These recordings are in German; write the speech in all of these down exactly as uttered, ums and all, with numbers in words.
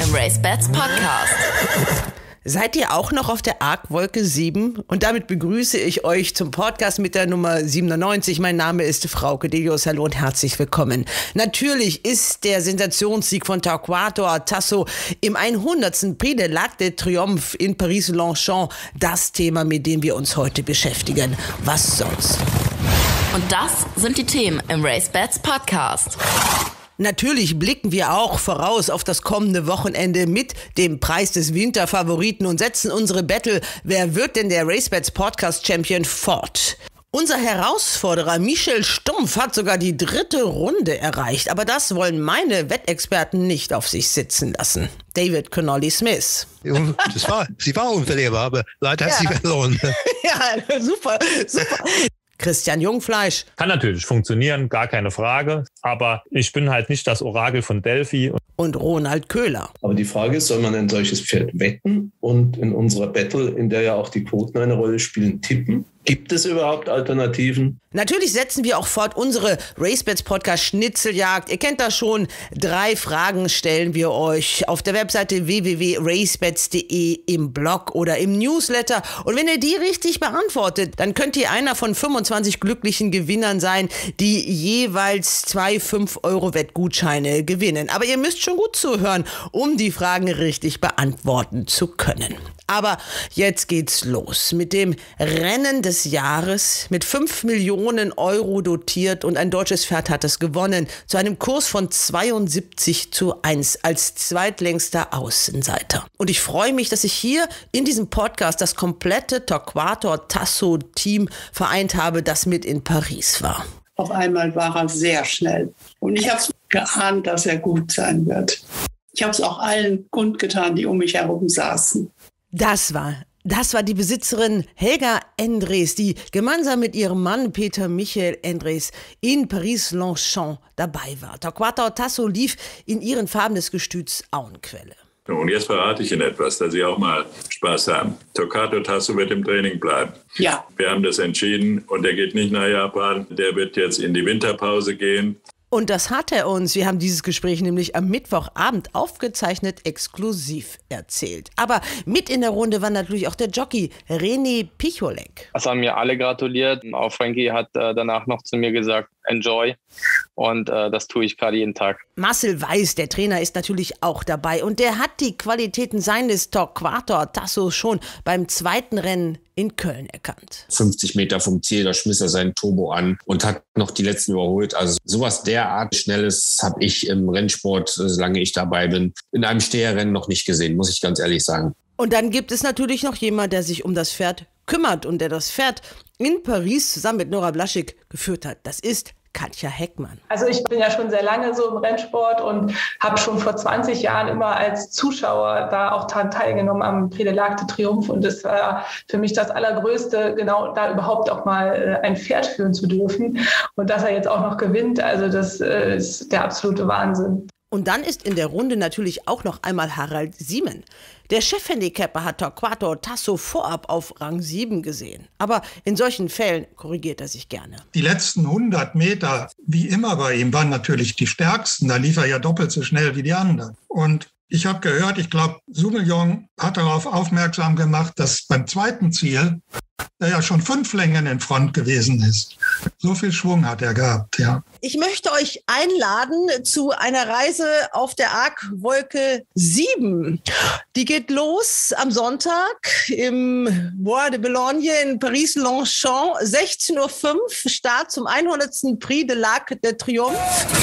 im RaceBets Podcast. Seid ihr auch noch auf der Arc-Wolke sieben? Und damit begrüße ich euch zum Podcast mit der Nummer siebenundneunzig. Mein Name ist Frauke Delius. Hallo und herzlich willkommen. Natürlich ist der Sensationssieg von Torquato Tasso im hundertsten Prix de l'Arc de Triomphe in Paris-Longchamp das Thema, mit dem wir uns heute beschäftigen. Was sonst? Und das sind die Themen im RaceBets Podcast. Natürlich blicken wir auch voraus auf das kommende Wochenende mit dem Preis des Winterfavoriten und setzen unsere Battle, wer wird denn der RaceBets Podcast Champion, fort. Unser Herausforderer Michel Stumpf hat sogar die dritte Runde erreicht, aber das wollen meine Wettexperten nicht auf sich sitzen lassen. David Connolly Smith. Das war, sie war unverlierbar, aber leider hat ja. sie verloren. Ja, super, super. Christian Jungfleisch. Kann natürlich funktionieren, gar keine Frage. Aber ich bin halt nicht das Orakel von Delphi. Und Ronald Köhler. Aber die Frage ist, soll man ein solches Pferd wetten und in unserer Battle, in der ja auch die Quoten eine Rolle spielen, tippen? Gibt es überhaupt Alternativen? Natürlich setzen wir auch fort unsere RaceBets Podcast Schnitzeljagd. Ihr kennt das schon. Drei Fragen stellen wir euch auf der Webseite w w w punkt racebets punkt d e, im Blog oder im Newsletter. Und wenn ihr die richtig beantwortet, dann könnt ihr einer von fünfundzwanzig glücklichen Gewinnern sein, die jeweils zwei fünf Euro Wettgutscheine gewinnen. Aber ihr müsst schon gut zuhören, um die Fragen richtig beantworten zu können. Aber jetzt geht's los mit dem Rennen des Jahres, mit fünf Millionen Euro dotiert, und ein deutsches Pferd hat es gewonnen, zu einem Kurs von zweiundsiebzig zu eins als zweitlängster Außenseiter. Und ich freue mich, dass ich hier in diesem Podcast das komplette Torquato Tasso Team vereint habe, das mit in Paris war. Auf einmal war er sehr schnell und ich habe geahnt, dass er gut sein wird. Ich habe es auch allen kundgetan, die um mich herum saßen. Das war, das war die Besitzerin Helga Endres, die gemeinsam mit ihrem Mann Peter Michael Endres in Paris-Longchamp dabei war. Torquato Tasso lief in ihren Farben des Gestüts Auenquelle. Und jetzt verrate ich Ihnen etwas, dass Sie auch mal Spaß haben. Torquato Tasso wird im Training bleiben. Ja. Wir haben das entschieden und er geht nicht nach Japan. Der wird jetzt in die Winterpause gehen. Und das hat er uns, wir haben dieses Gespräch nämlich am Mittwochabend aufgezeichnet, exklusiv erzählt. Aber mit in der Runde war natürlich auch der Jockey René Picholek. Es haben mir alle gratuliert. Auch Frankie hat äh, danach noch zu mir gesagt, enjoy. Und äh, das tue ich gerade jeden Tag. Marcel Weiß, der Trainer, ist natürlich auch dabei. Und der hat die Qualitäten seines Torquato Tasso schon beim zweiten Rennen in Köln erkannt. fünfzig Meter vom Ziel, da schmiss er sein Turbo an und hat noch die letzten überholt. Also sowas derart Schnelles habe ich im Rennsport, solange ich dabei bin, in einem Steherrennen noch nicht gesehen, muss ich ganz ehrlich sagen. Und dann gibt es natürlich noch jemand, der sich um das Pferd kümmert und der das Pferd in Paris zusammen mit Nora Blaschik geführt hat. Das ist Katja Heckmann. Also ich bin ja schon sehr lange so im Rennsport und habe schon vor zwanzig Jahren immer als Zuschauer da auch daran teilgenommen am Prix de l'Arc de Triomphe, und es war für mich das Allergrößte, genau da überhaupt auch mal ein Pferd führen zu dürfen, und dass er jetzt auch noch gewinnt, also das ist der absolute Wahnsinn. Und dann ist in der Runde natürlich auch noch einmal Harald Siemen. Der Chefhandicapper hat Torquato Tasso vorab auf Rang sieben gesehen. Aber in solchen Fällen korrigiert er sich gerne. Die letzten hundert Meter, wie immer bei ihm, waren natürlich die stärksten. Da lief er ja doppelt so schnell wie die anderen. Und ich habe gehört, ich glaube, Soumillon hat darauf aufmerksam gemacht, dass beim zweiten Ziel er ja schon fünf Längen in Front gewesen ist. So viel Schwung hat er gehabt, ja. Ich möchte euch einladen zu einer Reise auf der Arc-Wolke sieben. Die geht los am Sonntag im Bois de Boulogne in Paris-Longchamp. sechzehn Uhr fünf, Start zum hundertsten Prix de l'Arc de Triomphe.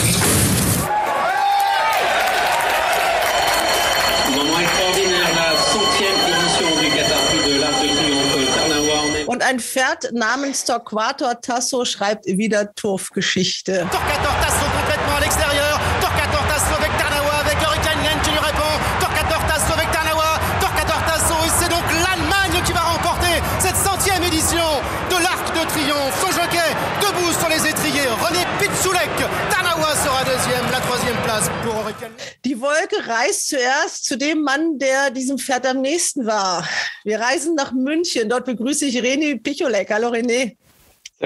Und ein Pferd namens Torquato Tasso schreibt wieder Turfgeschichte. Torquato Tasso complètement à l'extérieur. Torquato Tasso avec Tarnawa, avec Hurricane Yen qui lui répond. Torquato Tasso avec Tarnawa. Torquato Tasso, et c'est donc l'Allemagne qui va remporter cette centième édition de l'Arc de Triomphe. Son jockey debout sur les étriers, René Pitsoulek. Tarnawa sera deuxième, la troisième place pour Hurricane. Die Wolke reist zuerst zu dem Mann, der diesem Pferd am nächsten war. Wir reisen nach München. Dort begrüße ich René Picholek. Hallo René. Servus.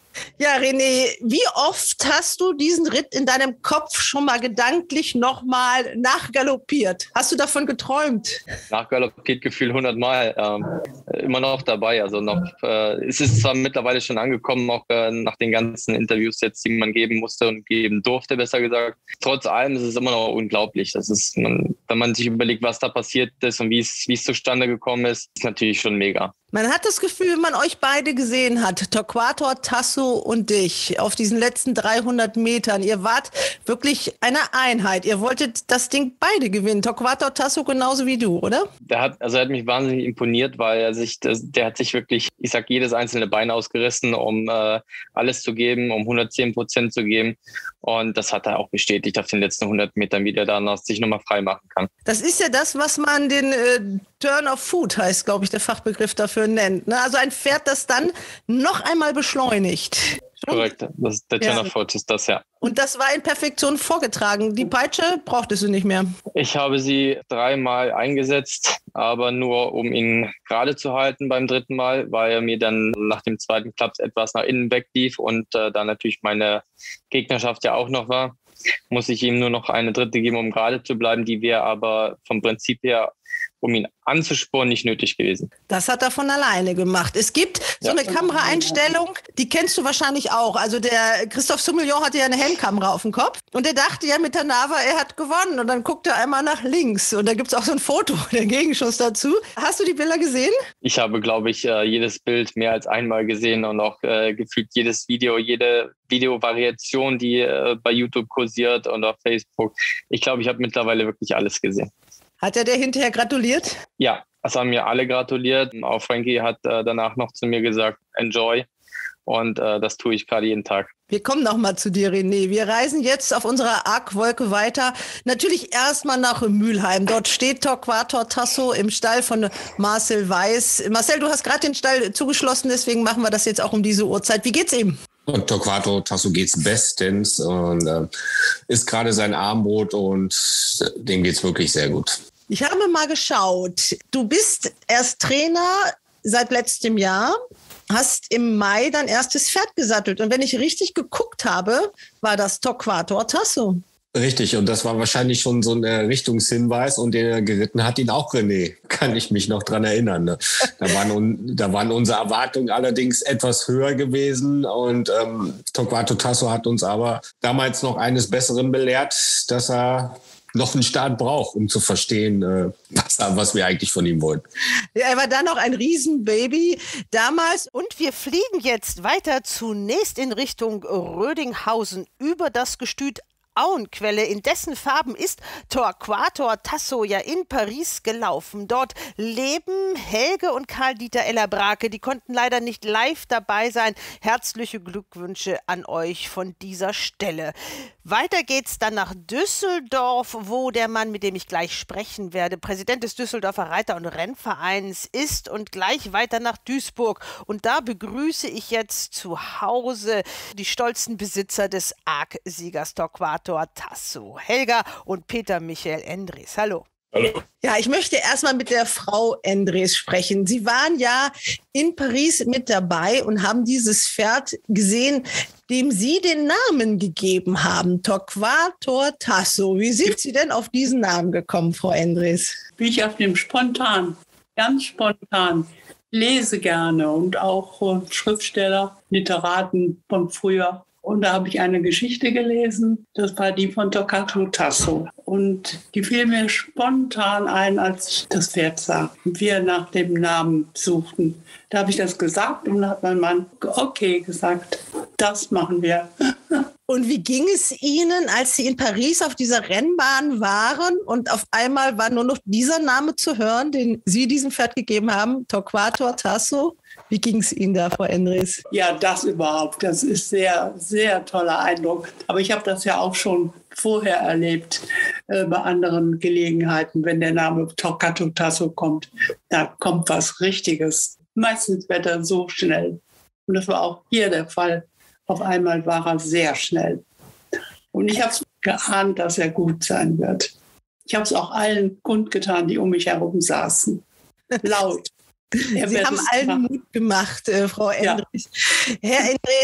Ja, René, wie oft hast du diesen Ritt in deinem Kopf schon mal gedanklich nochmal nachgaloppiert? Hast du davon geträumt? Nachgaloppiert gefühlt hundert Mal. Ähm, immer noch dabei. Also noch, äh, es ist zwar mittlerweile schon angekommen, auch äh, nach den ganzen Interviews jetzt, die man geben musste und geben durfte, besser gesagt. Trotz allem ist es immer noch unglaublich. Das ist, man, wenn man sich überlegt, was da passiert ist und wie es, wie es zustande gekommen ist, ist natürlich schon mega. Man hat das Gefühl, wenn man euch beide gesehen hat, Torquato Tasso und dich, auf diesen letzten dreihundert Metern, ihr wart wirklich eine Einheit. Ihr wolltet das Ding beide gewinnen. Torquato Tasso genauso wie du, oder? Der hat, also er hat mich wahnsinnig imponiert, weil er sich, der hat sich wirklich, ich sag, jedes einzelne Bein ausgerissen, um äh, alles zu geben, um hundertzehn Prozent zu geben. Und das hat er auch bestätigt auf den letzten hundert Metern, wie der danach sich nochmal frei machen kann. Das ist ja das, was man den äh, Turn of Foot heißt, glaube ich, der Fachbegriff dafür nennt. Ne? Also ein Pferd, das dann noch einmal beschleunigt. Korrekt, das, der Turn of Foot ist das, ja. Und das war in Perfektion vorgetragen. Die Peitsche brauchtest du nicht mehr. Ich habe sie dreimal eingesetzt, aber nur um ihn gerade zu halten beim dritten Mal, weil er mir dann nach dem zweiten Klaps etwas nach innen weglief und äh, dann natürlich meine Gegnerschaft ja auch noch war. Muss ich ihm nur noch eine dritte geben, um gerade zu bleiben, die wäre aber vom Prinzip her, um ihn anzuspornen, nicht nötig gewesen. Das hat er von alleine gemacht. Es gibt so eine ja. Kameraeinstellung, die kennst du wahrscheinlich auch. Also der Christophe Soumillon hatte ja eine Helmkamera auf dem Kopf und der dachte ja mit der Nava, er hat gewonnen und dann guckt er einmal nach links und da gibt es auch so ein Foto, der Gegenschuss dazu. Hast du die Bilder gesehen? Ich habe, glaube ich, jedes Bild mehr als einmal gesehen und auch äh, gefühlt jedes Video, jede Videovariation, die äh, bei YouTube kursiert und auf Facebook. Ich glaube, ich habe mittlerweile wirklich alles gesehen. Hat er dir hinterher gratuliert? Ja, es haben mir alle gratuliert. Auch Frankie hat äh, danach noch zu mir gesagt, enjoy. Und äh, das tue ich gerade jeden Tag. Wir kommen noch mal zu dir, René. Wir reisen jetzt auf unserer Arc-Wolke weiter. Natürlich erstmal nach Mülheim. Dort steht Torquato Tasso im Stall von Marcel Weiß. Marcel, du hast gerade den Stall zugeschlossen, deswegen machen wir das jetzt auch um diese Uhrzeit. Wie geht's ihm? Und Torquato Tasso geht's bestens und äh, ist gerade sein Armbrot und dem geht's wirklich sehr gut. Ich habe mal geschaut. Du bist erst Trainer seit letztem Jahr, hast im Mai dein erstes Pferd gesattelt. Und wenn ich richtig geguckt habe, war das Torquato Tasso. Richtig, und das war wahrscheinlich schon so ein Richtungshinweis und der geritten hat ihn auch René, kann ich mich noch dran erinnern. Ne? Da, waren, da waren unsere Erwartungen allerdings etwas höher gewesen und ähm, Torquato Tasso hat uns aber damals noch eines Besseren belehrt, dass er noch einen Start braucht, um zu verstehen, äh, was, was wir eigentlich von ihm wollen. Ja, er war dann noch ein Riesenbaby damals. Und wir fliegen jetzt weiter zunächst in Richtung Rödinghausen über das Gestüt Auenquelle, in dessen Farben ist Torquato Tasso ja in Paris gelaufen. Dort leben Helge und Karl-Dieter Eller-Brake. Die konnten leider nicht live dabei sein. Herzliche Glückwünsche an euch von dieser Stelle. Weiter geht's dann nach Düsseldorf, wo der Mann, mit dem ich gleich sprechen werde, Präsident des Düsseldorfer Reiter- und Rennvereins ist, und gleich weiter nach Duisburg. Und da begrüße ich jetzt zu Hause die stolzen Besitzer des Arc-Siegers Torquato Tasso, Helga und Peter Michael Endres. Hallo. Hallo. Ja, ich möchte erstmal mit der Frau Endres sprechen. Sie waren ja in Paris mit dabei und haben dieses Pferd gesehen, dem Sie den Namen gegeben haben, Torquato Tasso. Wie sind Sie denn auf diesen Namen gekommen, Frau Endres? Wie ich auf dem spontan, ganz spontan, lese gerne und auch äh, Schriftsteller, Literaten von früher. Und da habe ich eine Geschichte gelesen, das war die von Torquato Tasso. Und die fiel mir spontan ein, als ich das Pferd sah und wir nach dem Namen suchten. Da habe ich das gesagt und da hat mein Mann okay gesagt, das machen wir. Und wie ging es Ihnen, als Sie in Paris auf dieser Rennbahn waren und auf einmal war nur noch dieser Name zu hören, den Sie diesem Pferd gegeben haben, Torquato Tasso? Wie ging es Ihnen da, Frau Endres? Ja, das überhaupt. Das ist sehr, sehr toller Eindruck. Aber ich habe das ja auch schon vorher erlebt äh, bei anderen Gelegenheiten, wenn der Name Torquato Tasso kommt. Da kommt was Richtiges. Meistens wird er so schnell. Und das war auch hier der Fall. Auf einmal war er sehr schnell. Und ich habe geahnt, dass er gut sein wird. Ich habe es auch allen kundgetan, die um mich herum saßen. Laut. Sie haben allen Mut gemacht, äh, Frau Endres. Ja. Herr Endres,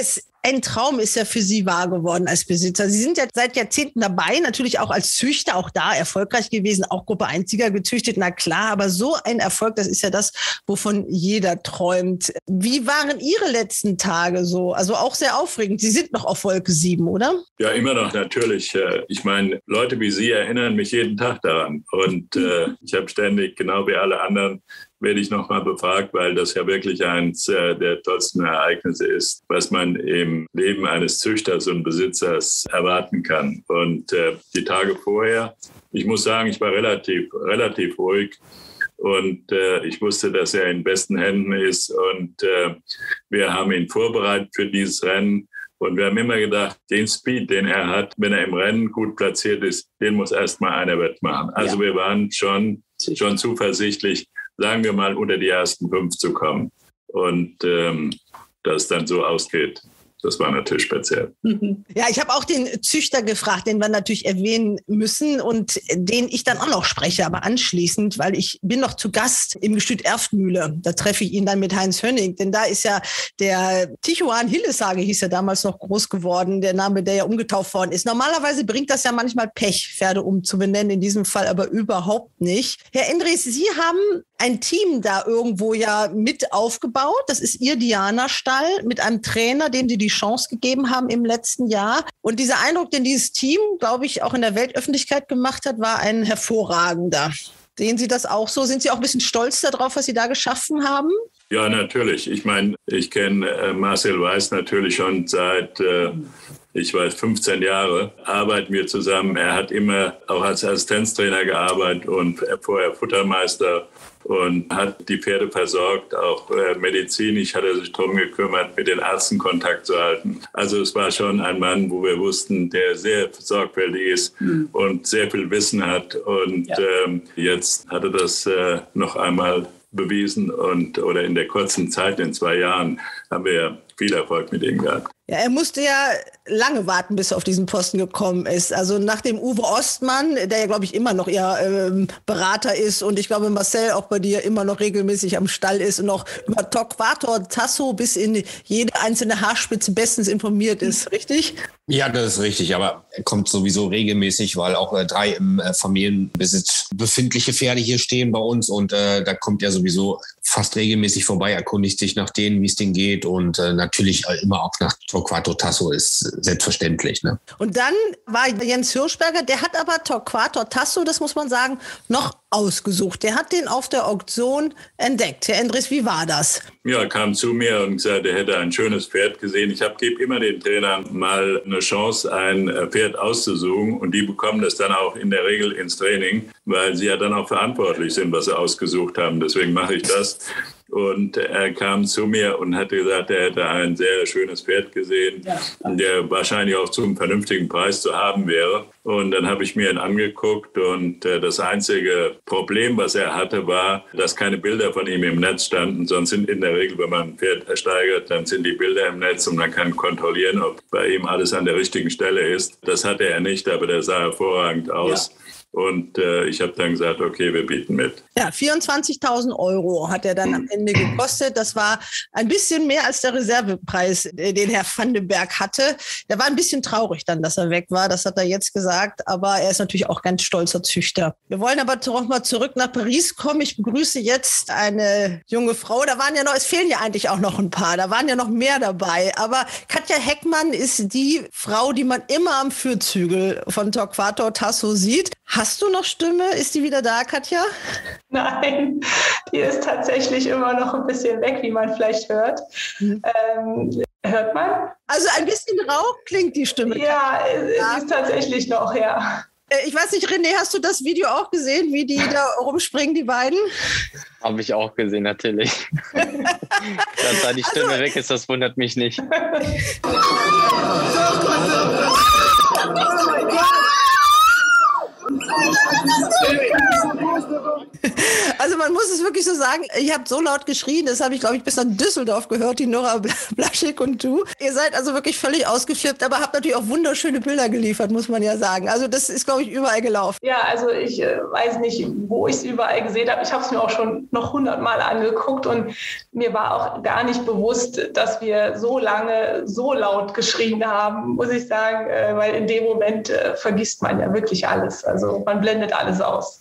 ein Traum ist ja für Sie wahr geworden als Besitzer. Sie sind ja seit Jahrzehnten dabei, natürlich auch als Züchter, auch da erfolgreich gewesen, auch Gruppe eins Sieger gezüchtet, na klar, aber so ein Erfolg, das ist ja das, wovon jeder träumt. Wie waren Ihre letzten Tage so? Also auch sehr aufregend. Sie sind noch auf Wolke sieben, oder? Ja, immer noch, natürlich. Ich meine, Leute wie Sie erinnern mich jeden Tag daran. Und äh, ich habe ständig, genau wie alle anderen, werde ich nochmal befragt, weil das ja wirklich eines äh, der tollsten Ereignisse ist, was man im Leben eines Züchters und Besitzers erwarten kann. Und äh, die Tage vorher, ich muss sagen, ich war relativ, relativ ruhig. Und äh, ich wusste, dass er in besten Händen ist. Und äh, wir haben ihn vorbereitet für dieses Rennen. Und wir haben immer gedacht, den Speed, den er hat, wenn er im Rennen gut platziert ist, den muss erst mal einer wettmachen. Also ja. Wir waren schon, schon zuversichtlich, sagen wir mal, unter die ersten fünf zu kommen. Und ähm, dass es dann so ausgeht, das war natürlich speziell. Ja, ich habe auch den Züchter gefragt, den wir natürlich erwähnen müssen und den ich dann auch noch spreche, aber anschließend, weil ich bin noch zu Gast im Gestüt Erftmühle. Da treffe ich ihn dann mit Heinz Hönig, denn da ist ja der Tichuan Hillesage, hieß er damals noch, groß geworden, der Name, der ja umgetauft worden ist. Normalerweise bringt das ja manchmal Pech, Pferde umzubenennen, in diesem Fall aber überhaupt nicht. Herr Endres, Sie haben ein Team da irgendwo ja mit aufgebaut. Das ist Ihr Diana-Stall mit einem Trainer, dem Sie die Chance gegeben haben im letzten Jahr. Und dieser Eindruck, den dieses Team, glaube ich, auch in der Weltöffentlichkeit gemacht hat, war ein hervorragender. Sehen Sie das auch so? Sind Sie auch ein bisschen stolz darauf, was Sie da geschaffen haben? Ja, natürlich. Ich meine, ich kenne äh, Marcel Weiß natürlich schon seit... Äh, Ich weiß, fünfzehn Jahre arbeiten wir zusammen. Er hat immer auch als Assistenztrainer gearbeitet und vorher Futtermeister und hat die Pferde versorgt. Auch äh, medizinisch hat er sich darum gekümmert, mit den Ärzten Kontakt zu halten. Also es war schon ein Mann, wo wir wussten, der sehr sorgfältig ist mhm. und sehr viel Wissen hat. Und ja. ähm, jetzt hat er das äh, noch einmal bewiesen und oder in der kurzen Zeit, in zwei Jahren, haben wir viel Erfolg mit ihm gehabt. Ja, er musste ja lange warten, bis er auf diesen Posten gekommen ist. Also nach dem Uwe Ostmann, der ja, glaube ich, immer noch Ihr ähm, Berater ist und ich glaube, Marcel auch bei dir immer noch regelmäßig am Stall ist und noch über Torquato Tasso bis in jede einzelne Haarspitze bestens informiert ist, richtig? Ja, das ist richtig, aber er kommt sowieso regelmäßig, weil auch äh, drei im äh, Familienbesitz befindliche Pferde hier stehen bei uns und äh, da kommt er sowieso fast regelmäßig vorbei, erkundigt sich nach denen, wie es denen geht und äh, natürlich immer auch nach Torquato Tasso ist selbstverständlich. Ne? Und dann war Jens Hirschberger, der hat aber Torquato Tasso, das muss man sagen, noch ausgesucht. Der hat den auf der Auktion entdeckt. Herr Endres, wie war das? Ja, er kam zu mir und gesagt, er hätte ein schönes Pferd gesehen. Ich gebe immer den Trainern mal eine Chance, ein Pferd auszusuchen und die bekommen das dann auch in der Regel ins Training, weil sie ja dann auch verantwortlich sind, was sie ausgesucht haben. Deswegen mache ich das. Und er kam zu mir und hatte gesagt, er hätte ein sehr schönes Pferd gesehen, ja. der wahrscheinlich auch zum vernünftigen Preis zu haben wäre. Und dann habe ich mir ihn angeguckt und äh, das einzige Problem, was er hatte, war, dass keine Bilder von ihm im Netz standen. Sonst sind in der Regel, wenn man ein Pferd ersteigert, dann sind die Bilder im Netz und man kann kontrollieren, ob bei ihm alles an der richtigen Stelle ist. Das hatte er nicht, aber der sah hervorragend aus. Ja. Und äh, ich habe dann gesagt, okay, wir bieten mit. Ja, vierundzwanzigtausend Euro hat er dann am Ende gekostet. Das war ein bisschen mehr als der Reservepreis, den Herr Vandenberg hatte. Der war ein bisschen traurig dann, dass er weg war. Das hat er jetzt gesagt. Aber er ist natürlich auch ganz stolzer Züchter. Wir wollen aber noch mal zurück nach Paris kommen. Ich begrüße jetzt eine junge Frau. Da waren ja noch, es fehlen ja eigentlich auch noch ein paar. Da waren ja noch mehr dabei. Aber Katja Heckmann ist die Frau, die man immer am Führzügel von Torquato Tasso sieht. Hast du noch Stimme? Ist die wieder da, Katja? Nein, die ist tatsächlich immer noch ein bisschen weg, wie man vielleicht hört. Mhm. Ähm, hört man? Also ein bisschen rau klingt die Stimme. Ja, es ist tatsächlich noch, ja. Ich weiß nicht, René, hast du das Video auch gesehen, wie die da rumspringen, die beiden? Habe ich auch gesehen, natürlich. Dass da die Stimme also, weg ist, das wundert mich nicht. Also man muss es wirklich so sagen, ihr habt so laut geschrien, das habe ich, glaube ich, bis nach Düsseldorf gehört, die Nora Blaschik und du. Ihr seid also wirklich völlig ausgeflippt, aber habt natürlich auch wunderschöne Bilder geliefert, muss man ja sagen. Also das ist, glaube ich, überall gelaufen. Ja, also ich äh, weiß nicht, wo ich es überall gesehen habe. Ich habe es mir auch schon noch hundertmal angeguckt und mir war auch gar nicht bewusst, dass wir so lange so laut geschrien haben, muss ich sagen, äh, weil in dem Moment äh, vergisst man ja wirklich alles. Also man blendet alles aus.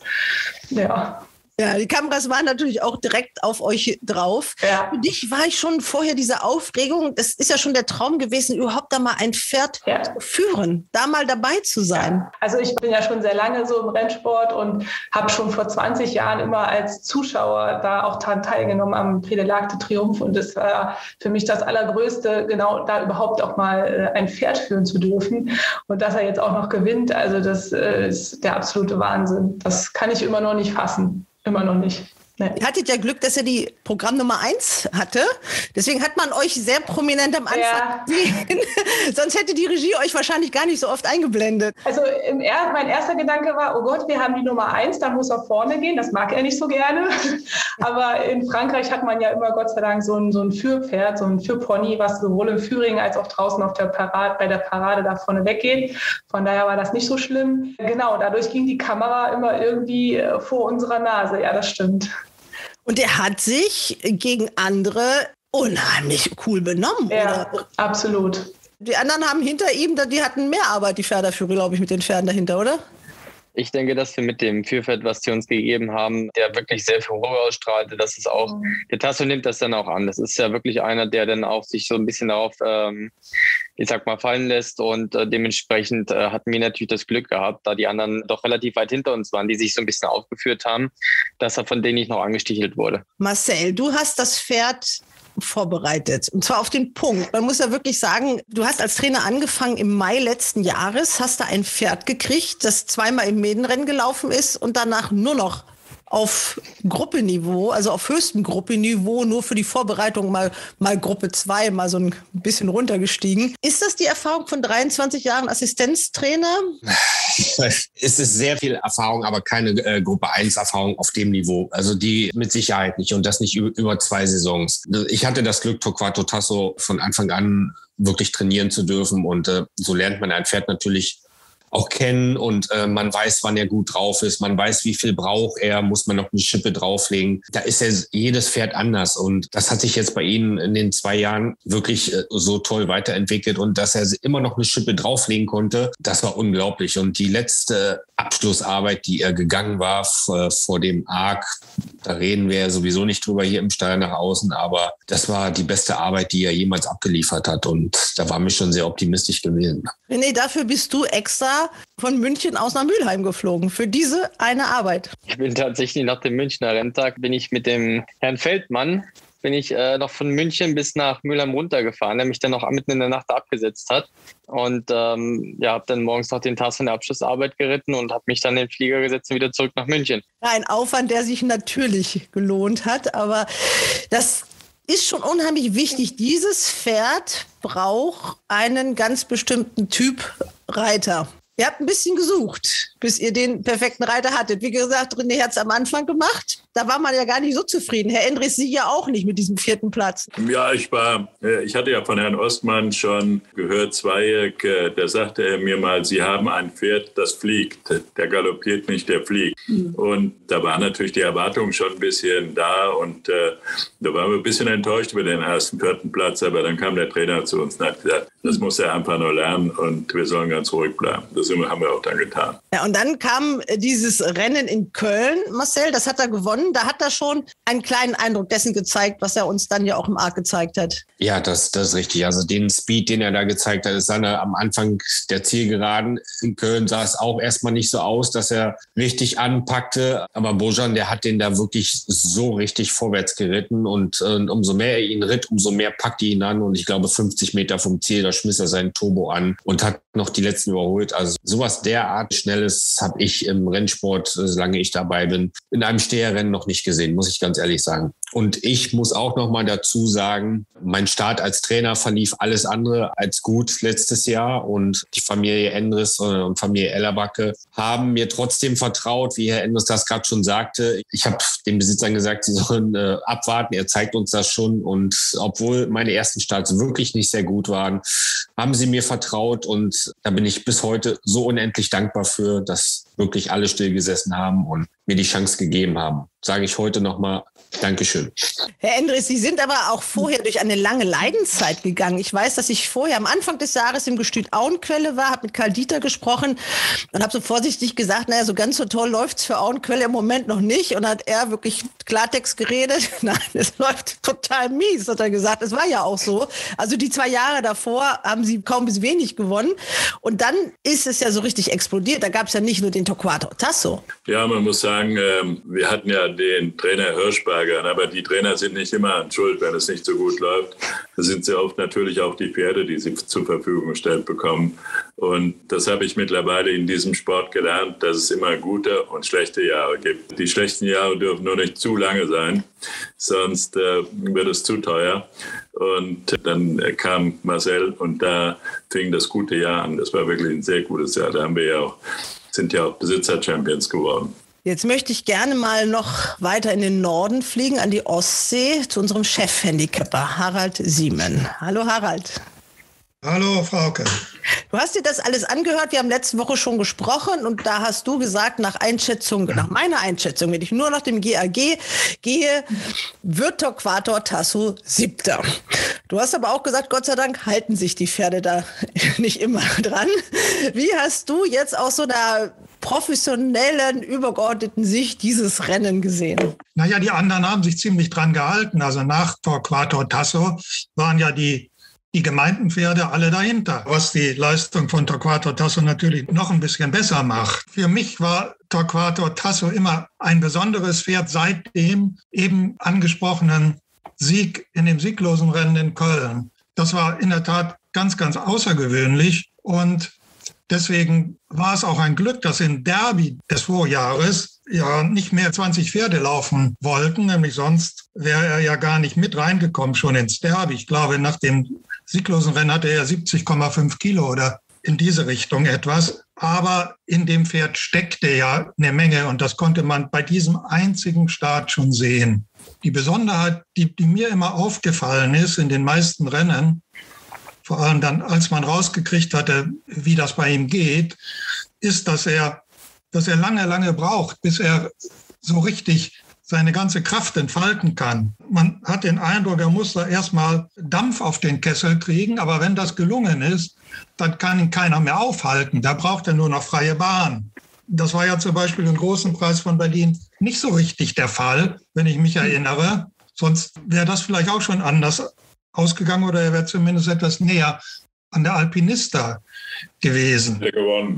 Ja. Ja, die Kameras waren natürlich auch direkt auf euch drauf. Ja. Für dich war ich schon vorher diese Aufregung. Das ist ja schon der Traum gewesen, überhaupt da mal ein Pferd ja. zu führen, da mal dabei zu sein. Ja. Also ich bin ja schon sehr lange so im Rennsport und habe schon vor zwanzig Jahren immer als Zuschauer da auch daran teilgenommen am Prix de l'Arc de Triomphe. Und das war für mich das Allergrößte, genau da überhaupt auch mal ein Pferd führen zu dürfen. Und dass er jetzt auch noch gewinnt, also das ist der absolute Wahnsinn. Das kann ich immer noch nicht fassen. Immer noch nicht. Nee. Ihr hattet ja Glück, dass er die Programm Nummer eins hatte. Deswegen hat man euch sehr prominent am Anfang ja. gesehen. Sonst hätte die Regie euch wahrscheinlich gar nicht so oft eingeblendet. Also im er- mein erster Gedanke war, oh Gott, wir haben die Nummer eins, dann muss er vorne gehen. Das mag er nicht so gerne. Aber in Frankreich hat man ja immer, Gott sei Dank, so ein, so ein Führpferd, so ein Führpony, was sowohl im Führing als auch draußen auf der Parade, bei der Parade da vorne weggeht. Von daher war das nicht so schlimm. Genau, dadurch ging die Kamera immer irgendwie vor unserer Nase. Ja, das stimmt. Und er hat sich gegen andere unheimlich cool benommen. Ja, oder? Absolut. Die anderen haben hinter ihm, die hatten mehr Arbeit, die Pferdeführer, glaube ich, mit den Pferden dahinter, oder? Ich denke, dass wir mit dem Führpferd, was sie uns gegeben haben, der wirklich sehr viel Ruhe ausstrahlte, das ist auch, der Tasso nimmt das dann auch an. Das ist ja wirklich einer, der dann auch sich so ein bisschen darauf, ähm, ich sag mal, fallen lässt und äh, dementsprechend äh, hatten wir natürlich das Glück gehabt, da die anderen doch relativ weit hinter uns waren, die sich so ein bisschen aufgeführt haben, dass er von denen nicht noch angestichelt wurde. Marcel, du hast das Pferd vorbereitet. Und zwar auf den Punkt. Man muss ja wirklich sagen, du hast als Trainer angefangen im Mai letzten Jahres, hast da ein Pferd gekriegt, das zweimal im Mädenrennen gelaufen ist und danach nur noch auf Gruppeniveau, also auf höchstem Gruppeniveau, nur für die Vorbereitung mal, mal Gruppe zwei, mal so ein bisschen runtergestiegen. Ist das die Erfahrung von dreiundzwanzig Jahren Assistenztrainer? Es ist sehr viel Erfahrung, aber keine äh, Gruppe eins Erfahrung auf dem Niveau. Also die mit Sicherheit nicht und das nicht über, über zwei Saisons. Ich hatte das Glück, Torquato Tasso von Anfang an wirklich trainieren zu dürfen und äh, so lernt man ein Pferd natürlich auch kennen und äh, man weiß, wann er gut drauf ist, man weiß, wie viel braucht er, muss man noch eine Schippe drauflegen. Da ist ja jedes Pferd anders und das hat sich jetzt bei Ihnen in den zwei Jahren wirklich äh, so toll weiterentwickelt und dass er immer noch eine Schippe drauflegen konnte, das war unglaublich. Und die letzte Abschlussarbeit, die er gegangen war f- vor dem Arc, da reden wir ja sowieso nicht drüber hier im Stall nach außen, aber das war die beste Arbeit, die er jemals abgeliefert hat und da war mir schon sehr optimistisch gewesen. René, dafür bist du extra von München aus nach Mülheim geflogen, für diese eine Arbeit. Ich bin tatsächlich nach dem Münchner Renntag, bin ich mit dem Herrn Feldmann, bin ich äh, noch von München bis nach Mülheim runtergefahren, der mich dann noch mitten in der Nacht abgesetzt hat. Und ähm, ja, habe dann morgens noch den Tasso in der Abschlussarbeit geritten und habe mich dann in den Flieger gesetzt und wieder zurück nach München. Ein Aufwand, der sich natürlich gelohnt hat, aber das ist schon unheimlich wichtig. Dieses Pferd braucht einen ganz bestimmten Typ Reiter. Ihr habt ein bisschen gesucht, bis ihr den perfekten Reiter hattet. Wie gesagt, René hat es am Anfang gemacht. Da war man ja gar nicht so zufrieden. Herr Endres, Sie ja auch nicht mit diesem vierten Platz. Ja, ich war, ich hatte ja von Herrn Ostmann schon gehört, Zweieck, da sagte er mir mal, Sie haben ein Pferd, das fliegt. Der galoppiert nicht, der fliegt. Mhm. Und da war natürlich die Erwartung schon ein bisschen da und äh, da waren wir ein bisschen enttäuscht über den ersten, vierten Platz, aber dann kam der Trainer zu uns und hat gesagt, das muss er einfach nur lernen und wir sollen ganz ruhig bleiben. Das haben wir auch dann getan. Ja, und dann kam dieses Rennen in Köln, Marcel, das hat er gewonnen. Da hat er schon einen kleinen Eindruck dessen gezeigt, was er uns dann ja auch im Arc gezeigt hat. Ja, das, das ist richtig. Also den Speed, den er da gezeigt hat, ist dann am Anfang der Zielgeraden. In Köln sah es auch erstmal nicht so aus, dass er richtig anpackte. Aber Bojan, der hat den da wirklich so richtig vorwärts geritten. Und äh, umso mehr er ihn ritt, umso mehr packte ihn an. Und ich glaube, fünfzig Meter vom Ziel, da schmiss er seinen Turbo an und hat noch die letzten überholt. Also sowas derart Schnelles habe ich im Rennsport, solange ich dabei bin, in einem Steherrennen noch nicht gesehen, muss ich ganz ehrlich sagen. Und ich muss auch noch mal dazu sagen, mein Start als Trainer verlief alles andere als gut letztes Jahr. Und die Familie Endres und Familie Ellerbacke haben mir trotzdem vertraut, wie Herr Endres das gerade schon sagte. Ich habe den Besitzern gesagt, sie sollen äh, abwarten. Er zeigt uns das schon. Und obwohl meine ersten Starts wirklich nicht sehr gut waren, haben sie mir vertraut. Und da bin ich bis heute so unendlich dankbar für, dass wirklich alle stillgesessen haben und mir die Chance gegeben haben. Sage ich heute nochmal Dankeschön. Herr Endres, Sie sind aber auch vorher durch eine lange Leidenszeit gegangen. Ich weiß, dass ich vorher am Anfang des Jahres im Gestüt Auenquelle war, habe mit Karl Dieter gesprochen und habe so vorsichtig gesagt, naja, so ganz so toll läuft's für Auenquelle im Moment noch nicht. Und hat er wirklich Klartext geredet. Nein, es läuft total mies, hat er gesagt. Es war ja auch so. Also die zwei Jahre davor haben Sie kaum bis wenig gewonnen. Und dann ist es ja so richtig explodiert. Da gab es ja nicht nur den Torquato Tasso. Ja, man muss sagen, wir hatten ja den Trainer Hirschberger, aber die Trainer sind nicht immer schuld, wenn es nicht so gut läuft. Da sind sehr oft natürlich auch die Pferde, die sie zur Verfügung gestellt bekommen. Und das habe ich mittlerweile in diesem Sport gelernt, dass es immer gute und schlechte Jahre gibt. Die schlechten Jahre dürfen nur nicht zu lange sein, sonst äh, wird es zu teuer. Und dann kam Marcel und da fing das gute Jahr an. Das war wirklich ein sehr gutes Jahr. Da haben wir ja auch, sind ja auch Besitzer-Champions geworden. Jetzt möchte ich gerne mal noch weiter in den Norden fliegen, an die Ostsee, zu unserem Chef-Handicapper Harald Siemen. Hallo Harald. Hallo Frauke. Du hast dir das alles angehört, wir haben letzte Woche schon gesprochen und da hast du gesagt, nach Einschätzung, nach meiner Einschätzung, wenn ich nur nach dem G A G gehe, wird Torquato Tasso Siebter. Du hast aber auch gesagt, Gott sei Dank halten sich die Pferde da nicht immer dran. Wie hast du jetzt aus so einer professionellen, übergeordneten Sicht dieses Rennen gesehen? Naja, die anderen haben sich ziemlich dran gehalten. Also nach Torquato Tasso waren ja die Die gemeinten Pferde alle dahinter, was die Leistung von Torquato Tasso natürlich noch ein bisschen besser macht. Für mich war Torquato Tasso immer ein besonderes Pferd seit dem eben angesprochenen Sieg in dem sieglosen Rennen in Köln. Das war in der Tat ganz, ganz außergewöhnlich und deswegen war es auch ein Glück, dass im Derby des Vorjahres ja nicht mehr zwanzig Pferde laufen wollten, nämlich sonst wäre er ja gar nicht mit reingekommen schon ins Derby. Ich glaube, nach dem sieglosen Rennen hatte er siebzig Komma fünf Kilo oder in diese Richtung etwas. Aber in dem Pferd steckte ja eine Menge und das konnte man bei diesem einzigen Start schon sehen. Die Besonderheit, die, die mir immer aufgefallen ist in den meisten Rennen, vor allem dann, als man rausgekriegt hatte, wie das bei ihm geht, ist, dass er, dass er lange, lange braucht, bis er so richtig seine ganze Kraft entfalten kann. Man hat den Eindruck, er muss da erstmal Dampf auf den Kessel kriegen, aber wenn das gelungen ist, dann kann ihn keiner mehr aufhalten. Da braucht er nur noch freie Bahn. Das war ja zum Beispiel im Großen Preis von Berlin nicht so richtig der Fall, wenn ich mich erinnere. Sonst wäre das vielleicht auch schon anders ausgegangen oder er wäre zumindest etwas näher an der Alpinista gewesen. Hätte er gewonnen.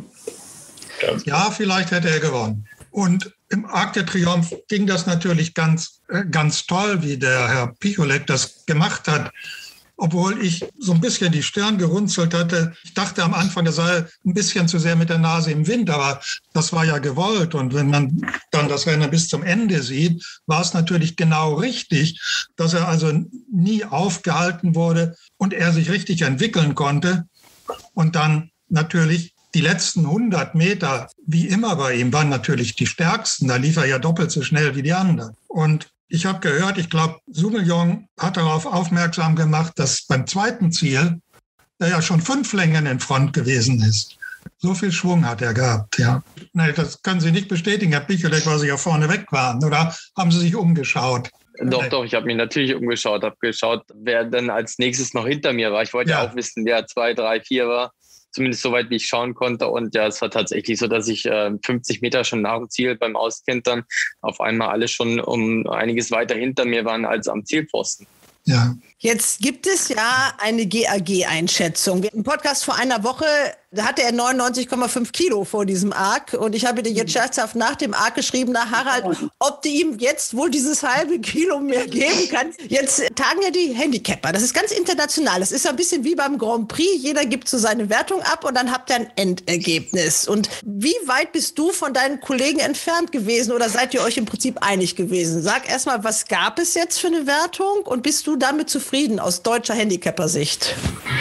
Ganz ja, vielleicht hätte er gewonnen. Und im Arc de Triomphe ging das natürlich ganz, ganz toll, wie der Herr Picholek das gemacht hat. Obwohl ich so ein bisschen die Stirn gerunzelt hatte. Ich dachte am Anfang, er sei ein bisschen zu sehr mit der Nase im Wind, aber das war ja gewollt. Und wenn man dann das Rennen bis zum Ende sieht, war es natürlich genau richtig, dass er also nie aufgehalten wurde und er sich richtig entwickeln konnte. Und dann natürlich die letzten hundert Meter, wie immer bei ihm, waren natürlich die stärksten. Da lief er ja doppelt so schnell wie die anderen. Und ich habe gehört, ich glaube, Soumillon hat darauf aufmerksam gemacht, dass beim zweiten Ziel er ja schon fünf Längen in Front gewesen ist. So viel Schwung hat er gehabt, ja. Nein, das können Sie nicht bestätigen, Herr Picholek, weil Sie ja vorne weg waren. Oder haben Sie sich umgeschaut? Doch, doch, ich habe mich natürlich umgeschaut, habe geschaut, wer dann als nächstes noch hinter mir war. Ich wollte ja, ja auch wissen, wer zwei, drei, vier war. Zumindest soweit, wie ich schauen konnte. Und ja, es war tatsächlich so, dass ich äh, fünfzig Meter schon nach dem Ziel beim Auskentern auf einmal alle schon um einiges weiter hinter mir waren als am Zielpfosten. Ja. Jetzt gibt es ja eine G A G-Einschätzung. Im Podcast vor einer Woche Da hatte er neunundneunzig Komma fünf Kilo vor diesem Arc. Und ich habe dir jetzt scherzhaft nach dem Arc geschrieben, nach Harald, ob du ihm jetzt wohl dieses halbe Kilo mehr geben kannst. Jetzt tagen ja die Handicapper. Das ist ganz international. Das ist ja ein bisschen wie beim Grand Prix. Jeder gibt so seine Wertung ab und dann habt ihr ein Endergebnis. Und wie weit bist du von deinen Kollegen entfernt gewesen oder seid ihr euch im Prinzip einig gewesen? Sag erstmal, was gab es jetzt für eine Wertung und bist du damit zufrieden aus deutscher Handicapper-Sicht?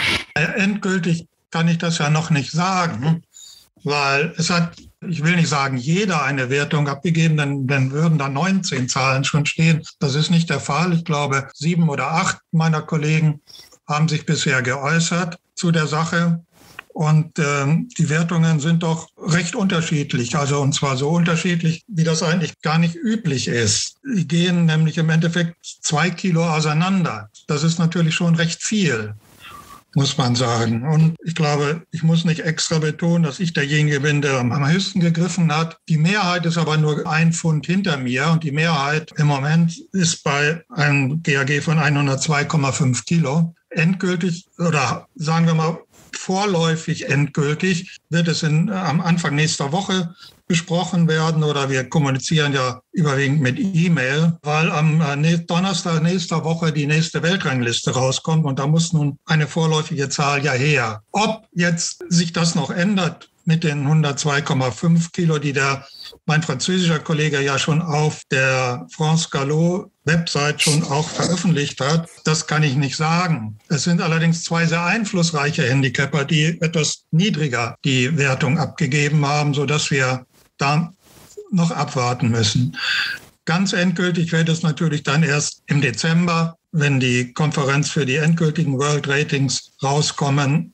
Endgültig kann ich das ja noch nicht sagen, weil es hat, ich will nicht sagen, jeder eine Wertung abgegeben, denn dann würden da neunzehn Zahlen schon stehen. Das ist nicht der Fall. Ich glaube, sieben oder acht meiner Kollegen haben sich bisher geäußert zu der Sache. Und ähm, die Wertungen sind doch recht unterschiedlich, also und zwar so unterschiedlich, wie das eigentlich gar nicht üblich ist. Die gehen nämlich im Endeffekt zwei Kilo auseinander. Das ist natürlich schon recht viel, muss man sagen. Und ich glaube, ich muss nicht extra betonen, dass ich derjenige bin, der am höchsten gegriffen hat. Die Mehrheit ist aber nur ein Pfund hinter mir und die Mehrheit im Moment ist bei einem G A G von hundertzwei Komma fünf Kilo. Endgültig, oder sagen wir mal, vorläufig endgültig wird es in, am Anfang nächster Woche besprochen werden oder wir kommunizieren ja überwiegend mit E-Mail, weil am äh, Donnerstag nächster Woche die nächste Weltrangliste rauskommt und da muss nun eine vorläufige Zahl ja her. Ob jetzt sich das noch ändert mit den hundertzwei Komma fünf Kilo, die der mein französischer Kollege ja schon auf der France Galop Website schon auch veröffentlicht hat, das kann ich nicht sagen. Es sind allerdings zwei sehr einflussreiche Handicapper, die etwas niedriger die Wertung abgegeben haben, sodass wir da noch abwarten müssen. Ganz endgültig wird es natürlich dann erst im Dezember, wenn die Konferenz für die endgültigen World Ratings rauskommen.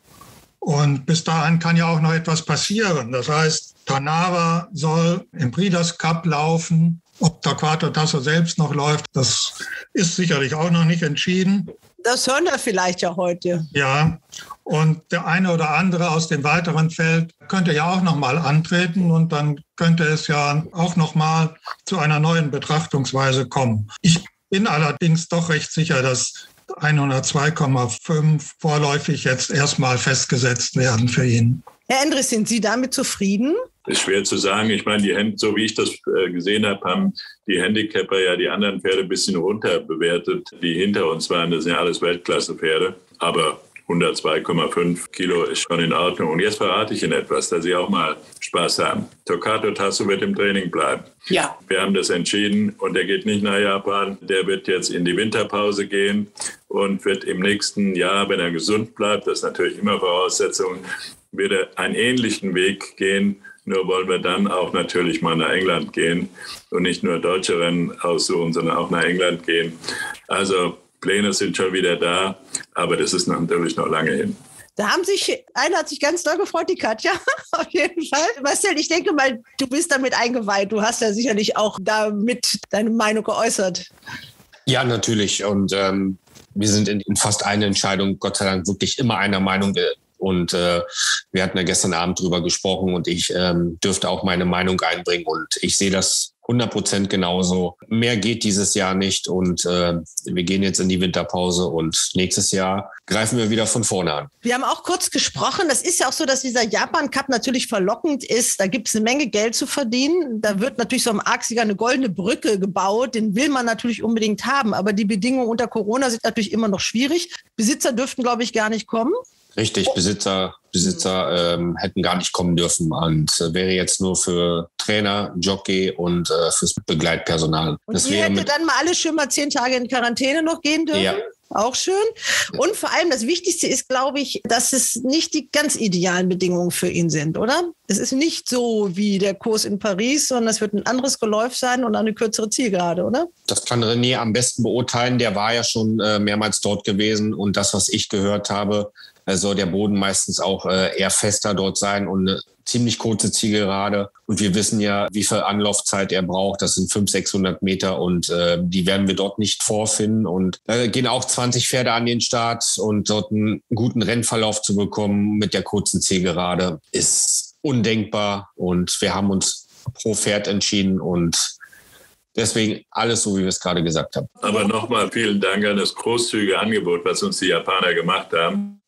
Und bis dahin kann ja auch noch etwas passieren. Das heißt, Tanava soll im Breeders' Cup laufen. Ob Torquato Tasso selbst noch läuft, das ist sicherlich auch noch nicht entschieden. Das hören wir vielleicht ja heute. Ja, und der eine oder andere aus dem weiteren Feld könnte ja auch noch mal antreten und dann könnte es ja auch noch mal zu einer neuen Betrachtungsweise kommen. Ich bin allerdings doch recht sicher, dass hundertzwei Komma fünf vorläufig jetzt erstmal festgesetzt werden für ihn. Herr Endres, sind Sie damit zufrieden? Ist schwer zu sagen. Ich meine, die Hand, so wie ich das äh, gesehen habe, haben die Handicapper ja die anderen Pferde ein bisschen runter bewertet, die hinter uns waren. Das sind ja alles Weltklasse-Pferde. Aber hundertzwei Komma fünf Kilo ist schon in Ordnung. Und jetzt verrate ich Ihnen etwas, dass Sie auch mal Spaß haben. Torquato Tasso wird im Training bleiben. Ja. Wir haben das entschieden und er geht nicht nach Japan. Der wird jetzt in die Winterpause gehen und wird im nächsten Jahr, wenn er gesund bleibt, das ist natürlich immer Voraussetzung, wird er einen ähnlichen Weg gehen. Nur wollen wir dann auch natürlich mal nach England gehen und nicht nur deutsche Rennen aussuchen, sondern auch nach England gehen. Also Pläne sind schon wieder da, aber das ist natürlich noch lange hin. Da haben sich, einer hat sich ganz doll gefreut, die Katja, auf jeden Fall. Marcel, ich denke mal, du bist damit eingeweiht. Du hast ja sicherlich auch damit deine Meinung geäußert. Ja, natürlich. Und ähm, wir sind in, in fast einer Entscheidung, Gott sei Dank, wirklich immer einer Meinung. Und äh, wir hatten ja gestern Abend drüber gesprochen und ich ähm, dürfte auch meine Meinung einbringen. Und ich sehe das hundert Prozent genauso. Mehr geht dieses Jahr nicht und äh, wir gehen jetzt in die Winterpause und nächstes Jahr greifen wir wieder von vorne an. Wir haben auch kurz gesprochen, das ist ja auch so, dass dieser Japan-Cup natürlich verlockend ist. Da gibt es eine Menge Geld zu verdienen. Da wird natürlich so am Arc-Sieger eine goldene Brücke gebaut. Den will man natürlich unbedingt haben. Aber die Bedingungen unter Corona sind natürlich immer noch schwierig. Besitzer dürften, glaube ich, gar nicht kommen. Richtig, Besitzer, Besitzer ähm, hätten gar nicht kommen dürfen und äh, wäre jetzt nur für Trainer, Jockey und äh, fürs Begleitpersonal. Und das ihr wäre hätte mit dann mal alle schön mal zehn Tage in Quarantäne noch gehen dürfen? Ja. Auch schön. Und vor allem das Wichtigste ist, glaube ich, dass es nicht die ganz idealen Bedingungen für ihn sind, oder? Es ist nicht so wie der Kurs in Paris, sondern es wird ein anderes Geläuf sein und eine kürzere Zielgerade, oder? Das kann René am besten beurteilen. Der war ja schon äh, mehrmals dort gewesen und das, was ich gehört habe, äh, soll der Boden meistens auch äh, eher fester dort sein und eine ziemlich kurze Zielgerade. Und wir wissen ja, wie viel Anlaufzeit er braucht. Das sind fünfhundert, sechshundert Meter und äh, die werden wir dort nicht vorfinden. Und da äh, gehen auch zwanzig Pferde an den Start und dort einen guten Rennverlauf zu bekommen mit der kurzen Zielgerade ist undenkbar. Und wir haben uns pro Pferd entschieden und deswegen alles so, wie wir es gerade gesagt haben. Aber nochmal vielen Dank an das großzügige Angebot, was uns die Japaner gemacht haben.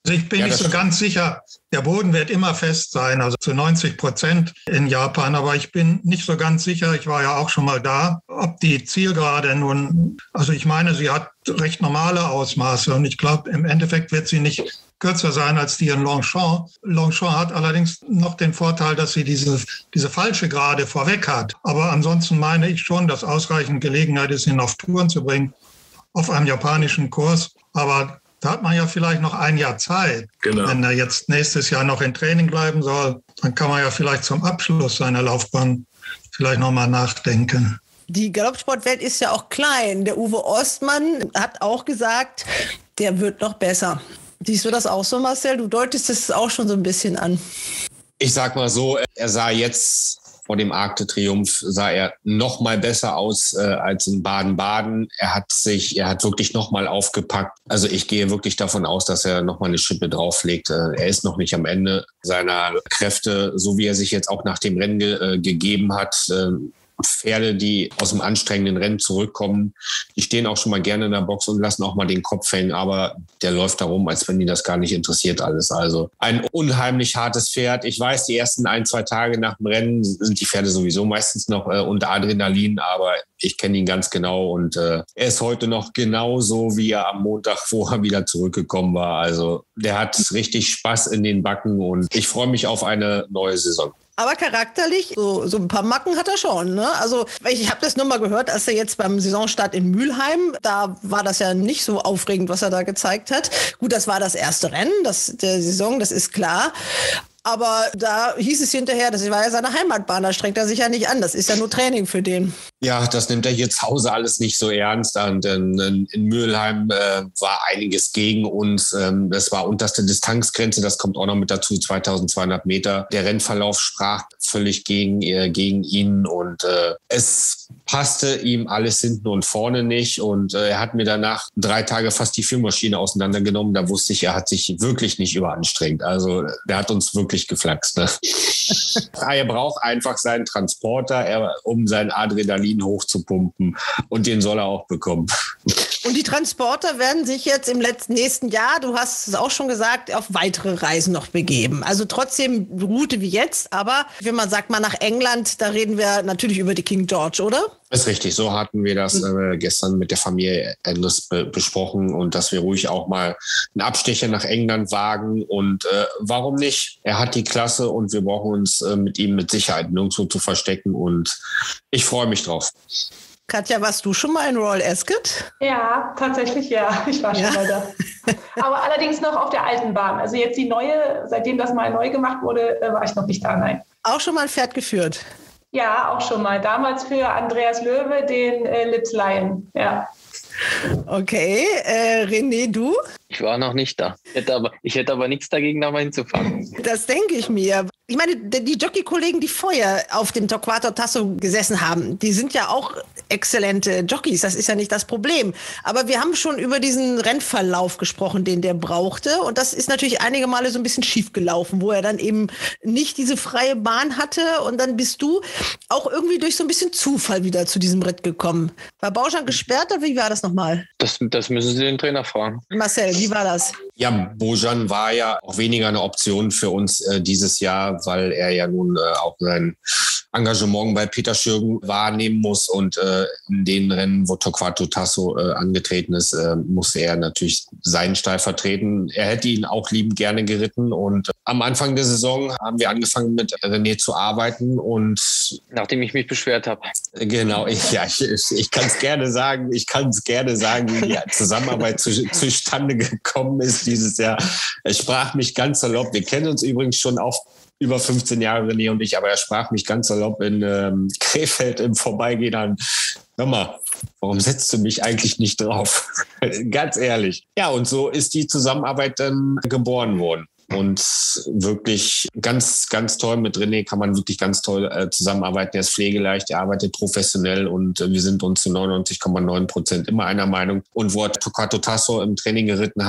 Also ich bin Ja, nicht das so ganz sicher, der Boden wird immer fest sein, also zu neunzig Prozent in Japan, aber ich bin nicht so ganz sicher, ich war ja auch schon mal da, ob die Zielgerade nun, also ich meine, sie hat recht normale Ausmaße und ich glaube, im Endeffekt wird sie nicht kürzer sein als die in Longchamp. Longchamp hat allerdings noch den Vorteil, dass sie diese, diese falsche Gerade vorweg hat. Aber ansonsten meine ich schon, dass ausreichend Gelegenheit ist, ihn auf Touren zu bringen, auf einem japanischen Kurs. Aber da hat man ja vielleicht noch ein Jahr Zeit. Genau. Wenn er jetzt nächstes Jahr noch in Training bleiben soll, dann kann man ja vielleicht zum Abschluss seiner Laufbahn vielleicht nochmal nachdenken. Die Galoppsportwelt ist ja auch klein. Der Uwe Ostmann hat auch gesagt, der wird noch besser. Siehst du das auch so, Marcel? Du deutest es auch schon so ein bisschen an. Ich sag mal so, er sah jetzt vor dem Arc de Triomphe, sah er noch mal besser aus äh, als in Baden-Baden. Er hat sich, er hat wirklich noch mal aufgepackt. Also ich gehe wirklich davon aus, dass er noch mal eine Schippe drauflegt. Äh, er ist noch nicht am Ende seiner Kräfte, so wie er sich jetzt auch nach dem Rennen ge- äh, gegeben hat. Äh, Pferde, die aus dem anstrengenden Rennen zurückkommen, die stehen auch schon mal gerne in der Box und lassen auch mal den Kopf hängen, aber der läuft da rum, als wenn die das gar nicht interessiert alles. Also ein unheimlich hartes Pferd. Ich weiß, die ersten ein, zwei Tage nach dem Rennen sind die Pferde sowieso meistens noch äh, unter Adrenalin, aber ich kenne ihn ganz genau und äh, er ist heute noch genauso, wie er am Montag vorher wieder zurückgekommen war. Also der hat richtig Spaß in den Backen und ich freue mich auf eine neue Saison. Aber charakterlich, so, so ein paar Macken hat er schon. Ne? Also ich habe das nur mal gehört, als er jetzt beim Saisonstart in Mülheim, da war das ja nicht so aufregend, was er da gezeigt hat. Gut, das war das erste Rennen das, der Saison, das ist klar. Aber da hieß es hinterher, das war ja seine Heimatbahn, da strengt er sich ja nicht an. Das ist ja nur Training für den. Ja, das nimmt er hier zu Hause alles nicht so ernst. Und in, in Mülheim äh, war einiges gegen uns. Ähm, das war unterste Distanzgrenze, das kommt auch noch mit dazu, zweitausendzweihundert Meter. Der Rennverlauf sprach völlig gegen, äh, gegen ihn und äh, es passte ihm alles hinten und vorne nicht. Und äh, er hat mir danach drei Tage fast die Führmaschine auseinandergenommen. Da wusste ich, er hat sich wirklich nicht überanstrengt. Also der hat uns wirklich geflaxt. Ne? Er braucht einfach seinen Transporter, er, um sein Adrenalin hochzupumpen. Und den soll er auch bekommen. Und die Transporter werden sich jetzt im letzten, nächsten Jahr, du hast es auch schon gesagt, auf weitere Reisen noch begeben. Also trotzdem Route wie jetzt, aber wenn man sagt mal nach England, da reden wir natürlich über die King George, oder? Ist richtig, so hatten wir das äh, gestern mit der Familie Endless be- besprochen und dass wir ruhig auch mal einen Abstecher nach England wagen und äh, warum nicht? Er hat die Klasse und wir brauchen uns äh, mit ihm mit Sicherheit nirgendwo zu verstecken und ich freue mich drauf. Katja, warst du schon mal in Royal Ascot? Ja, tatsächlich ja. Ich war schon ja. mal da. Aber allerdings noch auf der alten Bahn. Also jetzt die neue, seitdem das mal neu gemacht wurde, war ich noch nicht da, nein. Auch schon mal ein Pferd geführt? Ja, auch schon mal. Damals für Andreas Löwe, den äh, Lips Lion, ja. Okay, äh, René, du? Ich war noch nicht da. Ich hätte aber, ich hätte aber nichts dagegen, da mal hinzufahren. Das denke ich mir. Ich meine, die Jockey-Kollegen, die vorher auf dem Torquato Tasso gesessen haben, die sind ja auch exzellente Jockeys. Das ist ja nicht das Problem. Aber wir haben schon über diesen Rennverlauf gesprochen, den der brauchte. Und das ist natürlich einige Male so ein bisschen schief gelaufen, wo er dann eben nicht diese freie Bahn hatte. Und dann bist du auch irgendwie durch so ein bisschen Zufall wieder zu diesem Ritt gekommen. War Baujan gesperrt oder wie war das nochmal? Das, das müssen Sie den Trainer fragen. Marcel, wie war das? Ja, Baujan war ja auch weniger eine Option für uns äh, dieses Jahr, weil er ja nun äh, auch sein Engagement bei Peter Schürgen wahrnehmen muss und äh, in den Rennen, wo Torquato Tasso äh, angetreten ist, äh, musste er natürlich seinen Stall vertreten. Er hätte ihn auch liebend gerne geritten und äh, am Anfang der Saison haben wir angefangen mit René zu arbeiten und nachdem ich mich beschwert habe. Genau, ich, ja, ich, ich kann es gerne sagen, ich kann es gerne sagen, wie die Zusammenarbeit zu, zustande gekommen ist dieses Jahr. Es sprach mich ganz salopp. Wir kennen uns übrigens schon auch über fünfzehn Jahre, René und ich, aber er sprach mich ganz salopp in ähm, Krefeld im Vorbeigehen an. Hör mal, warum setzt du mich eigentlich nicht drauf? Ganz ehrlich. Ja, und so ist die Zusammenarbeit dann geboren worden. Und wirklich ganz, ganz toll. Mit René kann man wirklich ganz toll äh, zusammenarbeiten. Er ist pflegeleicht, er arbeitet professionell und äh, wir sind uns zu neunundneunzig Komma neun Prozent immer einer Meinung. Und wo er Torquato Tasso im Training geritten hat,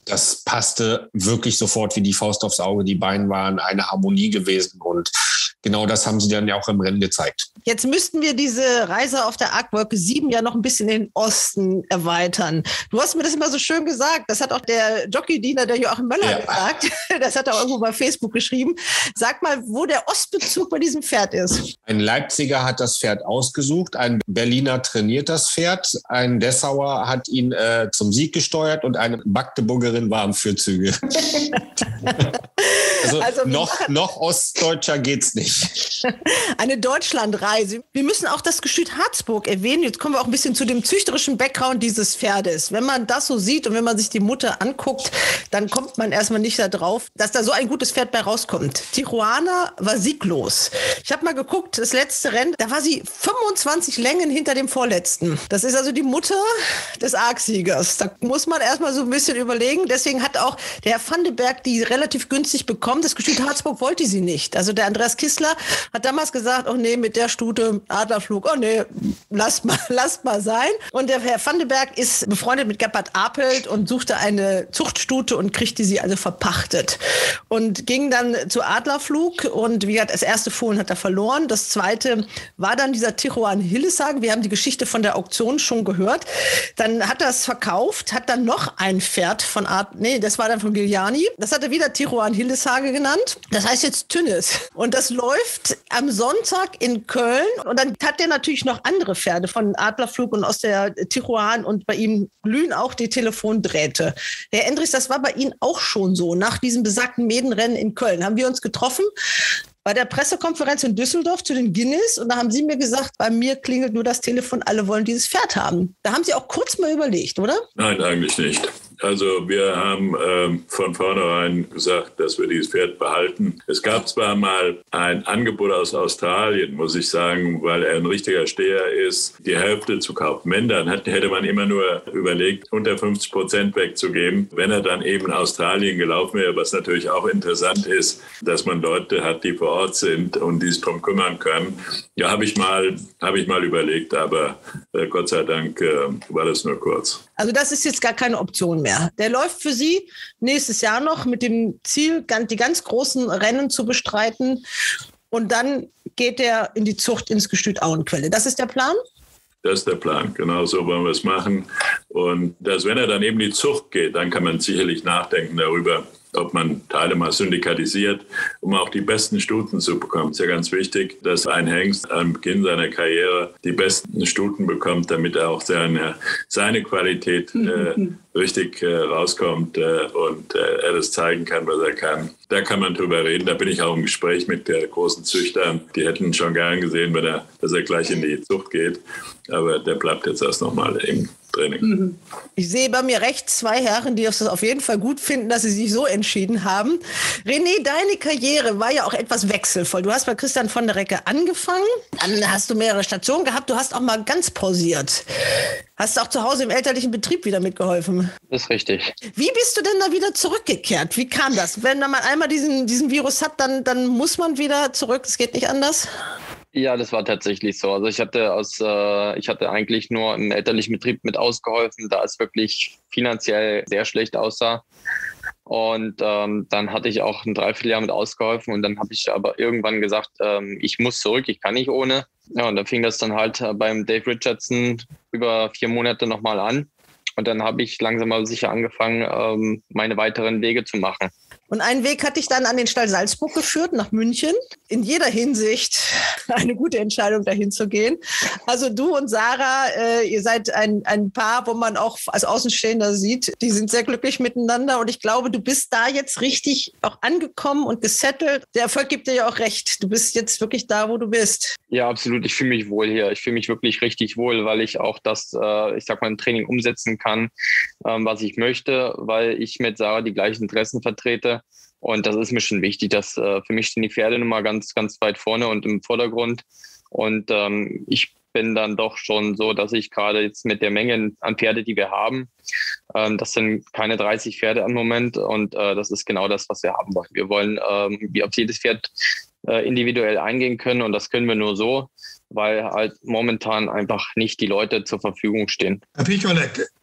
Das passte wirklich sofort wie die Faust aufs Auge. Die beiden waren eine Harmonie gewesen und genau das haben sie dann ja auch im Rennen gezeigt. Jetzt müssten wir diese Reise auf der Arkwolke sieben ja noch ein bisschen in den Osten erweitern. Du hast mir das immer so schön gesagt. Das hat auch der Jockey-Diener, der Joachim Möller, ja. gesagt. Das hat er auch irgendwo bei Facebook geschrieben. Sag mal, wo der Ostbezug bei diesem Pferd ist. Ein Leipziger hat das Pferd ausgesucht, ein Berliner trainiert das Pferd, ein Dessauer hat ihn äh, zum Sieg gesteuert und eine Magdeburgerin war am Führzüge. also, also noch, noch ostdeutscher geht's nicht. Eine Deutschlandreise. Wir müssen auch das Gestüt Harzburg erwähnen. Jetzt kommen wir auch ein bisschen zu dem züchterischen Background dieses Pferdes. Wenn man das so sieht und wenn man sich die Mutter anguckt, dann kommt man erstmal nicht da drauf, dass da so ein gutes Pferd bei rauskommt. Tijuana war sieglos. Ich habe mal geguckt, das letzte Rennen, da war sie fünfundzwanzig Längen hinter dem vorletzten. Das ist also die Mutter des Arc-Siegers. Da muss man erstmal so ein bisschen überlegen. Deswegen hat auch der Herr van de Berg die relativ günstig bekommen. Das Gestüt Harzburg wollte sie nicht. Also der Andreas Kissler hat damals gesagt, oh nee, mit der Stute Adlerflug, oh nee, lasst mal, lasst mal sein. Und der Herr van de Berg ist befreundet mit Gebhard Apelt und suchte eine Zuchtstute und kriegte sie also verpachtet. Und ging dann zu Adlerflug und wie gesagt, das erste Fohlen hat er verloren. Das zweite war dann dieser Tijuan Hildesheim. Wir haben die Geschichte von der Auktion schon gehört. Dann hat er es verkauft, hat dann noch ein Pferd von Art, nee, das war dann von Giuliani. Das hat er wieder Tijuan Hildeshage genannt. Das heißt jetzt Tünnes. Und das läuft am Sonntag in Köln. Und dann hat er natürlich noch andere Pferde von Adlerflug und aus der Tijuan und bei ihm glühen auch die Telefondrähte. Herr Endrichs, das war bei Ihnen auch schon so. Nach diesem besagten Medenrennen in Köln haben wir uns getroffen bei der Pressekonferenz in Düsseldorf zu den Guinness und da haben Sie mir gesagt, bei mir klingelt nur das Telefon, alle wollen dieses Pferd haben. Da haben Sie auch kurz mal überlegt, oder? Nein, eigentlich nicht. Also wir haben ähm, von vornherein gesagt, dass wir dieses Pferd behalten. Es gab zwar mal ein Angebot aus Australien, muss ich sagen, weil er ein richtiger Steher ist, die Hälfte zu kaufen. Wenn, dann hätte man immer nur überlegt, unter fünfzig Prozent wegzugeben. Wenn er dann eben in Australien gelaufen wäre, was natürlich auch interessant ist, dass man Leute hat, die vor Ort sind und die sich darum kümmern können. Ja, habe ich mal, habe ich mal überlegt, aber äh, Gott sei Dank äh, war das nur kurz. Also das ist jetzt gar keine Option mehr. Der läuft für Sie nächstes Jahr noch mit dem Ziel, die ganz großen Rennen zu bestreiten. Und dann geht er in die Zucht ins Gestüt Auenquelle. Das ist der Plan? Das ist der Plan. Genau so wollen wir es machen. Und dass, wenn er dann eben in die Zucht geht, dann kann man sicherlich nachdenken darüber, ob man Teile mal syndikatisiert, um auch die besten Stuten zu bekommen. Es ist ja ganz wichtig, dass ein Hengst am Beginn seiner Karriere die besten Stuten bekommt, damit er auch seine, seine Qualität äh, richtig äh, rauskommt äh, und äh, er das zeigen kann, was er kann. Da kann man drüber reden. Da bin ich auch im Gespräch mit der großen Züchtern. Die hätten schon gern gesehen, wenn er, dass er gleich in die Zucht geht. Aber der bleibt jetzt erst noch mal im Training. Ich sehe bei mir rechts zwei Herren, die es auf jeden Fall gut finden, dass sie sich so entschieden haben. René, deine Karriere war ja auch etwas wechselvoll. Du hast bei Christian von der Recke angefangen, dann hast du mehrere Stationen gehabt, du hast auch mal ganz pausiert. Hast du auch zu Hause im elterlichen Betrieb wieder mitgeholfen? Das ist richtig. Wie bist du denn da wieder zurückgekehrt? Wie kam das? Wenn man einmal diesen, diesen Virus hat, dann, dann muss man wieder zurück. Es geht nicht anders? Ja, das war tatsächlich so. Also ich hatte aus, äh, ich hatte eigentlich nur im elterlichen Betrieb mit ausgeholfen, da es wirklich finanziell sehr schlecht aussah. Und ähm, dann hatte ich auch ein Dreivierteljahr mit ausgeholfen und dann habe ich aber irgendwann gesagt, ähm, ich muss zurück, ich kann nicht ohne. Ja, und dann fing das dann halt beim Dave Richardson über vier Monate nochmal an. Und dann habe ich langsam aber sicher angefangen, ähm, meine weiteren Wege zu machen. Und ein Weg hat dich dann an den Stall Salzburg geführt, nach München. In jeder Hinsicht eine gute Entscheidung, dahin zu gehen. Also du und Sarah, äh, ihr seid ein, ein Paar, wo man auch als Außenstehender sieht, die sind sehr glücklich miteinander. Und ich glaube, du bist da jetzt richtig auch angekommen und gesettelt. Der Erfolg gibt dir ja auch recht. Du bist jetzt wirklich da, wo du bist. Ja, absolut. Ich fühle mich wohl hier. Ich fühle mich wirklich richtig wohl, weil ich auch das, äh, ich sag mal, im Training umsetzen kann, ähm, was ich möchte, weil ich mit Sarah die gleichen Interessen vertrete. Und das ist mir schon wichtig, dass äh, für mich stehen die Pferde nun mal ganz, ganz weit vorne und im Vordergrund. Und ähm, ich bin dann doch schon so, dass ich gerade jetzt mit der Menge an Pferde, die wir haben, ähm, das sind keine dreißig Pferde im Moment und äh, das ist genau das, was wir haben wollen. Wir wollen ähm, wie auf jedes Pferd äh, individuell eingehen können und das können wir nur so, weil halt momentan einfach nicht die Leute zur Verfügung stehen. Herr Picholek,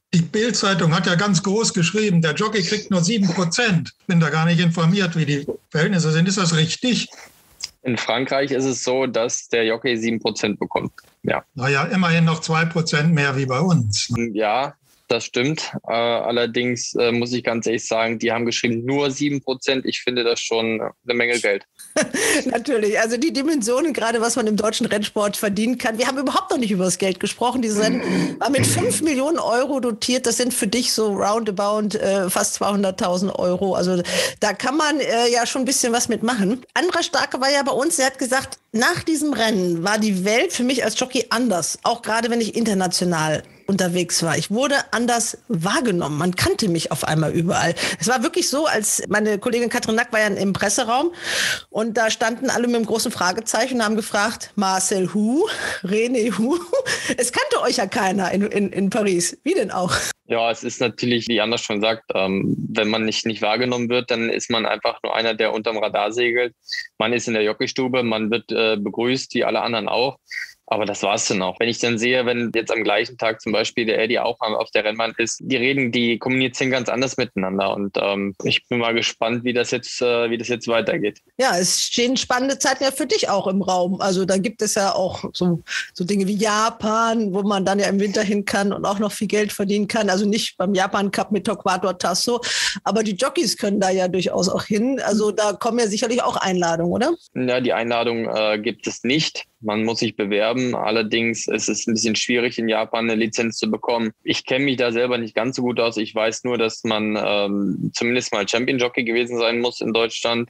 Die Bild-Zeitung hat ja ganz groß geschrieben, der Jockey kriegt nur sieben Prozent. Bin da gar nicht informiert, wie die Verhältnisse sind. Ist das richtig? In Frankreich ist es so, dass der Jockey sieben Prozent bekommt. Ja. Naja, immerhin noch zwei Prozent mehr wie bei uns. Ja, das stimmt. Äh, allerdings äh, muss ich ganz ehrlich sagen, die haben geschrieben nur sieben Prozent. Ich finde das schon eine Menge Geld. Natürlich, also die Dimensionen, gerade was man im deutschen Rennsport verdienen kann. Wir haben überhaupt noch nicht über das Geld gesprochen. Dieses Rennen war mit fünf Millionen Euro dotiert. Das sind für dich so roundabout äh, fast zweihunderttausend Euro. Also da kann man äh, ja schon ein bisschen was mitmachen. Andra Starke war ja bei uns. Er hat gesagt, nach diesem Rennen war die Welt für mich als Jockey anders. Auch gerade wenn ich international unterwegs war. Ich wurde anders wahrgenommen. Man kannte mich auf einmal überall. Es war wirklich so, als meine Kollegin Katrin Nack war ja im Presseraum und da standen alle mit einem großen Fragezeichen und haben gefragt, Marcel Hu, René Hu. Es kannte euch ja keiner in, in, in Paris. Wie denn auch? Ja, es ist natürlich, wie Anders schon sagt, ähm, wenn man nicht, nicht wahrgenommen wird, dann ist man einfach nur einer, der unterm Radar segelt. Man ist in der Jockeystube, man wird äh, begrüßt, wie alle anderen auch. Aber das war's dann auch. Wenn ich dann sehe, wenn jetzt am gleichen Tag zum Beispiel der Eddie auch auf der Rennbahn ist, die reden, die kommunizieren ganz anders miteinander. Und ähm, ich bin mal gespannt, wie das jetzt, äh, wie das jetzt weitergeht. Ja, es stehen spannende Zeiten ja für dich auch im Raum. Also da gibt es ja auch so, so Dinge wie Japan, wo man dann ja im Winter hin kann und auch noch viel Geld verdienen kann. Also nicht beim Japan Cup mit Torquato Tasso, aber die Jockeys können da ja durchaus auch hin. Also da kommen ja sicherlich auch Einladungen, oder? Ja, die Einladung äh, gibt es nicht. Man muss sich bewerben. Allerdings ist es ein bisschen schwierig, in Japan eine Lizenz zu bekommen. Ich kenne mich da selber nicht ganz so gut aus. Ich weiß nur, dass man ähm, zumindest mal Champion Jockey gewesen sein muss in Deutschland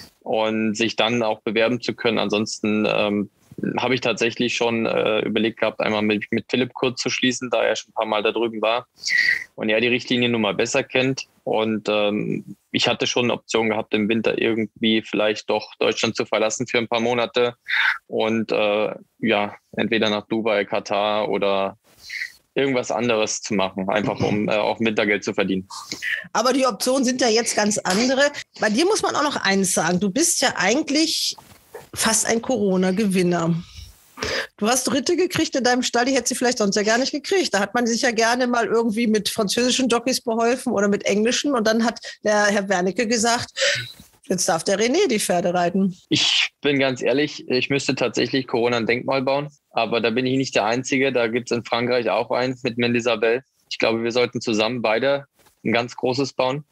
und sich dann auch bewerben zu können. Ansonsten ähm, habe ich tatsächlich schon äh, überlegt gehabt, einmal mit, mit Philipp kurz zu schließen, da er schon ein paar Mal da drüben war und er die Richtlinie nun mal besser kennt. Und ähm, ich hatte schon eine Option gehabt, im Winter irgendwie vielleicht doch Deutschland zu verlassen für ein paar Monate und äh, ja, entweder nach Dubai, Katar oder irgendwas anderes zu machen, einfach um äh, auch Wintergeld zu verdienen. Aber die Optionen sind ja jetzt ganz andere. Bei dir muss man auch noch eins sagen, du bist ja eigentlich fast ein Corona-Gewinner. Du hast Dritte gekriegt in deinem Stall, die hätte sie vielleicht sonst ja gar nicht gekriegt. Da hat man sich ja gerne mal irgendwie mit französischen Jockeys beholfen oder mit englischen. Und dann hat der Herr Wernicke gesagt, jetzt darf der René die Pferde reiten. Ich bin ganz ehrlich, ich müsste tatsächlich Corona ein Denkmal bauen. Aber da bin ich nicht der Einzige. Da gibt es in Frankreich auch eins mit Mendisabel. Ich glaube, wir sollten zusammen beide ein ganz großes bauen.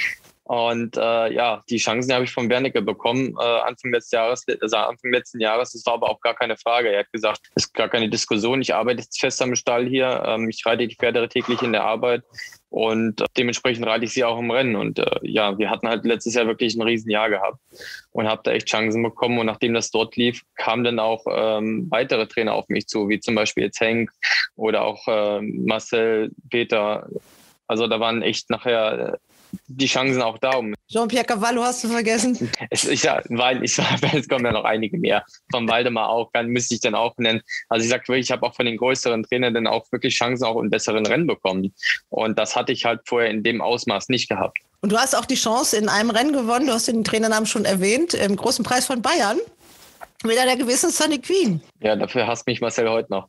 Und äh, ja, die Chancen habe ich von Wernicke bekommen, äh, Anfang des Jahres, also Anfang letzten Jahres. Das war aber auch gar keine Frage. Er hat gesagt, es ist gar keine Diskussion. Ich arbeite jetzt fest am Stall hier. Ähm, ich reite die Pferde täglich in der Arbeit und äh, dementsprechend reite ich sie auch im Rennen. Und äh, ja, wir hatten halt letztes Jahr wirklich ein Riesenjahr gehabt und habe da echt Chancen bekommen. Und nachdem das dort lief, kamen dann auch ähm, weitere Trainer auf mich zu, wie zum Beispiel jetzt Henk oder auch äh, Marcel, Peter. Also da waren echt nachher die Chancen auch da. Um Jean-Pierre Cavallo hast du vergessen? Es, ich, ja, weil ich, es kommen ja noch einige mehr. Von Waldemar auch, dann müsste ich dann auch nennen. Also ich sage wirklich, ich habe auch von den größeren Trainern dann auch wirklich Chancen auch in besseren Rennen bekommen. Und das hatte ich halt vorher in dem Ausmaß nicht gehabt. Und du hast auch die Chance in einem Rennen gewonnen, du hast den Trainernamen schon erwähnt, im großen Preis von Bayern. Wieder der gewissen Sunny Queen. Ja, dafür hasst mich Marcel heute noch.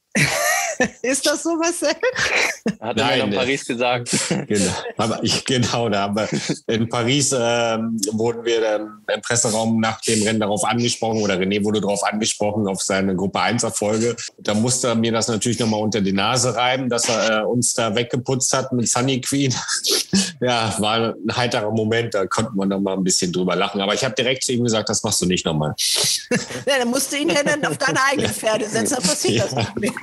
Ist das so, Marcel? Hat er mir in Paris gesagt. Genau, aber ich, genau da haben wir in Paris ähm, wurden wir dann im Presseraum nach dem Rennen darauf angesprochen, oder René wurde darauf angesprochen, auf seine Gruppe eins Erfolge. Da musste er mir das natürlich nochmal unter die Nase reiben, dass er äh, uns da weggeputzt hat mit Sunny Queen. Ja, war ein heiterer Moment, da konnte man noch mal ein bisschen drüber lachen. Aber ich habe direkt zu ihm gesagt, das machst du nicht nochmal. Ja, dann musst du ihn ja dann auf deine eigenen Pferde setzen, dann passiert ja. Das nicht mehr.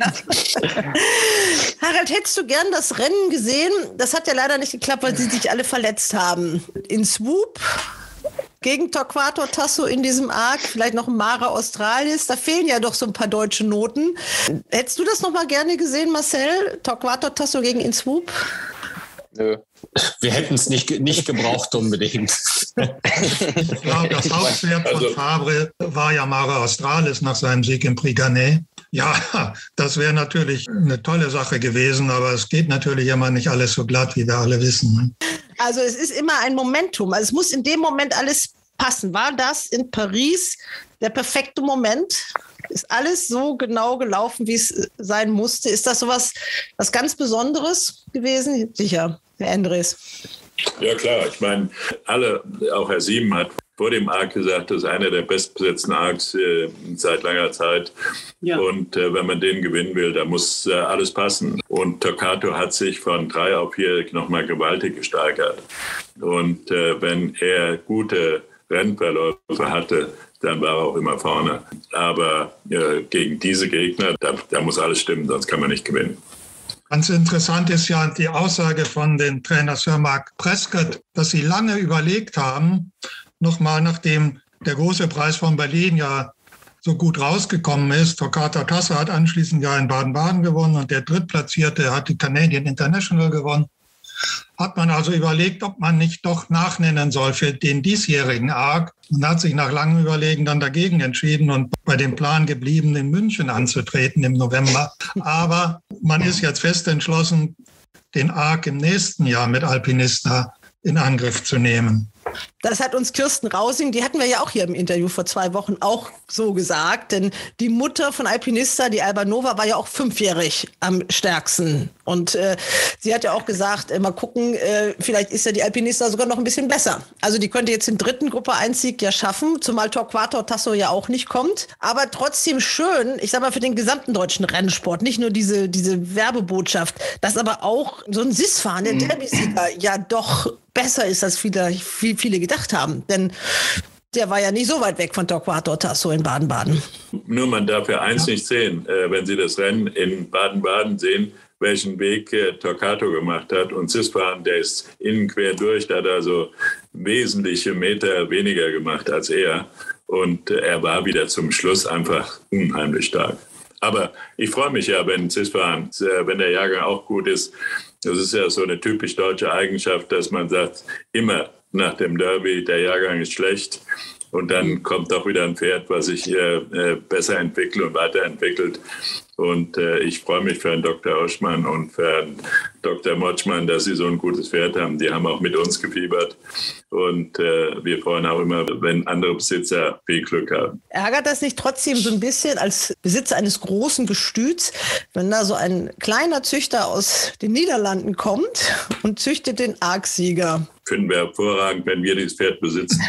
Harald, hättest du gern das Rennen gesehen? Das hat ja leider nicht geklappt, weil sie sich alle verletzt haben. In Swoop gegen Torquato Tasso in diesem Arc, vielleicht noch Mara Australis, da fehlen ja doch so ein paar deutsche Noten. Hättest du das noch mal gerne gesehen, Marcel? Torquato Tasso gegen In Swoop? Nö. Wir hätten es nicht, nicht gebraucht unbedingt. Ich glaube, das Hauptpferd von Fabre war ja Mara Australis nach seinem Sieg im Prix Gannet. Ja, das wäre natürlich eine tolle Sache gewesen, aber es geht natürlich immer nicht alles so glatt, wie wir alle wissen. Also es ist immer ein Momentum. Also es muss in dem Moment alles passen. War das in Paris der perfekte Moment? Ist alles so genau gelaufen, wie es sein musste? Ist das sowas was ganz Besonderes gewesen? Sicher, Herr Endres. Ja klar, ich meine, alle, auch Herr Sieben hat vor dem Arc gesagt, das ist einer der bestbesetzten Arcs äh, seit langer Zeit. Ja. Und äh, wenn man den gewinnen will, da muss äh, alles passen. Und Toccato hat sich von drei auf vier nochmal gewaltig gesteigert. Und äh, wenn er gute Rennverläufe hatte, dann war er auch immer vorne. Aber äh, gegen diese Gegner, da, da muss alles stimmen, sonst kann man nicht gewinnen. Ganz interessant ist ja die Aussage von dem Trainer Sir Mark Prescott, dass sie lange überlegt haben, nochmal nachdem der große Preis von Berlin ja so gut rausgekommen ist. Toccata Tasso hat anschließend ja in Baden-Baden gewonnen und der Drittplatzierte hat die Canadian International gewonnen. Hat man also überlegt, ob man nicht doch nachnennen soll für den diesjährigen Arc und hat sich nach langem Überlegen dann dagegen entschieden und bei dem Plan geblieben, in München anzutreten im November. Aber man ist jetzt fest entschlossen, den Arc im nächsten Jahr mit Alpinista in Angriff zu nehmen. Das hat uns Kirsten Rausing, die hatten wir ja auch hier im Interview vor zwei Wochen auch so gesagt, denn die Mutter von Alpinista, die Albanova, war ja auch fünfjährig am stärksten. Und äh, sie hat ja auch gesagt, äh, mal gucken, äh, vielleicht ist ja die Alpinista sogar noch ein bisschen besser. Also die könnte jetzt den dritten Gruppe eins Sieg ja schaffen, zumal Torquato Tasso ja auch nicht kommt. Aber trotzdem schön, ich sag mal, für den gesamten deutschen Rennsport, nicht nur diese, diese Werbebotschaft, dass aber auch so ein S I S-Fahren, der Derby-Sieger, ja doch besser ist, als viele, viele gedacht haben. Denn der war ja nicht so weit weg von Torquato Tasso in Baden-Baden. Nur man darf ja eins ja. nicht sehen, äh, wenn Sie das Rennen in Baden-Baden sehen, welchen Weg äh, Torquato gemacht hat. Und S I S-Fahren, der ist innen quer durch, da hat er so wesentliche Meter weniger gemacht als er. Und äh, er war wieder zum Schluss einfach unheimlich stark. Aber ich freue mich ja, wenn S I S-Fahren, äh, wenn der Jahrgang auch gut ist. Das ist ja so eine typisch deutsche Eigenschaft, dass man sagt, immer nach dem Derby, der Jahrgang ist schlecht. Und dann kommt doch wieder ein Pferd, was sich äh, besser entwickelt und weiterentwickelt. Und äh, ich freue mich für Herrn Doktor Oschmann und für Herrn Doktor Motschmann, dass sie so ein gutes Pferd haben. Die haben auch mit uns gefiebert. Und äh, wir freuen auch immer, wenn andere Besitzer viel Glück haben. Ärgert das nicht trotzdem so ein bisschen als Besitzer eines großen Gestüts, wenn da so ein kleiner Züchter aus den Niederlanden kommt und züchtet den Arc-Sieger? Finden wir hervorragend, wenn wir dieses Pferd besitzen.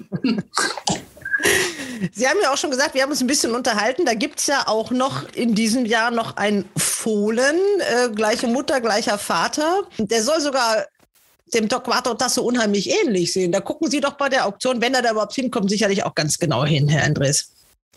Sie haben ja auch schon gesagt, wir haben uns ein bisschen unterhalten. Da gibt es ja auch noch in diesem Jahr noch einen Fohlen, äh, gleiche Mutter, gleicher Vater. Der soll sogar dem Torquato Tasso unheimlich ähnlich sehen. Da gucken Sie doch bei der Auktion, wenn er da überhaupt hinkommt, sicherlich auch ganz genau hin, Herr Endres.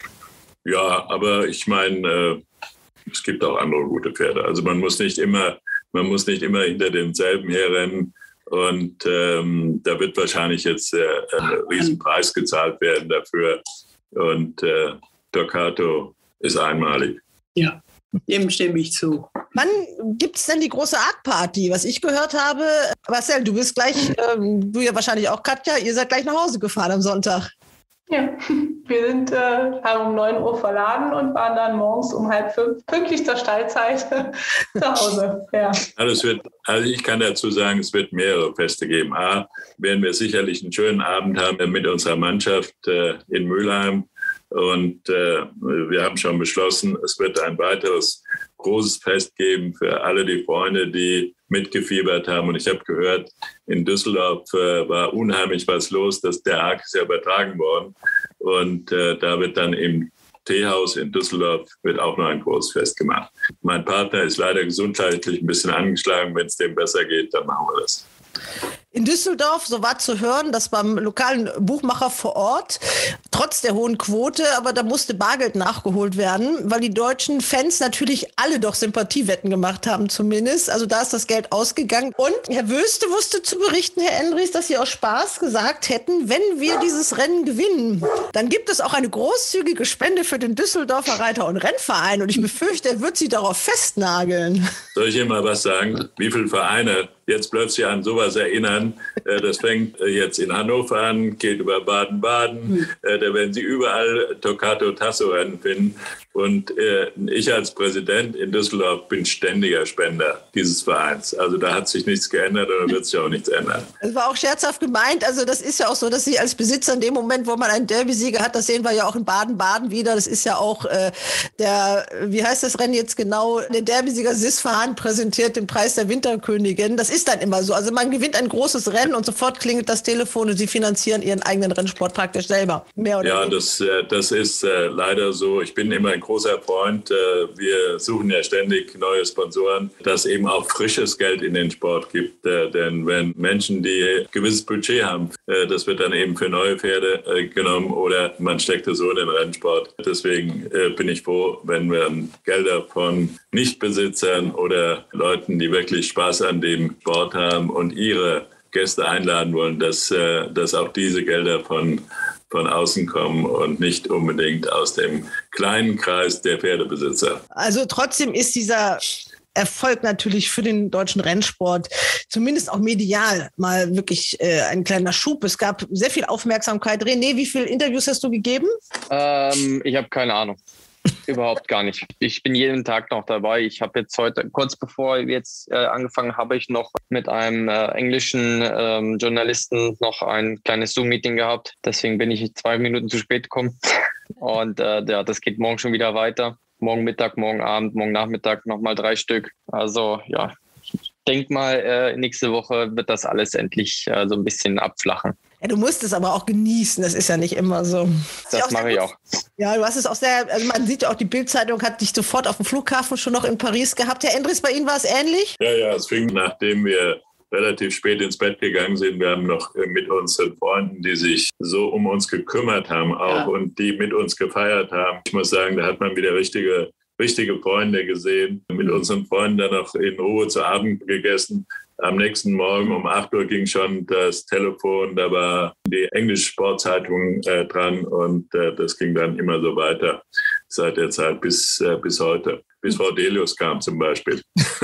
Ja, aber ich meine, äh, es gibt auch andere gute Pferde. Also man muss nicht immer, man muss nicht immer hinter demselben herrennen. Und ähm, da wird wahrscheinlich jetzt äh, ein Riesenpreis gezahlt werden dafür. Und äh, Torquato ist einmalig. Ja, dem stimme ich zu. Wann gibt es denn die große Arc-Party? Was ich gehört habe, Marcel, du bist gleich, ähm, du ja wahrscheinlich auch, Katja, ihr seid gleich nach Hause gefahren am Sonntag. Ja, wir sind, äh, haben um neun Uhr verladen und waren dann morgens um halb fünf, pünktlich zur Stallzeit, zu Hause. Ja. Also, es wird, also ich kann dazu sagen, es wird mehrere Feste geben. A, werden wir sicherlich einen schönen Abend haben mit unserer Mannschaft äh, in Mülheim. Und äh, wir haben schon beschlossen, es wird ein weiteres großes Fest geben für alle die Freunde, die mitgefiebert haben. Und ich habe gehört, in Düsseldorf äh, war unheimlich was los, dass der Arc ist ja übertragen worden. Und äh, da wird dann im Teehaus in Düsseldorf wird auch noch ein großes Fest gemacht. Mein Partner ist leider gesundheitlich ein bisschen angeschlagen. Wenn es dem besser geht, dann machen wir das. In Düsseldorf, so war zu hören, dass beim lokalen Buchmacher vor Ort, trotz der hohen Quote, aber da musste Bargeld nachgeholt werden, weil die deutschen Fans natürlich alle doch Sympathiewetten gemacht haben zumindest. Also da ist das Geld ausgegangen. Und Herr Wöste wusste zu berichten, Herr Endres, dass Sie aus Spaß gesagt hätten, wenn wir dieses Rennen gewinnen, dann gibt es auch eine großzügige Spende für den Düsseldorfer Reiter- und Rennverein. Und ich befürchte, er wird Sie darauf festnageln. Soll ich Ihnen mal was sagen? Wie viele Vereine jetzt plötzlich an sowas erinnern? Das fängt jetzt in Hannover an, geht über Baden-Baden. Da werden Sie überall Torquato Tasso Rennen finden. Und äh, ich als Präsident in Düsseldorf bin ständiger Spender dieses Vereins. Also da hat sich nichts geändert oder wird sich auch nichts ändern. Das war auch scherzhaft gemeint. Also das ist ja auch so, dass Sie als Besitzer in dem Moment, wo man einen Derby-Sieger hat, das sehen wir ja auch in Baden-Baden wieder. Das ist ja auch äh, der, wie heißt das Rennen jetzt genau? Der Derby-Sieger Sisfahan präsentiert den Preis der Winterkönigin. Das ist dann immer so. Also man gewinnt ein großes Rennen und sofort klingelt das Telefon und Sie finanzieren Ihren eigenen Rennsport praktisch selber. Mehr oder ja, das, äh, das ist äh, leider so. Ich bin immer ein großer Freund. Wir suchen ja ständig neue Sponsoren, dass eben auch frisches Geld in den Sport gibt. Denn wenn Menschen, die ein gewisses Budget haben, das wird dann eben für neue Pferde genommen oder man steckt es so in den Rennsport. Deswegen bin ich froh, wenn wir Gelder von Nichtbesitzern oder Leuten, die wirklich Spaß an dem Sport haben und ihre Gäste einladen wollen, dass, dass auch diese Gelder von von außen kommen und nicht unbedingt aus dem kleinen Kreis der Pferdebesitzer. Also trotzdem ist dieser Erfolg natürlich für den deutschen Rennsport, zumindest auch medial, mal wirklich äh, ein kleiner Schub. Es gab sehr viel Aufmerksamkeit. René, wie viele Interviews hast du gegeben? Ähm, ich habe keine Ahnung. Überhaupt gar nicht. Ich bin jeden Tag noch dabei. Ich habe jetzt heute, kurz bevor wir jetzt äh, angefangen, habe ich noch mit einem äh, englischen ähm, Journalisten noch ein kleines Zoom-Meeting gehabt. Deswegen bin ich zwei Minuten zu spät gekommen. Und äh, ja, das geht morgen schon wieder weiter. Morgen Mittag, morgen Abend, morgen Nachmittag nochmal drei Stück. Also ja, ich denke mal, äh, nächste Woche wird das alles endlich äh, so ein bisschen abflachen. Ja, du musst es aber auch genießen, das ist ja nicht immer so. Das mache ich auch. Ja, du hast es auch sehr, also man sieht ja auch, die Bild-Zeitung hat dich sofort auf dem Flughafen schon noch in Paris gehabt. Herr Endres, bei Ihnen war es ähnlich? Ja, ja, es fing, nachdem wir relativ spät ins Bett gegangen sind. Wir haben noch mit unseren Freunden, die sich so um uns gekümmert haben auch ja. und die mit uns gefeiert haben. Ich muss sagen, da hat man wieder richtige richtige Freunde gesehen, mit unseren Freunden dann noch in Ruhe zu Abend gegessen. Am nächsten Morgen um acht Uhr ging schon das Telefon, da war die englische Sportzeitung äh, dran und äh, das ging dann immer so weiter seit der Zeit bis, äh, bis heute. Bis Frau Delius kam zum Beispiel.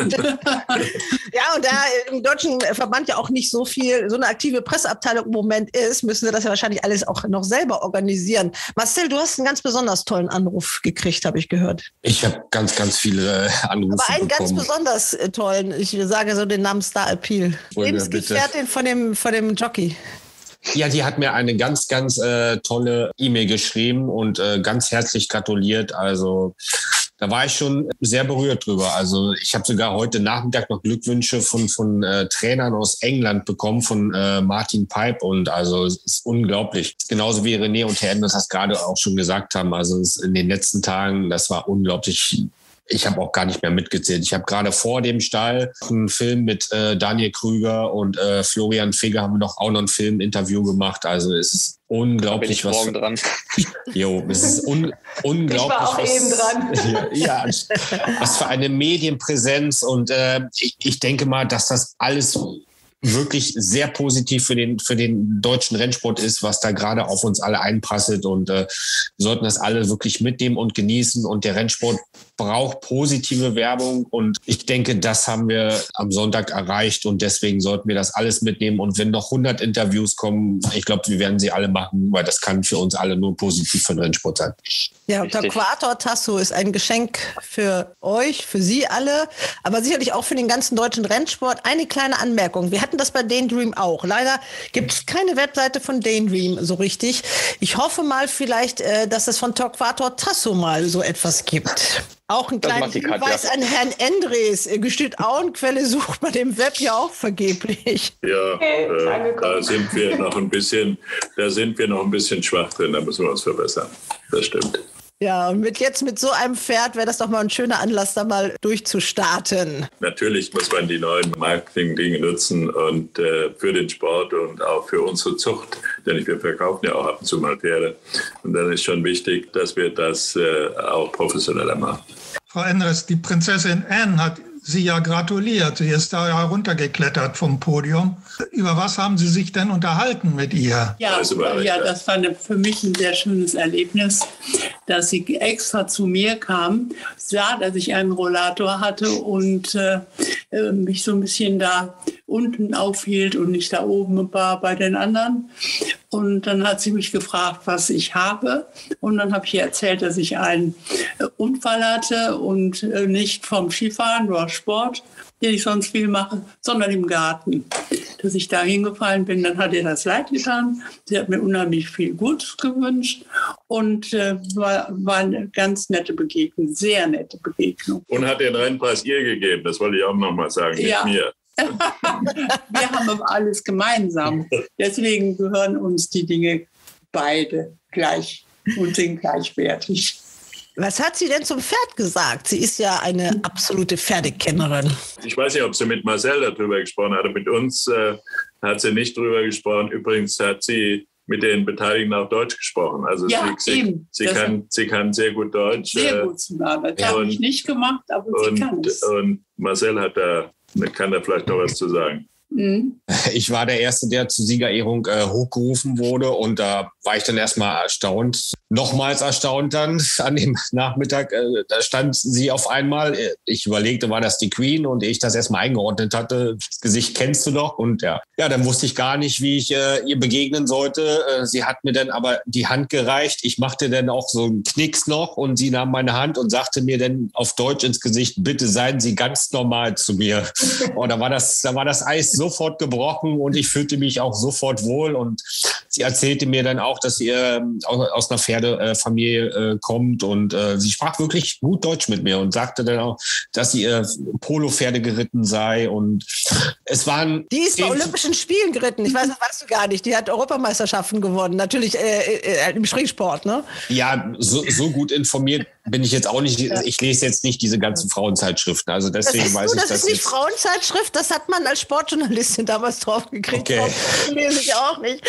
Ja, und da im deutschen Verband ja auch nicht so viel, so eine aktive Presseabteilung im Moment ist, müssen sie das ja wahrscheinlich alles auch noch selber organisieren. Marcel, du hast einen ganz besonders tollen Anruf gekriegt, habe ich gehört. Ich habe ganz, ganz viele Anrufe Aber einen bekommen. ganz besonders tollen, ich sage so den Namen Star Appeal. Lebensgefährtin von dem, von dem Jockey. Ja, die hat mir eine ganz, ganz äh, tolle E-Mail geschrieben und äh, ganz herzlich gratuliert. Also da war ich schon sehr berührt drüber. Also ich habe sogar heute Nachmittag noch Glückwünsche von, von äh, Trainern aus England bekommen, von äh, Martin Pipe. Und also es ist unglaublich. Genauso wie René und Herr Endres das gerade auch schon gesagt haben. Also es in den letzten Tagen, das war unglaublich. Ich habe auch gar nicht mehr mitgezählt. Ich habe gerade vor dem Stall einen Film mit äh, Daniel Krüger und äh, Florian Figge haben wir noch auch noch ein Film-Interview gemacht. Also es ist unglaublich, da bin ich was. Morgen dran. Jo, es ist un, unglaublich. Ich war auch was, eben dran. Ja, was für eine Medienpräsenz und äh, ich, ich denke mal, dass das alles wirklich sehr positiv für den, für den deutschen Rennsport ist, was da gerade auf uns alle einprasselt und äh, wir sollten das alle wirklich mitnehmen und genießen und der Rennsport braucht positive Werbung und ich denke, das haben wir am Sonntag erreicht und deswegen sollten wir das alles mitnehmen und wenn noch hundert Interviews kommen, ich glaube, wir werden sie alle machen, weil das kann für uns alle nur positiv für den Rennsport sein. Ja, und Torquato Tasso ist ein Geschenk für euch, für Sie alle, aber sicherlich auch für den ganzen deutschen Rennsport. Eine kleine Anmerkung. Wir hatten das bei Daydream auch. Leider gibt es keine Webseite von Daydream so richtig. Ich hoffe mal vielleicht, dass es von Torquato Tasso mal so etwas gibt. Auch ein kleiner Hinweis an Herrn Endres. Gestüt Auenquelle sucht man im Web ja auch vergeblich. Ja, äh, da sind wir noch ein bisschen, da sind wir noch ein bisschen schwach drin. Da müssen wir uns verbessern. Das stimmt. Ja, und mit jetzt mit so einem Pferd wäre das doch mal ein schöner Anlass, da mal durchzustarten. Natürlich muss man die neuen Marketing-Dinge nutzen und äh, für den Sport und auch für unsere Zucht, denn wir verkaufen ja auch ab und zu mal Pferde. Und dann ist schon wichtig, dass wir das äh, auch professioneller machen. Frau Endres, die Prinzessin Anne hat Sie ja gratuliert. Sie ist da ja runtergeklettert vom Podium. Über was haben Sie sich denn unterhalten mit ihr? Ja, das, ja, das war für mich ein sehr schönes Erlebnis, dass sie extra zu mir kam, sah, dass ich einen Rollator hatte und äh, mich so ein bisschen da unten aufhielt und nicht da oben war bei den anderen. Und dann hat sie mich gefragt, was ich habe. Und dann habe ich ihr erzählt, dass ich einen Unfall hatte und nicht vom Skifahren oder Sport, den ich sonst viel mache, sondern im Garten. Dass ich da hingefallen bin, dann hat ihr das leid getan. Sie hat mir unheimlich viel Gutes gewünscht und äh, war, war eine ganz nette Begegnung, sehr nette Begegnung. Und hat den Rennpreis ihr gegeben, das wollte ich auch noch mal sagen, ja. Nicht mir. Wir haben aber alles gemeinsam. Deswegen gehören uns die Dinge beide gleich und sind gleichwertig. Was hat sie denn zum Pferd gesagt? Sie ist ja eine absolute Pferdekennerin. Ich weiß nicht, ob sie mit Marcel darüber gesprochen hat. Mit uns äh, hat sie nicht darüber gesprochen. Übrigens hat sie mit den Beteiligten auch Deutsch gesprochen. Also ja, sie, eben. Sie, sie, kann, sie kann sehr gut Deutsch. Sehr gut sogar. Das habe ich nicht gemacht, aber sie und, kann es. Und Marcel hat da, kann da vielleicht noch was zu sagen. Ich war der Erste, der zur Siegerehrung äh, hochgerufen wurde und da war ich dann erstmal erstaunt. Nochmals erstaunt dann an dem Nachmittag, äh, da stand sie auf einmal. Ich überlegte, war das die Queen? Und ich das erstmal eingeordnet hatte, das Gesicht kennst du doch. Und ja, ja dann wusste ich gar nicht, wie ich äh, ihr begegnen sollte. Äh, sie hat mir dann aber die Hand gereicht. Ich machte dann auch so einen Knicks noch und sie nahm meine Hand und sagte mir dann auf Deutsch ins Gesicht, bitte seien Sie ganz normal zu mir. Oh, da war das, da war das Eis sofort gebrochen und ich fühlte mich auch sofort wohl. Und sie erzählte mir dann auch, dass sie äh, aus einer Pferdefamilie äh, kommt und äh, sie sprach wirklich gut Deutsch mit mir und sagte dann auch, dass sie äh, Polo-Pferde geritten sei und es waren... Die ist bei Olympischen Spielen geritten, ich weiß, das weißt du gar nicht, die hat Europameisterschaften gewonnen, natürlich äh, äh, im Springsport, ne? Ja, so, so gut informiert bin ich jetzt auch nicht, ich lese jetzt nicht diese ganzen Frauenzeitschriften, also deswegen das weiß du, ich, das dass ist nicht jetzt Frauenzeitschrift, das hat man als Sportjournalistin damals drauf gekriegt. Okay. Das lese ich auch nicht.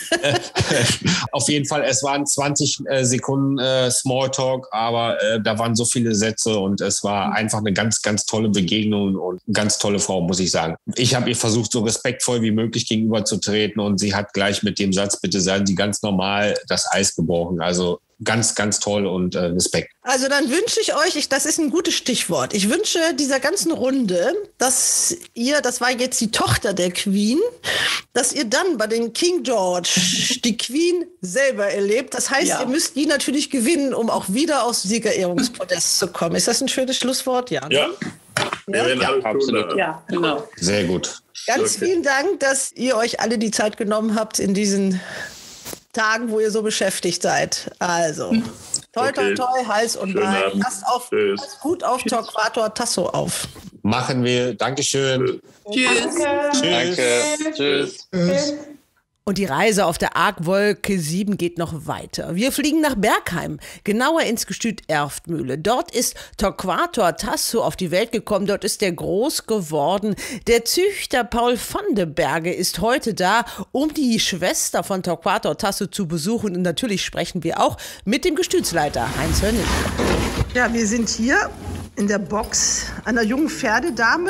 Auf jeden Fall, es waren zwanzig äh, Sekunden äh, Smalltalk, aber äh, da waren so viele Sätze und es war einfach eine ganz, ganz tolle Begegnung und eine ganz tolle Frau, muss ich sagen. Ich habe ihr versucht, so respektvoll wie möglich gegenüberzutreten und sie hat gleich mit dem Satz, bitte seien Sie ganz normal, das Eis gebrochen. Also ganz, ganz toll und äh, Respekt. Also dann wünsche ich euch, ich, das ist ein gutes Stichwort, ich wünsche dieser ganzen Runde, dass ihr, das war jetzt die Tochter der Queen, dass ihr dann bei den King George die Queen selber erlebt. Das heißt, ja. Ihr müsst die natürlich gewinnen, um auch wieder aufs Siegerehrungspodest zu kommen. Ist das ein schönes Schlusswort? Ja. Ne? Ja. Ja? Ja, ja, absolut. Ja, genau. Sehr gut. Ganz okay. Vielen Dank, dass ihr euch alle die Zeit genommen habt in diesen Tagen, wo ihr so beschäftigt seid. Also, toi, toi, toi, Hals und Bein. Passt auf, passt gut auf Torquato Tasso auf. Machen wir. Dankeschön. Tschüss. Tschüss. Danke. Tschüss. Tschüss. Und die Reise auf der Argwolke sieben geht noch weiter. Wir fliegen nach Bergheim, genauer ins Gestüt Erftmühle. Dort ist Torquato Tasso auf die Welt gekommen, dort ist er groß geworden. Der Züchter Paul von de Berge ist heute da, um die Schwester von Torquato Tasso zu besuchen. Und natürlich sprechen wir auch mit dem Gestütsleiter Heinz Hörnig. Ja, wir sind hier in der Box einer jungen Pferdedame.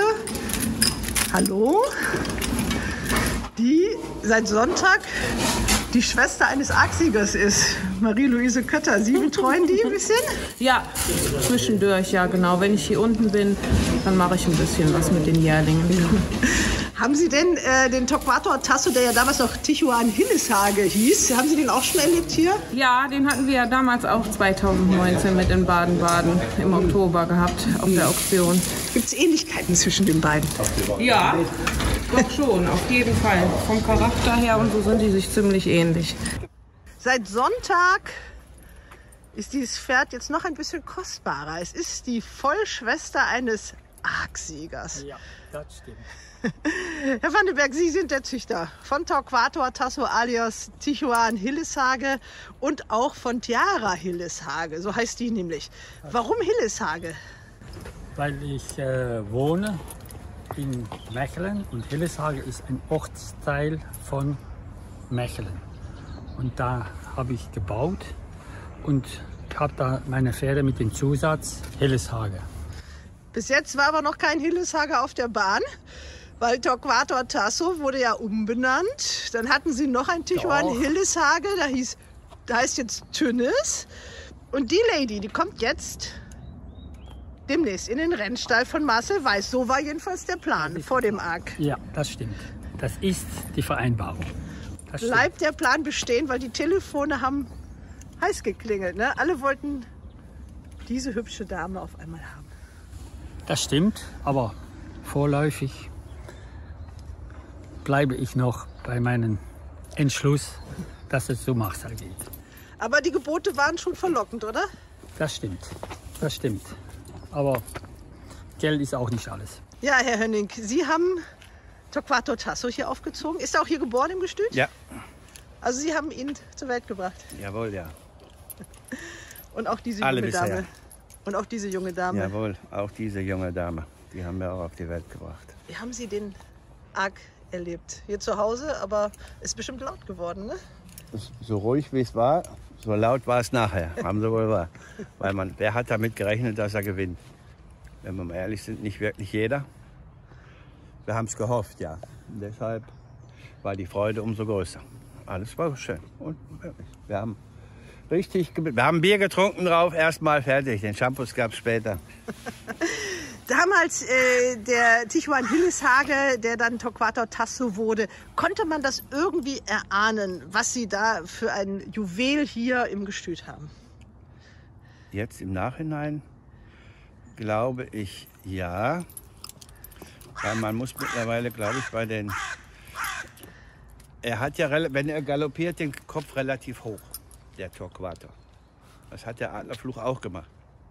Hallo. Die seit Sonntag die Schwester eines Argsiegers ist, Marie-Louise Kötter. Sie betreuen die ein bisschen? Ja, zwischendurch, ja genau. Wenn ich hier unten bin, dann mache ich ein bisschen was mit den Jährlingen. Haben Sie denn äh, den Torquato Tasso, der ja damals noch Tichuan Hilleshage hieß, haben Sie den auch schon erlebt hier? Ja, den hatten wir ja damals auch zweitausendneunzehn mit in Baden-Baden im Oktober gehabt auf der Auktion. Gibt es Ähnlichkeiten zwischen den beiden? Ja, doch schon, auf jeden Fall. Vom Charakter her und so sind die sich ziemlich ähnlich. Seit Sonntag ist dieses Pferd jetzt noch ein bisschen kostbarer. Es ist die Vollschwester eines Argsiegers. Ja, das stimmt. Herr van de Berg, Sie sind der Züchter von Torquato Tasso alias Tichuan Hilleshage und auch von Tiara Hilleshage, so heißt die nämlich. Warum Hilleshage? Weil ich äh, wohne in Mechelen und Hilleshage ist ein Ortsteil von Mechelen. Und da habe ich gebaut und habe da meine Pferde mit dem Zusatz Hilleshage. Bis jetzt war aber noch kein Hilleshage auf der Bahn, weil Torquato Tasso wurde ja umbenannt. Dann hatten sie noch ein Tichuan Hilleshage, da hieß, da heißt jetzt Tünnes. Und die Lady, die kommt jetzt demnächst in den Rennstall von Marcel Weiß. So war jedenfalls der Plan vor dem Arg. Ja, das stimmt. Das ist die Vereinbarung. bleibt der Plan bestehen, weil die Telefone haben heiß geklingelt. Ne? Alle wollten diese hübsche Dame auf einmal haben. Das stimmt, aber vorläufig bleibe ich noch bei meinem Entschluss, dass es so Marcel geht. Aber die Gebote waren schon verlockend, oder? Das stimmt, das stimmt. Aber Geld ist auch nicht alles. Ja, Herr Hönning, Sie haben Torquato Tasso hier aufgezogen. Ist er auch hier geboren im Gestüt? Ja. Also Sie haben ihn zur Welt gebracht? Jawohl, ja. Und auch diese Alle junge bisher. Dame? Und auch diese junge Dame? Jawohl, auch diese junge Dame. Die haben wir auch auf die Welt gebracht. Wie haben Sie den Arg erlebt? Hier zu Hause, aber ist bestimmt laut geworden, ne? So ruhig wie es war, so laut war es nachher. Haben sie wohl wahr. Weil man, wer hat damit gerechnet, dass er gewinnt? Wenn wir mal ehrlich sind, nicht wirklich jeder. Wir haben es gehofft, ja. Und deshalb war die Freude umso größer. Alles war schön. Und wirklich, wir haben richtig, wir haben Bier getrunken drauf, erstmal fertig. Den Shampoos gab es später. Damals äh, der Tijuan Hilleshage, der dann Torquato Tasso wurde, konnte man das irgendwie erahnen, was Sie da für ein Juwel hier im Gestüt haben? Jetzt im Nachhinein glaube ich ja. Weil man muss mittlerweile, glaube ich, bei den... Er hat ja, wenn er galoppiert, den Kopf relativ hoch, der Torquato. Das hat der Adlerfluch auch gemacht.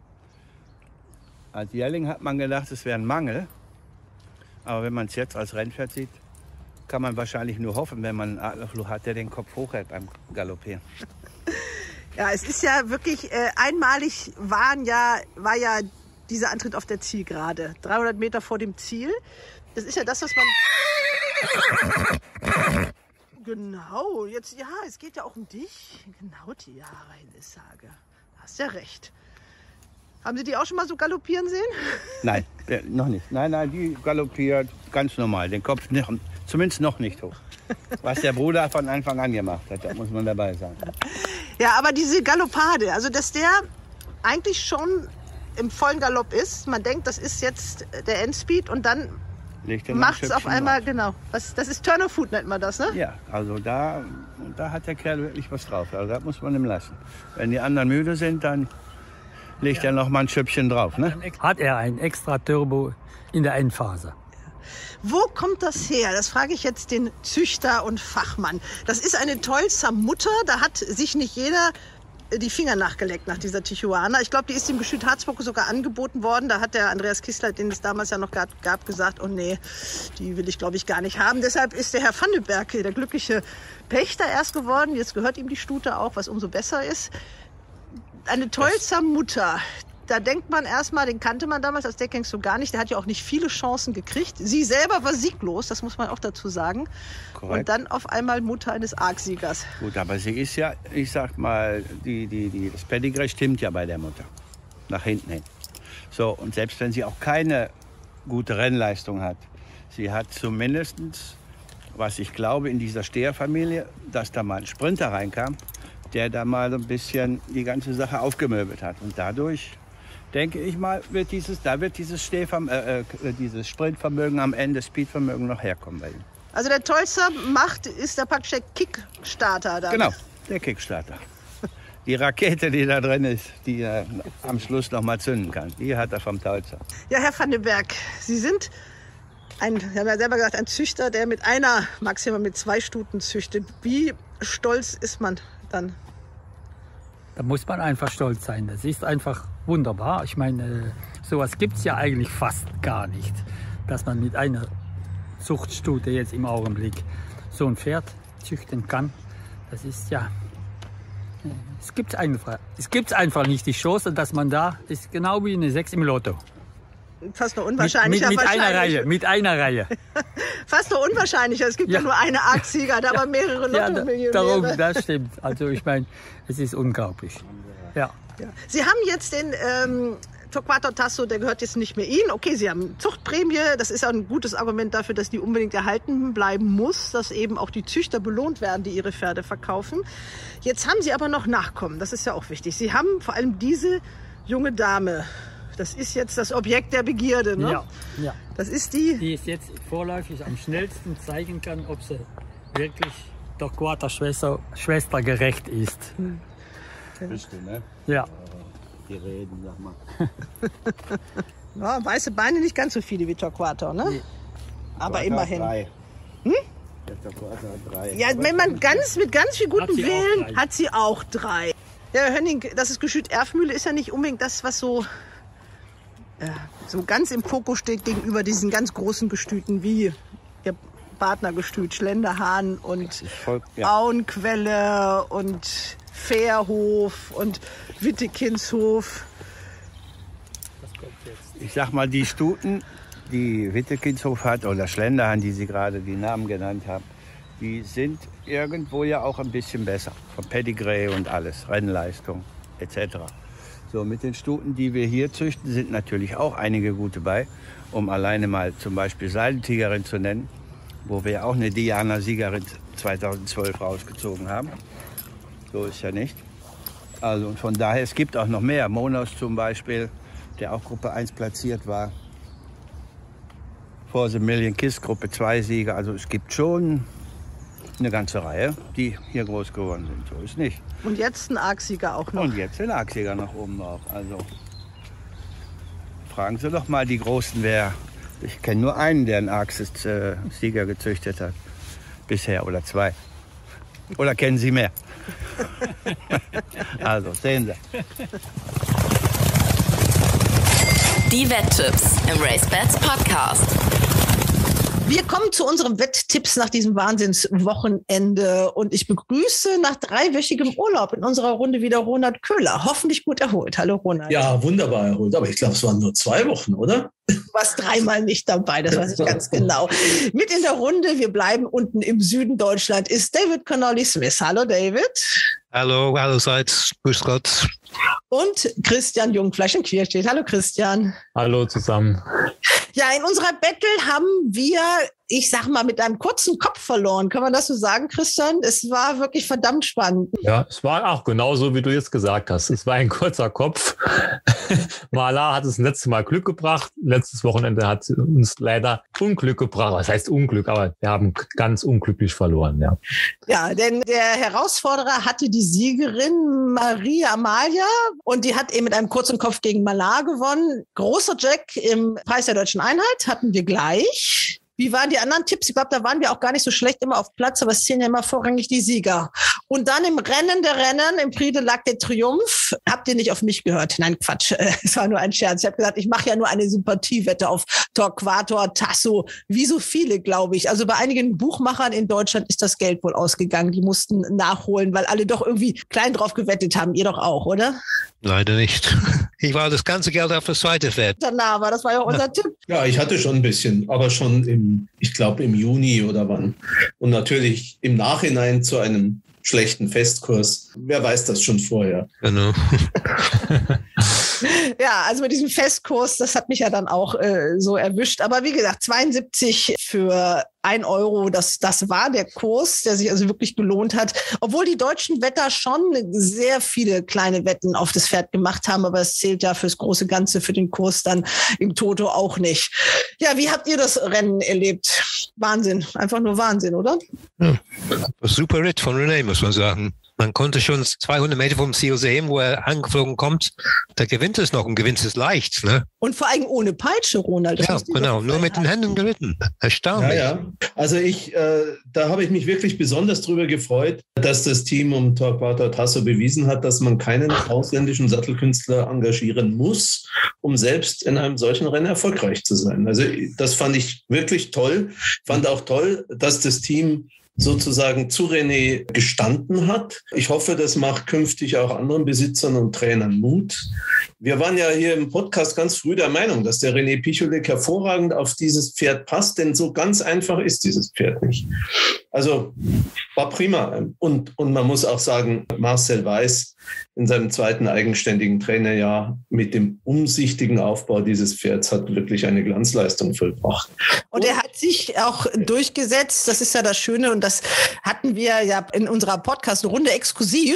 Als Jährling hat man gedacht, es wäre ein Mangel. Aber wenn man es jetzt als Rennpferd sieht, kann man wahrscheinlich nur hoffen, wenn man einen Adlerfluch hat, der den Kopf hochhält beim Galoppieren. Ja, es ist ja wirklich äh, einmalig waren ja, war ja dieser Antritt auf der Zielgerade. dreihundert Meter vor dem Ziel. Das ist ja das, was man... Genau, jetzt, ja, es geht ja auch um dich. Genau, die Jahre Hilleshage. Hast ja recht. Haben Sie die auch schon mal so galoppieren sehen? Nein, äh, noch nicht. Nein, nein, die galoppiert ganz normal. Den Kopf nicht, zumindest noch nicht hoch. Was der Bruder von Anfang an gemacht hat, da muss man dabei sein. Ja, aber diese Galoppade, also dass der eigentlich schon im vollen Galopp ist. Man denkt, das ist jetzt der Endspeed und dann macht es auf einmal, drauf. Genau. Was, das ist Turn of Foot, nennt man das, ne? Ja, also da, da hat der Kerl wirklich was drauf. Also das muss man ihm lassen. Wenn die anderen müde sind, dann legt ja. er noch mal ein Schüppchen drauf. Ne? Hat er ein extra Turbo in der Endphase? Wo kommt das her? Das frage ich jetzt den Züchter und Fachmann. Das ist eine Tolzer Mutter. Da hat sich nicht jeder die Finger nachgeleckt nach dieser Tijuana. Ich glaube, die ist dem Gestüt Harzburg sogar angeboten worden. Da hat der Andreas Kistler, den es damals ja noch gab, gab gesagt, oh nee, die will ich, glaube ich, gar nicht haben. Deshalb ist der Herr Vandenberg der glückliche Pächter erst geworden. Jetzt gehört ihm die Stute auch, was umso besser ist. Eine Tolzer Mutter. Da denkt man erstmal, den kannte man damals als Deckhengst so gar nicht. Der hat ja auch nicht viele Chancen gekriegt. Sie selber war sieglos, das muss man auch dazu sagen. Korrekt. Und dann auf einmal Mutter eines Argsiegers. Gut, aber sie ist ja, ich sag mal, die, die, die, das Pedigree stimmt ja bei der Mutter. Nach hinten hin. So, und selbst wenn sie auch keine gute Rennleistung hat, sie hat zumindest, was ich glaube, in dieser Steherfamilie, dass da mal ein Sprinter reinkam, der da mal so ein bisschen die ganze Sache aufgemöbelt hat. Und dadurch, denke ich mal, wird dieses, da wird dieses, Stehverm äh, äh, dieses Sprintvermögen am Ende, Speedvermögen noch herkommen bei ihm. Also der Tolzer macht, ist der praktisch der Kickstarter da. Genau, der Kickstarter. Die Rakete, die da drin ist, die er am Schluss noch mal zünden kann, die hat er vom Tolzer. Ja, Herr Vandenberg, Sie sind ein, Sie haben ja selber gesagt, ein Züchter, der mit einer, maximal mit zwei Stuten züchtet. Wie stolz ist man dann? Da muss man einfach stolz sein. Das ist einfach wunderbar. Ich meine, sowas gibt es ja eigentlich fast gar nicht, dass man mit einer Zuchtstute jetzt im Augenblick so ein Pferd züchten kann. Das ist ja, es gibt einfach, es gibt einfach nicht die Chance, dass man da ist, genau wie eine sechs im Lotto. Fast nur unwahrscheinlicher. Mit, mit, mit einer wahrscheinlich. Reihe, mit einer Reihe. Fast nur unwahrscheinlicher. Es gibt ja, ja nur eine Argsieger, da aber mehrere Lotto-Millionäre. Ja, darum, das stimmt. Also ich meine, es ist unglaublich. Ja. Ja. Sie haben jetzt den ähm, Torquato Tasso, der gehört jetzt nicht mehr Ihnen. Okay, Sie haben Zuchtprämie. Das ist auch ein gutes Argument dafür, dass die unbedingt erhalten bleiben muss, dass eben auch die Züchter belohnt werden, die ihre Pferde verkaufen. Jetzt haben Sie aber noch Nachkommen. Das ist ja auch wichtig. Sie haben vor allem diese junge Dame. Das ist jetzt das Objekt der Begierde, ne? Ja, ja. Das ist die... Die es jetzt vorläufig am schnellsten zeigen kann, ob sie wirklich Torquato Schwester, Schwester gerecht ist. Bist du, ne? Ja. Die reden, sag mal. Ja, weiße Beine nicht ganz so viele wie Torquato, ne? Nee. Aber Torquato immerhin. Drei. Hm? Der Torquato hat drei. Ja, wenn man ganz mit ganz viel gutem Hat Willen, hat sie auch drei. Ja, Herr Hönning, das ist Gestüt Erfmühle ist ja nicht unbedingt das, was so, äh, so ganz im Fokus steht gegenüber diesen ganz großen Gestüten wie Ihr Partnergestüt Schlenderhahn und voll, ja. Auenquelle und Fährhof und Wittekindshof. Ich sag mal, die Stuten, die Wittekindshof hat, oder Schlenderhahn, die Sie gerade die Namen genannt haben, die sind irgendwo ja auch ein bisschen besser. Vom Pedigree und alles, Rennleistung et cetera. So, mit den Stuten, die wir hier züchten, sind natürlich auch einige gute bei. Um alleine mal zum Beispiel Seidentigerin zu nennen, wo wir auch eine Diana-Siegerin zweitausendzwölf rausgezogen haben. So ist ja nicht. Also und von daher, es gibt auch noch mehr. Monos zum Beispiel, der auch Gruppe eins platziert war. For the Million Kiss, Gruppe zwei Sieger. Also es gibt schon eine ganze Reihe, die hier groß geworden sind. So ist nicht. Und jetzt ein Argsieger auch noch. Und jetzt ein Argsieger noch oben drauf. Also fragen Sie doch mal die Großen, wer... Ich kenne nur einen, der einen Arx-Sieger äh, gezüchtet hat. Bisher oder zwei. Oder kennen Sie mehr? Also, sehen Sie. Die Wetttipps im RaceBets Podcast. Wir kommen zu unseren Wetttipps nach diesem Wahnsinnswochenende und ich begrüße nach dreiwöchigem Urlaub in unserer Runde wieder Ronald Köhler. Hoffentlich gut erholt. Hallo Ronald. Ja, wunderbar erholt. Aber ich glaube, es waren nur zwei Wochen, oder? Du warst dreimal nicht dabei, das weiß ich ganz genau. Mit in der Runde, wir bleiben unten im Süden Deutschland, ist David Connolly Smith. Hallo David. Hallo, allerseits. Grüß Gott. Und Christian Jungfleisch in Querstedt. Hallo Christian. Hallo zusammen. Ja, in unserer Battle haben wir, ich sag mal, mit einem kurzen Kopf verloren. Kann man das so sagen, Christian? Es war wirklich verdammt spannend. Ja, es war auch genauso, wie du jetzt gesagt hast. Es war ein kurzer Kopf. Malar hat es letztes Mal Glück gebracht. Letztes Wochenende hat sie uns leider Unglück gebracht. Was heißt Unglück? Aber wir haben ganz unglücklich verloren, ja. Ja, denn der Herausforderer hatte die Siegerin Maria Amalia und die hat eben mit einem kurzen Kopf gegen Malar gewonnen. Großer Jack im Preis der Deutschen Einheit hatten wir gleich. Wie waren die anderen Tipps? Ich glaube, da waren wir auch gar nicht so schlecht immer auf Platz, aber es zählen ja immer vorrangig die Sieger. Und dann im Rennen der Rennen, im Prix de l'Arc de Triomphe, habt ihr nicht auf mich gehört? Nein, Quatsch, es war nur ein Scherz. Ich habe gesagt, ich mache ja nur eine Sympathiewette auf Torquato Tasso, wie so viele, glaube ich. Also bei einigen Buchmachern in Deutschland ist das Geld wohl ausgegangen. Die mussten nachholen, weil alle doch irgendwie klein drauf gewettet haben. Ihr doch auch, oder? Leider nicht. Ich war das ganze Geld auf das zweite Pferd. Danach war, das war ja auch unser Tipp. Ja, ich hatte schon ein bisschen, aber schon im, ich glaube im Juni oder wann. Und natürlich im Nachhinein zu einem schlechten Festkurs. Wer weiß das schon vorher? Genau. Ja, also mit diesem Festkurs, das hat mich ja dann auch äh, so erwischt. Aber wie gesagt, zweiundsiebzig für ein Euro, das, das war der Kurs, der sich also wirklich gelohnt hat. Obwohl die deutschen Wetter schon sehr viele kleine Wetten auf das Pferd gemacht haben, aber es zählt ja fürs große Ganze, für den Kurs dann im Toto auch nicht. Ja, wie habt ihr das Rennen erlebt? Wahnsinn, einfach nur Wahnsinn, oder? Ja, super Ritt von René, muss man sagen. Man konnte schon zweihundert Meter vom Ziel sehen, wo er angeflogen kommt. Da gewinnt es noch und gewinnt es leicht. Ne? Und vor allem ohne Peitsche, Ronald. Das ja, genau. Nur mit den Händen geritten. Erstaunlich. Ja, ja. Also ich, äh, da habe ich mich wirklich besonders drüber gefreut, dass das Team um Torquato Tasso bewiesen hat, dass man keinen ausländischen Sattelkünstler engagieren muss, um selbst in einem solchen Rennen erfolgreich zu sein. Also das fand ich wirklich toll. Fand auch toll, dass das Team sozusagen zu René gestanden hat. Ich hoffe, das macht künftig auch anderen Besitzern und Trainern Mut. Wir waren ja hier im Podcast ganz früh der Meinung, dass der René Picholek hervorragend auf dieses Pferd passt, denn so ganz einfach ist dieses Pferd nicht. Also war prima. Und, und man muss auch sagen, Marcel Weiß in seinem zweiten eigenständigen Trainerjahr mit dem umsichtigen Aufbau dieses Pferds hat wirklich eine Glanzleistung vollbracht. Und er hat sich auch durchgesetzt, das ist ja das Schöne und das hatten wir ja in unserer Podcast-Runde exklusiv.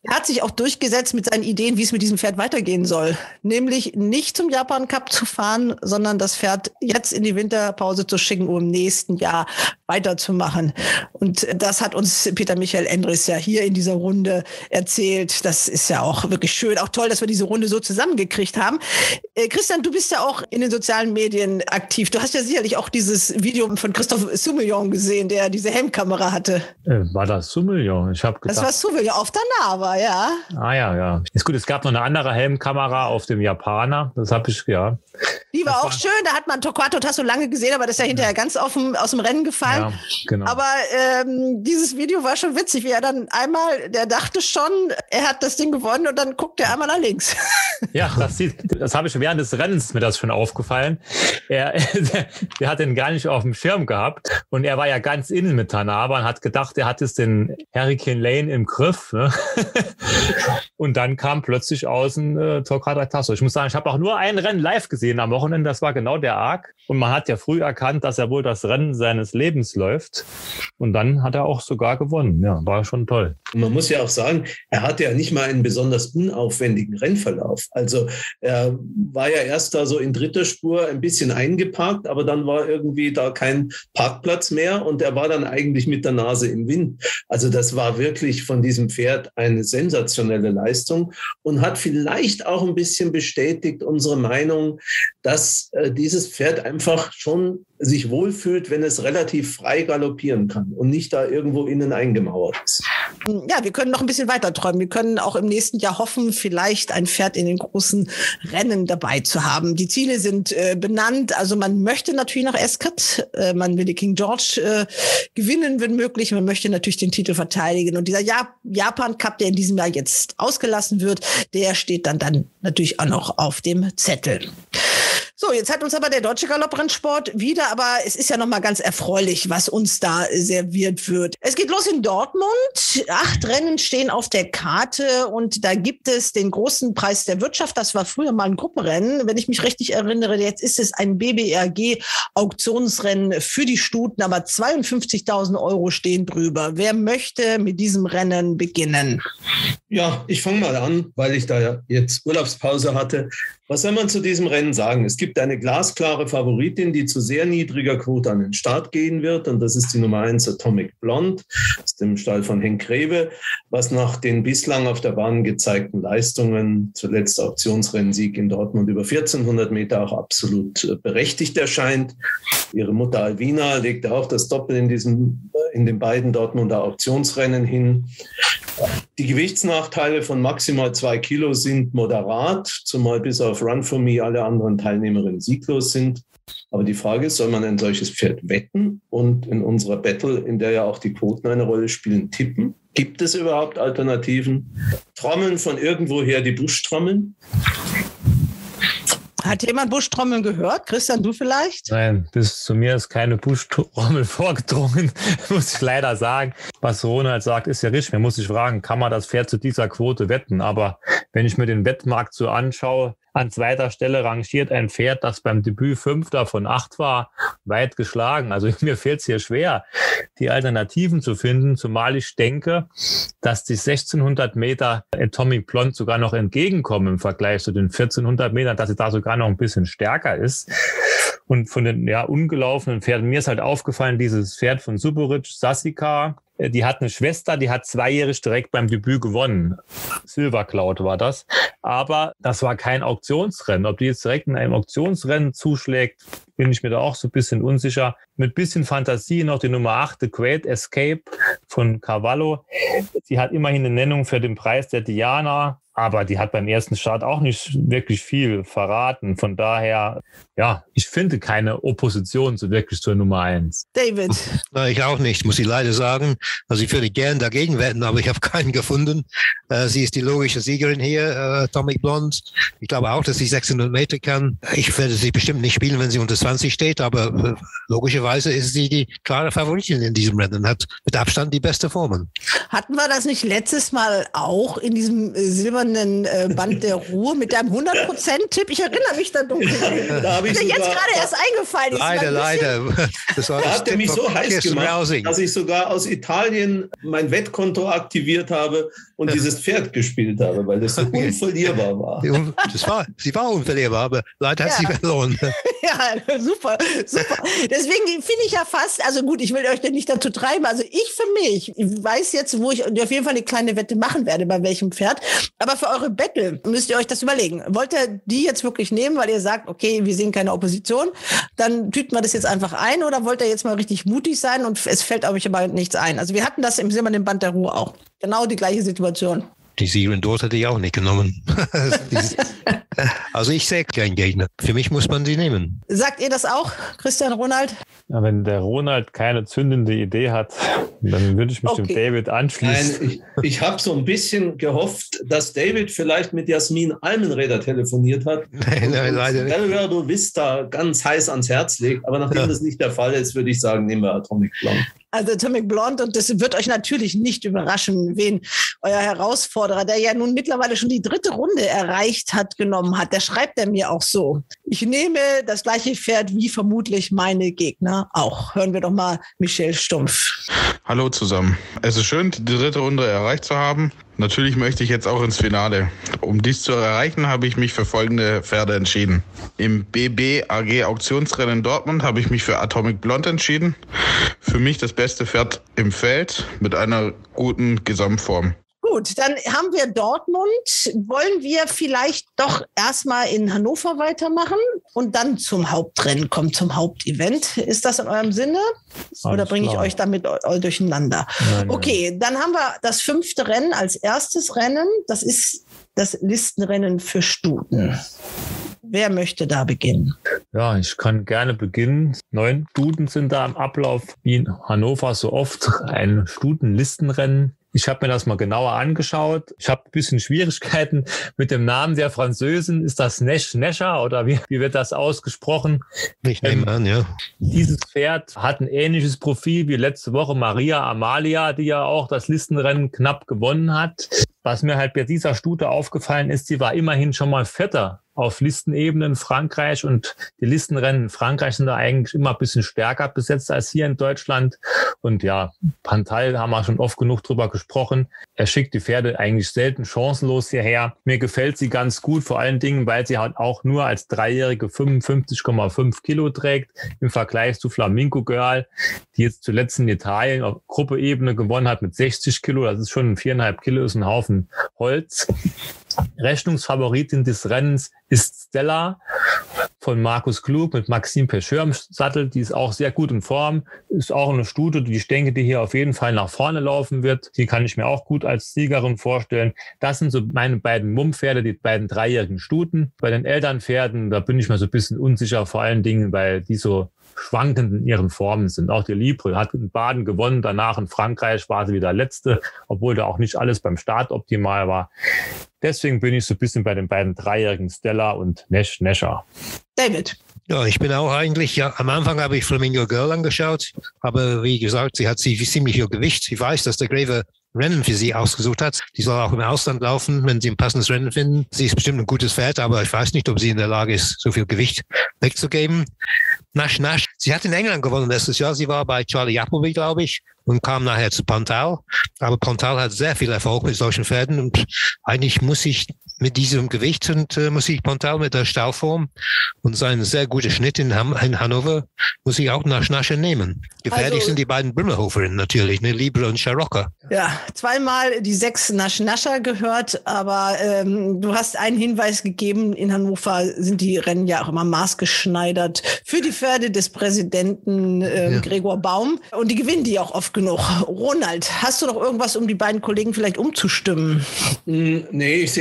Er hat sich auch durchgesetzt mit seinen Ideen, wie es mit diesem Pferd weitergehen soll. Nämlich nicht zum Japan Cup zu fahren, sondern das Pferd jetzt in die Winterpause zu schicken, um im nächsten Jahr weiterzumachen. Und das hat uns Peter Michael Endres ja hier in dieser Runde erzählt. Das ist ja auch wirklich schön. Auch toll, dass wir diese Runde so zusammengekriegt haben. Äh, Christian, du bist ja auch in den sozialen Medien aktiv. Du hast ja sicherlich auch dieses Video von Christophe Soumillon gesehen, der diese Helmkamera hatte. Äh, war das Soumillon? Ich habe gedacht. Das war Soumillon auf der Nava, ja. Ah ja, ja. Ist gut, es gab noch eine andere Helmkamera auf dem Japaner. Das habe ich, ja. Die war das auch war schön. Da hat man Torquato Tasso lange gesehen, aber das ist ja hinterher ganz auf dem, aus dem Rennen gefallen. Ja, genau. Aber ähm, dieses Video war schon witzig, wie er dann einmal, der dachte schon, er hat das Ding gewonnen und dann guckt er einmal nach links. Ja, das, sieht, das habe ich während des Rennens mir das schon aufgefallen. Er, der, der hat den gar nicht auf dem Schirm gehabt und er war ja ganz innen mit Tanaba und hat gedacht, er hat jetzt den Hurricane Lane im Griff. Ne? Und dann kam plötzlich außen äh, Torquato Tasso. Ich muss sagen, ich habe auch nur ein Rennen live gesehen am Wochenende, das war genau der Arc. Und man hat ja früh erkannt, dass er wohl das Rennen seines Lebens läuft. Und dann hat er auch sogar gewonnen. Ja, war schon toll. Und man muss ja auch sagen, er hatte ja nicht mal einen besonders unaufwendigen Rennverlauf. Also er war ja erst da so in dritter Spur ein bisschen eingeparkt, aber dann war irgendwie da kein Parkplatz mehr und er war dann eigentlich mit der Nase im Wind. Also das war wirklich von diesem Pferd eine sensationelle Leistung und hat vielleicht auch ein bisschen bestätigt unsere Meinung, dass äh, dieses Pferd einfach schon sich wohlfühlt, wenn es relativ frei galoppieren kann und nicht da irgendwo innen eingemauert ist. Ja, wir können noch ein bisschen weiter träumen. Wir können auch im nächsten Jahr hoffen, vielleicht ein Pferd in den großen Rennen dabei zu haben. Die Ziele sind äh, benannt. Also man möchte natürlich nach Ascot, äh, man will die King George äh, gewinnen, wenn möglich. Man möchte natürlich den Titel verteidigen. Und dieser Jap- Japan Cup, der in diesem Jahr jetzt ausgelassen wird, der steht dann, dann natürlich auch noch auf dem Zettel. So, jetzt hat uns aber der deutsche Galopprennsport wieder, aber es ist ja noch mal ganz erfreulich, was uns da serviert wird. Es geht los in Dortmund. Acht Rennen stehen auf der Karte und da gibt es den großen Preis der Wirtschaft. Das war früher mal ein Gruppenrennen. Wenn ich mich richtig erinnere, jetzt ist es ein B B R G-Auktionsrennen für die Stuten, aber zweiundfünfzigtausend Euro stehen drüber. Wer möchte mit diesem Rennen beginnen? Ja, ich fange mal an, weil ich da ja jetzt Urlaubspause hatte. Was soll man zu diesem Rennen sagen? Es gibt eine glasklare Favoritin, die zu sehr niedriger Quote an den Start gehen wird. Und das ist die Nummer eins Atomic Blonde aus dem Stall von Henk Greve, was nach den bislang auf der Bahn gezeigten Leistungen, zuletzt Auktionsrennsieg in Dortmund über vierzehnhundert Meter, auch absolut berechtigt erscheint. Ihre Mutter Alvina legt auch das Doppel in, diesem, in den beiden Dortmunder Auktionsrennen hin. Die Gewichtsnachteile von maximal zwei Kilo sind moderat, zumal bis auf Run for Me alle anderen Teilnehmerinnen sieglos sind. Aber die Frage ist, soll man ein solches Pferd wetten und in unserer Battle, in der ja auch die Quoten eine Rolle spielen, tippen? Gibt es überhaupt Alternativen? Trommeln von irgendwoher die Buschtrommeln? Hat jemand Buschtrommeln gehört? Christian, du vielleicht? Nein, bis zu mir ist keine Buschtrommel vorgedrungen, muss ich leider sagen. Was Ronald sagt, ist ja richtig. Man muss sich fragen, kann man das Pferd zu dieser Quote wetten? Aber wenn ich mir den Wettmarkt so anschaue, an zweiter Stelle rangiert ein Pferd, das beim Debüt Fünfter von acht war, weit geschlagen. Also mir fällt es hier schwer, die Alternativen zu finden, zumal ich denke, dass die sechzehnhundert Meter Atomic Blonde sogar noch entgegenkommen im Vergleich zu den vierzehnhundert Metern, dass sie da sogar noch ein bisschen stärker ist. Und von den ja, ungelaufenen Pferden, mir ist halt aufgefallen, dieses Pferd von Suboric, Sassika, die hat eine Schwester, die hat zweijährig direkt beim Debüt gewonnen. Silver Cloud war das. Aber das war kein Auktionsrennen. Ob die jetzt direkt in einem Auktionsrennen zuschlägt, bin ich mir da auch so ein bisschen unsicher. Mit bisschen Fantasie noch die Nummer acht, The Great Escape von Cavallo. Sie hat immerhin eine Nennung für den Preis der Diana. Aber die hat beim ersten Start auch nicht wirklich viel verraten. Von daher, ja, ich finde keine Opposition so wirklich zur Nummer eins. David? Na, ich auch nicht, muss ich leider sagen. Also ich würde gern dagegen wetten, aber ich habe keinen gefunden. Äh, sie ist die logische Siegerin hier, äh, Atomic Blonde. Ich glaube auch, dass sie sechshundert Meter kann. Ich werde sie bestimmt nicht spielen, wenn sie unter zwanzig steht, aber logischerweise ist sie die klare Favoritin in diesem Rennen, hat mit Abstand die beste Formen. Hatten wir das nicht letztes Mal auch in diesem äh, silbernen äh, Band der Ruhe mit deinem hundert Prozent Tipp? Ich erinnere mich da dunkel. Da habe ich mir sogar, jetzt gerade erst eingefallen. Leider, leider. Das war da hat er mich so heiß gemacht, dass ich sogar aus Italien mein Wettkonto aktiviert habe und dieses Pferd gespielt habe, weil das so unverlierbar war. Das war, sie war unverlierbar, aber leider hat Ja. sie verloren. Ja, super, super. Deswegen finde ich ja fast, also gut, ich will euch denn nicht dazu treiben, also ich für mich, ich weiß jetzt, wo ich auf jeden Fall eine kleine Wette machen werde, bei welchem Pferd, aber für eure Battle müsst ihr euch das überlegen. Wollt ihr die jetzt wirklich nehmen, weil ihr sagt, okay, wir sehen keine Opposition, dann tüten wir das jetzt einfach ein, oder wollt ihr jetzt mal richtig mutig sein und es fällt euch aber nichts ein? Also wir hatten das im silbernen Band der Ruhe auch. Genau die gleiche Situation. Die Siegerin dort hätte ich auch nicht genommen. Also ich sehe keinen Gegner. Für mich muss man sie nehmen. Sagt ihr das auch, Christian Ronald? Ja, wenn der Ronald keine zündende Idee hat, dann würde ich mich Okay. dem David anschließen. Nein, ich, ich habe so ein bisschen gehofft, dass David vielleicht mit Jasmin Almenräder telefoniert hat. Nein, nein, leider nicht. Delgado Vista ganz heiß ans Herz legt. Aber nachdem Ja. das nicht der Fall ist, würde ich sagen, nehmen wir Atomic Blonde. Also Atomic Blonde, und das wird euch natürlich nicht überraschen, wen euer Herausforderer, der ja nun mittlerweile schon die dritte Runde erreicht hat, genommen hat. Der schreibt er mir auch so: Ich nehme das gleiche Pferd wie vermutlich meine Gegner auch. Hören wir doch mal Michel Stumpf. Hallo zusammen. Es ist schön, die dritte Runde erreicht zu haben. Natürlich möchte ich jetzt auch ins Finale. Um dies zu erreichen, habe ich mich für folgende Pferde entschieden. Im B B A G Auktionsrennen Dortmund habe ich mich für Atomic Blonde entschieden. Für mich das beste Pferd im Feld mit einer guten Gesamtform. Gut, dann haben wir Dortmund. Wollen wir vielleicht doch erstmal in Hannover weitermachen und dann zum Hauptrennen kommen, zum Hauptevent? Ist das in eurem Sinne? Oder Alles bringe ich klar. euch damit eu- eu- durcheinander? Nein, nein. Okay, dann haben wir das fünfte Rennen als erstes Rennen. Das ist das Listenrennen für Stuten. Wer möchte da beginnen? Ja, ich kann gerne beginnen. Neun Stuten sind da im Ablauf, wie in Hannover so oft, ein Stutenlistenrennen. Ich habe mir das mal genauer angeschaut. Ich habe ein bisschen Schwierigkeiten mit dem Namen der Französin. Ist das Nesch Nescher oder wie, wie wird das ausgesprochen? Ich nehme an, ja. Dieses Pferd hat ein ähnliches Profil wie letzte Woche Maria Amalia, die ja auch das Listenrennen knapp gewonnen hat. Was mir halt bei dieser Stute aufgefallen ist, sie war immerhin schon mal Vierter auf Listenebene in Frankreich, und die Listenrennen in Frankreich sind da eigentlich immer ein bisschen stärker besetzt als hier in Deutschland. Und ja, Pantal haben wir schon oft genug drüber gesprochen. Er schickt die Pferde eigentlich selten chancenlos hierher. Mir gefällt sie ganz gut, vor allen Dingen, weil sie halt auch nur als Dreijährige fünfundfünfzig Komma fünf Kilo trägt im Vergleich zu Flamingo Girl, die jetzt zuletzt in Italien auf Gruppeebene gewonnen hat mit sechzig Kilo. Das ist schon viereinhalb Kilo, ist ein Haufen Holz. Rechnungsfavoritin des Rennens ist Stella von Markus Klug mit Maxime Pecheur im Sattel. Die ist auch sehr gut in Form. Ist auch eine Stute, die ich denke, die hier auf jeden Fall nach vorne laufen wird. Die kann ich mir auch gut als Siegerin vorstellen. Das sind so meine beiden Mummpferde, die beiden dreijährigen Stuten. Bei den Elternpferden, da bin ich mir so ein bisschen unsicher, vor allen Dingen, weil die so schwankend in ihren Formen sind. Auch die Libre hat in Baden gewonnen, danach in Frankreich war sie wieder Letzte, obwohl da auch nicht alles beim Start optimal war. Deswegen bin ich so ein bisschen bei den beiden dreijährigen Stella und Nesch Nescher. David. Ja, ich bin auch eigentlich, ja, am Anfang habe ich Flamingo Girl angeschaut, aber wie gesagt, sie hat sie ziemlich viel Gewicht. Ich weiß, dass der Greve Rennen für sie ausgesucht hat. Die soll auch im Ausland laufen, wenn sie ein passendes Rennen finden. Sie ist bestimmt ein gutes Pferd, aber ich weiß nicht, ob sie in der Lage ist, so viel Gewicht wegzugeben. Nasch, Nasch. Sie hat in England gewonnen letztes Jahr. Sie war bei Charlie Appleby, glaube ich, und kam nachher zu Pantal. Aber Pantal hat sehr viel Erfolg mit solchen Pferden, und eigentlich muss ich mit diesem Gewicht und äh, muss ich Pantal mit der Stallform und seinen sehr guten Schnitt in, Ham in Hannover, muss ich auch nach Schnasche nehmen. Gefährlich Also, sind die beiden Brimmelhoferinnen natürlich, ne, Libre und Scharocca. Ja, zweimal die sechs Nasch-Nascher gehört, aber ähm, du hast einen Hinweis gegeben, in Hannover sind die Rennen ja auch immer maßgeschneidert für die Pferde des Präsidenten ähm, Ja. Gregor Baum, und die gewinnen die auch oft genug. Ronald, hast du noch irgendwas, um die beiden Kollegen vielleicht umzustimmen? Nee, ich sehe es wie Christian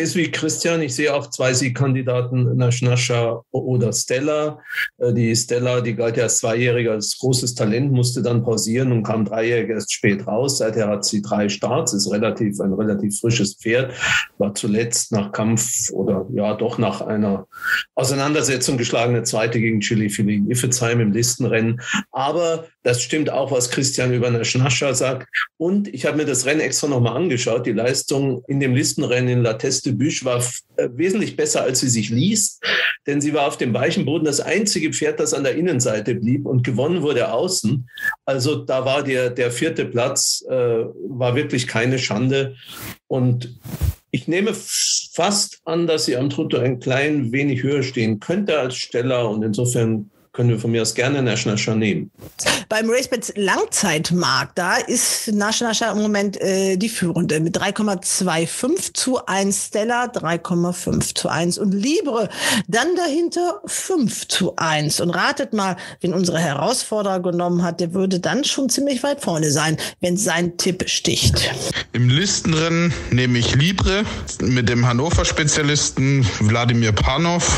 Christian. Ich sehe auch zwei Siegkandidaten, Naschnascha oder Stella. Die Stella, die galt ja als Zweijähriger als großes Talent, musste dann pausieren und kam Dreijährig erst spät raus. Seither hat sie drei Starts, ist relativ ein relativ frisches Pferd, war zuletzt nach Kampf oder ja doch nach einer Auseinandersetzung geschlagene Zweite gegen Chili Philly Iffezheim im Listenrennen. Aber das stimmt auch, was Christian über Naschnascha sagt. Und ich habe mir das Rennen extra nochmal angeschaut. Die Leistung in dem Listenrennen in La Teste Büche war f- äh, wesentlich besser, als sie sich liest. Denn sie war auf dem weichen Boden das einzige Pferd, das an der Innenseite blieb, und gewonnen wurde außen. Also da war der, der vierte Platz, äh, war wirklich keine Schande. Und ich nehme fast an, dass sie am Trotto ein klein wenig höher stehen könnte als Stella, und insofern können wir von mir aus gerne Naschnascha nehmen. Beim RaceBets Langzeitmarkt, da ist Naschnascha im Moment äh, die Führende mit drei Komma fünfundzwanzig zu eins, Stella drei Komma fünf zu eins und Libre dann dahinter fünf zu eins. Und ratet mal, wen unsere Herausforderer genommen hat, der würde dann schon ziemlich weit vorne sein, wenn sein Tipp sticht. Im Listenrennen nehme ich Libre mit dem Hannover-Spezialisten Wladimir Panov.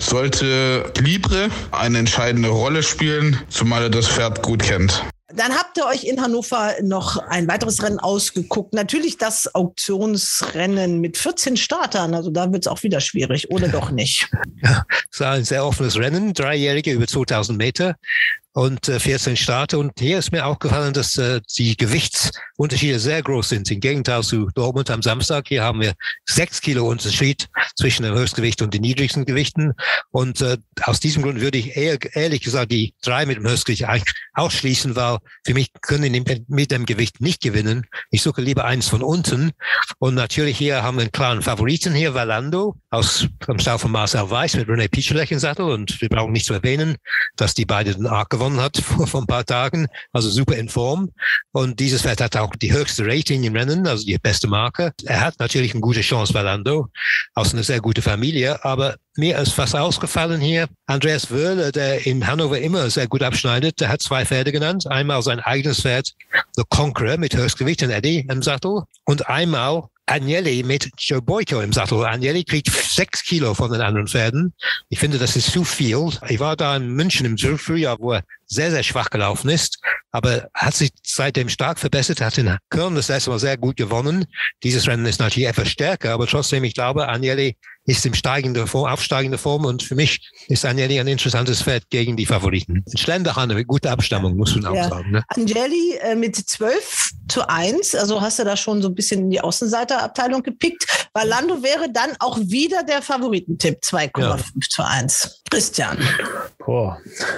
Sollte Libre eine entscheidende Rolle spielen, zumal er das Pferd gut kennt. Dann habt ihr euch in Hannover noch ein weiteres Rennen ausgeguckt. Natürlich das Auktionsrennen mit vierzehn Startern. Also da wird es auch wieder schwierig, oder doch nicht? Ja, es war ein sehr offenes Rennen, Dreijährige über zweitausend Meter und äh, vierzehn Starter. Und hier ist mir aufgefallen, dass äh, die Gewichtsunterschiede sehr groß sind. Im Gegenteil zu Dortmund am Samstag. Hier haben wir sechs Kilo Unterschied zwischen dem Höchstgewicht und den niedrigsten Gewichten. Und äh, aus diesem Grund würde ich eher, ehrlich gesagt, die drei mit dem Höchstgewicht ausschließen, weil für mich können die mit dem Gewicht nicht gewinnen. Ich suche lieber eins von unten. Und natürlich hier haben wir einen klaren Favoriten hier, Valando, aus dem Stall von Marcel Weiss mit René Pichlerek im Sattel. Und wir brauchen nicht zu erwähnen, dass die beide den Arc gewonnen hat vor, vor ein paar Tagen. Also super in Form. Und dieses Pferd hat auch die höchste Rating im Rennen, also die beste Marke. Er hat natürlich eine gute Chance, Valando, aus einer sehr guten Familie. Aber mir ist fast ausgefallen hier. Andreas Wöhler, der in Hannover immer sehr gut abschneidet, der hat zwei Pferde genannt. Einmal sein eigenes Pferd, The Conqueror mit Höchstgewicht, und Eddie im Sattel. Und einmal Agnelli mit Joe Boyko im Sattel. Agnelli kriegt sechs Kilo von den anderen Pferden. Ich finde, das ist zu viel. Ich war da in München im Frühjahr, wo er sehr, sehr schwach gelaufen ist, aber hat sich seitdem stark verbessert, hat in Köln das erste Mal sehr gut gewonnen. Dieses Rennen ist natürlich etwas stärker, aber trotzdem, ich glaube, Agnelli ist im steigenden Form, aufsteigender Form, und für mich ist Agnelli ein interessantes Pferd gegen die Favoriten. Schlenderhahn mit guter Abstammung, muss man auch ja. sagen. Ne? Agnelli äh, mit zwölf zu eins, also hast du da schon so ein bisschen in die Außenseiterabteilung gepickt. Valando wäre dann auch wieder der Favoritentipp, zwei Komma fünf zu eins. Christian. Boah.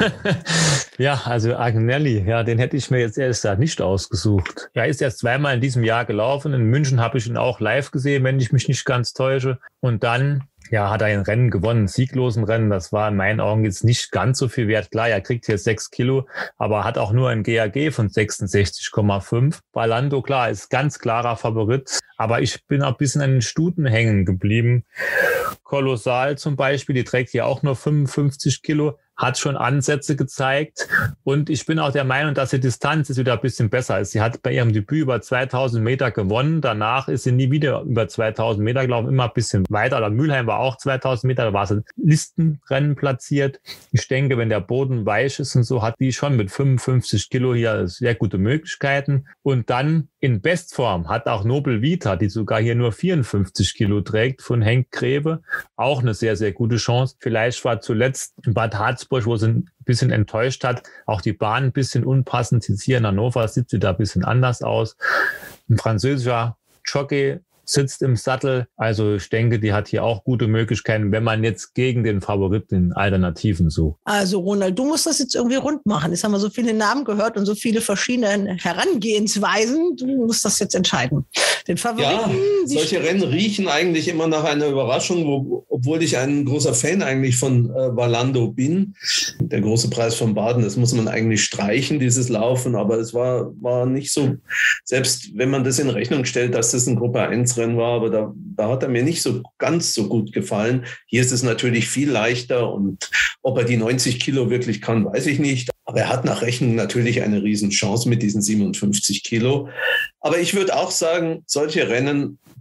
Ja, also Agnelli, ja, den hätte ich mir jetzt erst nicht ausgesucht. Er ist erst zweimal in diesem Jahr gelaufen. In München habe ich ihn auch live gesehen, wenn ich mich nicht ganz täusche. Und dann, ja, hat er ein Rennen gewonnen, ein sieglosen Rennen. Das war in meinen Augen jetzt nicht ganz so viel wert. Klar, er kriegt hier sechs Kilo, aber hat auch nur ein G A G von sechsundsechzig Komma fünf. Valando, klar, ist ganz klarer Favorit. Aber ich bin auch ein bisschen an den Stuten hängen geblieben. Kolossal zum Beispiel, die trägt hier auch nur fünfundfünfzig Kilo. Hat schon Ansätze gezeigt, und ich bin auch der Meinung, dass die Distanz jetzt wieder ein bisschen besser ist. Sie hat bei ihrem Debüt über zweitausend Meter gewonnen, danach ist sie nie wieder über zweitausend Meter gelaufen, immer ein bisschen weiter. Oder Mülheim war auch zweitausend Meter, da war sie Listenrennen platziert. Ich denke, wenn der Boden weich ist und so, hat die schon mit fünfundfünfzig Kilo hier sehr gute Möglichkeiten. Und dann in Bestform hat auch Nobel Vita, die sogar hier nur vierundfünfzig Kilo trägt, von Henk Greve, auch eine sehr, sehr gute Chance. Vielleicht war zuletzt in Bad Harzburg, wo sie ein bisschen enttäuscht hat, auch die Bahn ein bisschen unpassend. Jetzt hier in Hannover sieht sie da ein bisschen anders aus. Ein französischer Jockey sitzt im Sattel. Also ich denke, die hat hier auch gute Möglichkeiten, wenn man jetzt gegen den Favoriten Alternativen sucht. Also Ronald, du musst das jetzt irgendwie rund machen. Jetzt haben wir so viele Namen gehört und so viele verschiedene Herangehensweisen. Du musst das jetzt entscheiden. Den Favoriten. Ja, solche Rennen riechen eigentlich immer nach einer Überraschung, wo, obwohl ich ein großer Fan eigentlich von äh, Valando bin. Der große Preis von Baden, das muss man eigentlich streichen, dieses Laufen, aber es war, war nicht so, selbst wenn man das in Rechnung stellt, dass das ein Gruppe eins Rennen war, aber da, da hat er mir nicht so ganz so gut gefallen. Hier ist es natürlich viel leichter, und ob er die neunzig Kilo wirklich kann, weiß ich nicht. Aber er hat nach Rechnung natürlich eine Riesenchance mit diesen siebenundfünfzig Kilo. Aber ich würde auch sagen, solche Rennen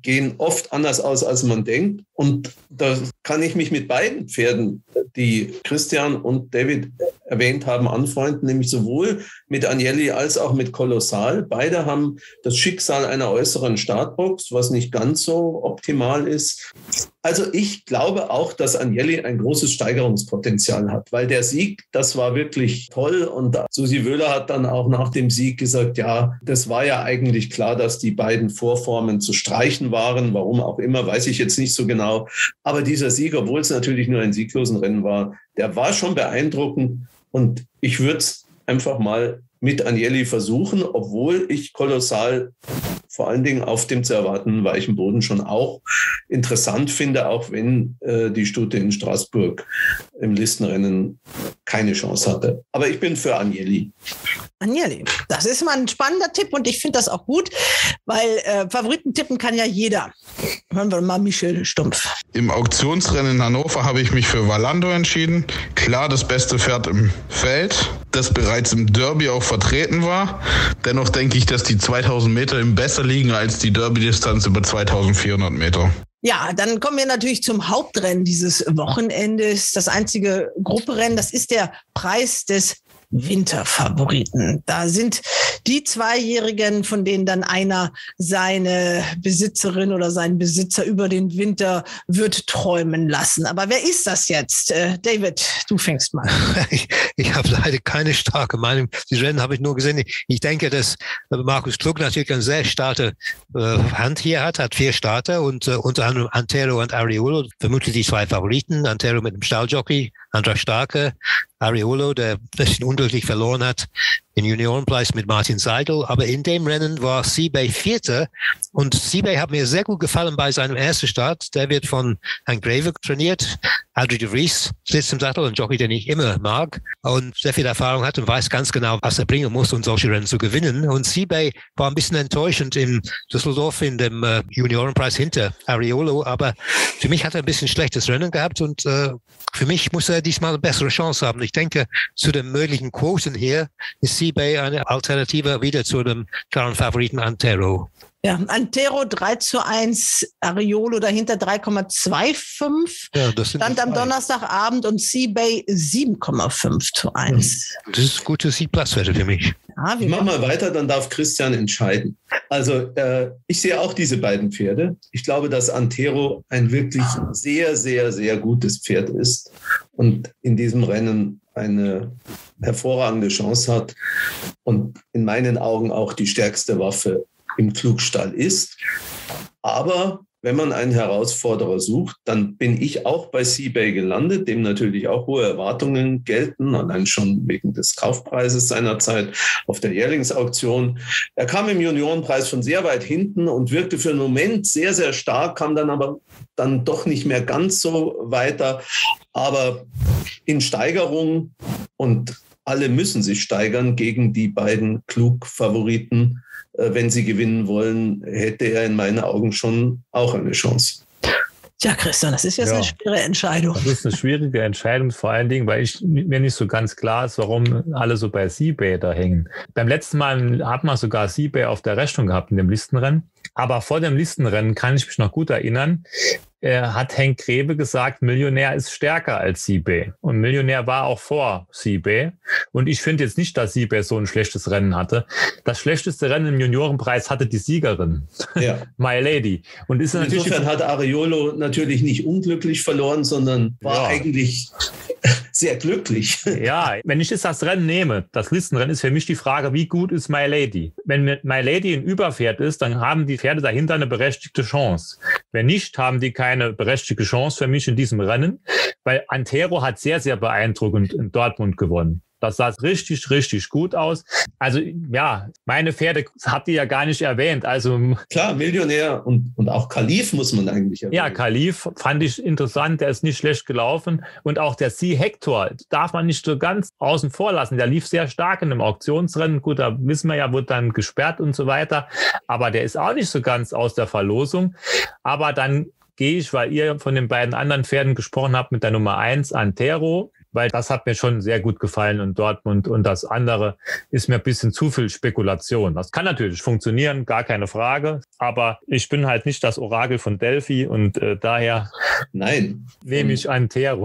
gehen oft anders aus, als man denkt. Und da kann ich mich mit beiden Pferden, die Christian und David erwähnt haben, anfreunden, nämlich sowohl mit Agnelli als auch mit Kolossal. Beide haben das Schicksal einer äußeren Startbox, was nicht ganz so optimal ist. Also ich glaube auch, dass Agnelli ein großes Steigerungspotenzial hat, weil der Sieg, das war wirklich toll. Und Susi Wöhler hat dann auch nach dem Sieg gesagt, ja, das war ja eigentlich klar, dass die beiden Vorformen zu streichen waren. Warum auch immer, weiß ich jetzt nicht so genau. Aber dieser Sieg, obwohl es natürlich nur ein Sieglosenrennen war, der war schon beeindruckend. Und ich würde es einfach mal mit Agnelli versuchen, obwohl ich Kolossal vor allen Dingen auf dem zu erwartenden weichen Boden schon auch interessant finde, auch wenn äh, die Stute in Straßburg im Listenrennen keine Chance hatte. Aber ich bin für Agnelli. Agnelli, das ist mal ein spannender Tipp und ich finde das auch gut, weil äh, Favoriten tippen kann ja jeder. Hören wir mal Michel Stumpf. Im Auktionsrennen in Hannover habe ich mich für Valando entschieden. Klar das beste Pferd im Feld, das bereits im Derby auch vertreten war. Dennoch denke ich, dass die zweitausend Meter im besser liegen als die Derby-Distanz über zweitausendvierhundert Meter. Ja, dann kommen wir natürlich zum Hauptrennen dieses Wochenendes. Das einzige Grupperennen, das ist der Preis des Winterfavoriten. Da sind die Zweijährigen, von denen dann einer seine Besitzerin oder seinen Besitzer über den Winter wird träumen lassen. Aber wer ist das jetzt? Äh, David, du fängst mal. Ich, ich habe leider keine starke Meinung. Die Rennen habe ich nur gesehen. Ich, ich denke, dass Markus Klug natürlich eine sehr starke äh, Hand hier hat, hat vier Starter und äh, unter anderem Antero und Ariolo, vermutlich die zwei Favoriten. Antero mit dem Stalljockey, Andra Starke, Ariolo, der ein bisschen unglücklich verloren hat, den Juniorenpreis mit Martin Seidel. Aber in dem Rennen war Seabay Vierter. Und Seabay hat mir sehr gut gefallen bei seinem ersten Start. Der wird von Hank Greve trainiert. Aldrich de Vries sitzt im Sattel, ein Jockey, den ich immer mag und sehr viel Erfahrung hat und weiß ganz genau, was er bringen muss, um solche Rennen zu gewinnen. Und Seabay war ein bisschen enttäuschend in Düsseldorf in dem äh, Juniorenpreis hinter Ariolo. Aber für mich hat er ein bisschen schlechtes Rennen gehabt und äh, für mich muss er diesmal eine bessere Chance haben. Ich denke, zu den möglichen Quoten hier ist Seabay eine Alternative wieder zu dem klaren Favoriten Antero. Ja, Antero drei zu eins, Ariolo dahinter drei Komma fünfundzwanzig, ja, das stand am Donnerstagabend und Seabay sieben Komma fünf zu eins. Das ist gute Siegplatzwerte für mich. Ja, ich mach mal weiter, dann darf Christian entscheiden. Also äh, ich sehe auch diese beiden Pferde. Ich glaube, dass Antero ein wirklich sehr, sehr, sehr gutes Pferd ist und in diesem Rennen eine hervorragende Chance hat und in meinen Augen auch die stärkste Waffe im Klugstall ist. Aber wenn man einen Herausforderer sucht, dann bin ich auch bei Seabay gelandet, dem natürlich auch hohe Erwartungen gelten, allein schon wegen des Kaufpreises seinerzeit auf der Jährlingsauktion. Er kam im Juniorenpreis von sehr weit hinten und wirkte für einen Moment sehr, sehr stark, kam dann aber dann doch nicht mehr ganz so weiter. Aber in Steigerung, und alle müssen sich steigern gegen die beiden Klug-Favoriten, wenn sie gewinnen wollen, hätte er in meinen Augen schon auch eine Chance. Tja, Christian, das ist jetzt ja. eine schwere Entscheidung. Das ist eine schwierige Entscheidung, vor allen Dingen, weil ich, mir nicht so ganz klar ist, warum alle so bei Seabay da hängen. Beim letzten Mal hat man sogar Seabay auf der Rechnung gehabt in dem Listenrennen. Aber vor dem Listenrennen kann ich mich noch gut erinnern, er hat Henk Greve gesagt, Millionär ist stärker als Seabay. Und Millionär war auch vor Seabay. Und ich finde jetzt nicht, dass Seabay so ein schlechtes Rennen hatte. Das schlechteste Rennen im Juniorenpreis hatte die Siegerin, ja. My Lady. Und ist natürlich insofern hat Ariolo natürlich nicht unglücklich verloren, sondern war ja. eigentlich sehr glücklich. Ja, wenn ich jetzt das Rennen nehme, das Listenrennen, ist für mich die Frage, wie gut ist My Lady? Wenn My Lady ein Überpferd ist, dann haben die Pferde dahinter eine berechtigte Chance. Wenn nicht, haben die keine berechtigte Chance für mich in diesem Rennen, weil Antero hat sehr, sehr beeindruckend in Dortmund gewonnen. Das sah richtig, richtig gut aus. Also ja, meine Pferde habt ihr ja gar nicht erwähnt. Also klar, Millionär und, und auch Kalif muss man eigentlich erwähnen. Ja, Kalif fand ich interessant. Der ist nicht schlecht gelaufen. Und auch der Sea Hector darf man nicht so ganz außen vor lassen. Der lief sehr stark in einem Auktionsrennen. Gut, da wissen wir ja, wurde dann gesperrt und so weiter. Aber der ist auch nicht so ganz aus der Verlosung. Aber dann gehe ich, weil ihr von den beiden anderen Pferden gesprochen habt, mit der Nummer eins, Antero. weil das hat mir schon sehr gut gefallen in Dortmund und das andere ist mir ein bisschen zu viel Spekulation. Das kann natürlich funktionieren, gar keine Frage, aber ich bin halt nicht das Orakel von Delphi und äh, daher Nein. nehme ich Antero.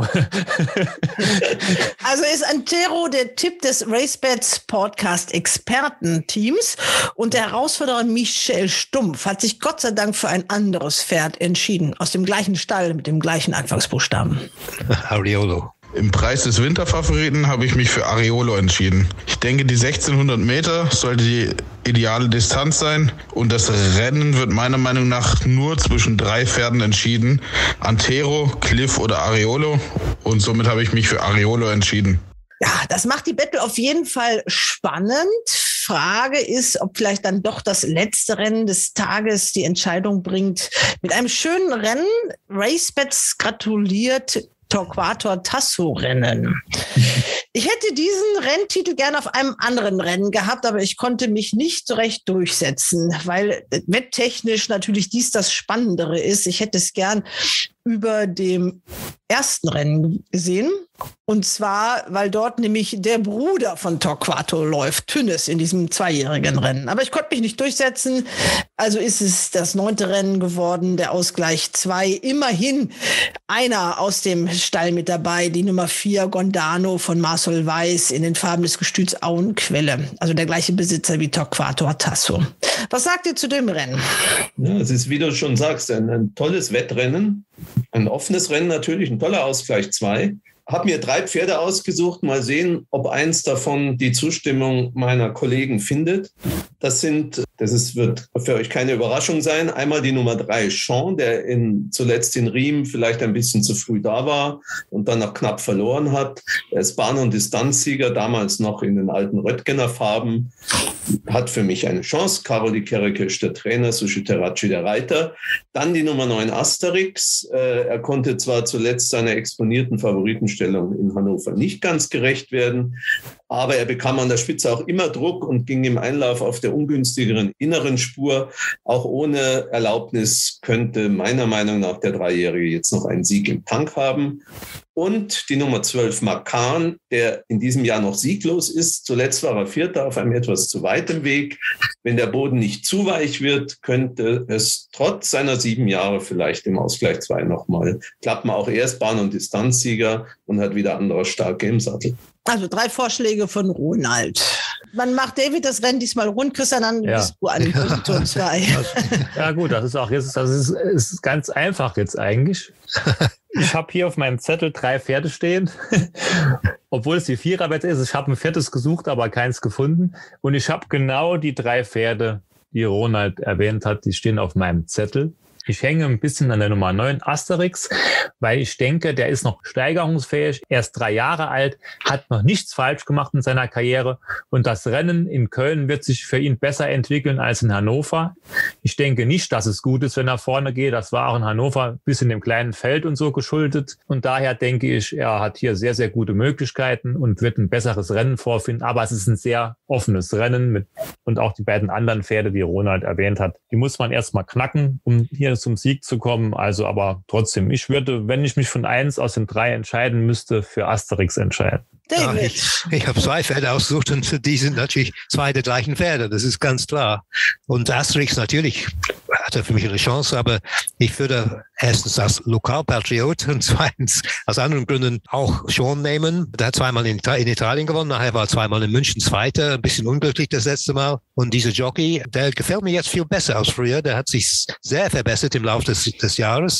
Also ist Antero der Tipp des RaceBets Podcast Expertenteams und der Herausforderer Michel Stumpf hat sich Gott sei Dank für ein anderes Pferd entschieden, aus dem gleichen Stall mit dem gleichen Anfangsbuchstaben. Ariolo. Im Preis des Winterfavoriten habe ich mich für Ariolo entschieden. Ich denke, die sechzehnhundert Meter sollte die ideale Distanz sein und das Rennen wird meiner Meinung nach nur zwischen drei Pferden entschieden. Antero, Cliff oder Ariolo und somit habe ich mich für Ariolo entschieden. Ja, das macht die Battle auf jeden Fall spannend. Frage ist, ob vielleicht dann doch das letzte Rennen des Tages die Entscheidung bringt. Mit einem schönen Rennen. RaceBets gratuliert Torquato Tasso Rennen. Ich hätte diesen Renntitel gerne auf einem anderen Rennen gehabt, aber ich konnte mich nicht so recht durchsetzen, weil wetttechnisch natürlich dies das Spannendere ist. Ich hätte es gern über dem ersten Rennen gesehen. Und zwar, weil dort nämlich der Bruder von Torquato läuft, Tünnes, in diesem zweijährigen Rennen. Aber ich konnte mich nicht durchsetzen. Also ist es das neunte Rennen geworden, der Ausgleich zwei. Immerhin einer aus dem Stall mit dabei, die Nummer vier, Gondano von Marcel Weiß in den Farben des Gestüts Auenquelle. Also der gleiche Besitzer wie Torquato Tasso. Was sagt ihr zu dem Rennen? Ja, es ist, wie du schon sagst, ein, ein tolles Wettrennen. Ein offenes Rennen natürlich, ein toller Ausgleich zwei. Habe mir drei Pferde ausgesucht, mal sehen, ob eins davon die Zustimmung meiner Kollegen findet. Das sind, das ist, wird für euch keine Überraschung sein, einmal die Nummer drei, Sean, der in, zuletzt in Riem vielleicht ein bisschen zu früh da war und dann noch knapp verloren hat. Er ist Bahn- und Distanzsieger, damals noch in den alten Röttgener Farben, hat für mich eine Chance. Karoli Kerekes, der Trainer, Sushi Teracci, der Reiter. Dann die Nummer neun, Asterix. Er konnte zwar zuletzt seiner exponierten Favoritenstellung in Hannover nicht ganz gerecht werden, aber er bekam an der Spitze auch immer Druck und ging im Einlauf auf der ungünstigeren inneren Spur. Auch ohne Erlaubnis könnte meiner Meinung nach der Dreijährige jetzt noch einen Sieg im Tank haben. Und die Nummer zwölf, Makan, der in diesem Jahr noch sieglos ist. Zuletzt war er Vierter auf einem etwas zu weitem Weg. Wenn der Boden nicht zu weich wird, könnte es trotz seiner sieben Jahre vielleicht im Ausgleich zwei nochmal klappen. Auch er ist Bahn- und Distanzsieger und hat wieder andere Starke im Sattel. Also drei Vorschläge von Ronald. Man macht David das Rennen diesmal rund. Christian, dann Ja. bist du an Position zwei. Ja gut, das ist auch jetzt, das ist, ist ganz einfach jetzt eigentlich. Ich habe hier auf meinem Zettel drei Pferde stehen, obwohl es die Viererwette ist. Ich habe ein viertes gesucht, aber keins gefunden. Und ich habe genau die drei Pferde, die Ronald erwähnt hat, die stehen auf meinem Zettel. Ich hänge ein bisschen an der Nummer neun, Asterix, weil ich denke, der ist noch steigerungsfähig. Er ist drei Jahre alt, hat noch nichts falsch gemacht in seiner Karriere. Und das Rennen in Köln wird sich für ihn besser entwickeln als in Hannover. Ich denke nicht, dass es gut ist, wenn er vorne geht. Das war auch in Hannover bis in dem kleinen Feld und so geschuldet. Und daher denke ich, er hat hier sehr, sehr gute Möglichkeiten und wird ein besseres Rennen vorfinden. Aber es ist ein sehr offenes Rennen mit, und auch die beiden anderen Pferde, die Ronald erwähnt hat, die muss man erstmal knacken, um hier zum Sieg zu kommen. Also aber trotzdem, ich würde, wenn ich mich von eins aus den drei entscheiden müsste, für Asterix entscheiden. Ja, ich ich habe zwei Pferde ausgesucht und die sind natürlich zwei der gleichen Pferde, das ist ganz klar. Und Asterix natürlich hat er für mich eine Chance, aber ich würde erstens als Lokalpatriot und zweitens aus anderen Gründen auch Sean nehmen. Der hat zweimal in, in Italien gewonnen, nachher war er zweimal in München Zweiter, ein bisschen unglücklich das letzte Mal. Und dieser Jockey, der gefällt mir jetzt viel besser als früher, der hat sich sehr verbessert im Laufe des, des Jahres.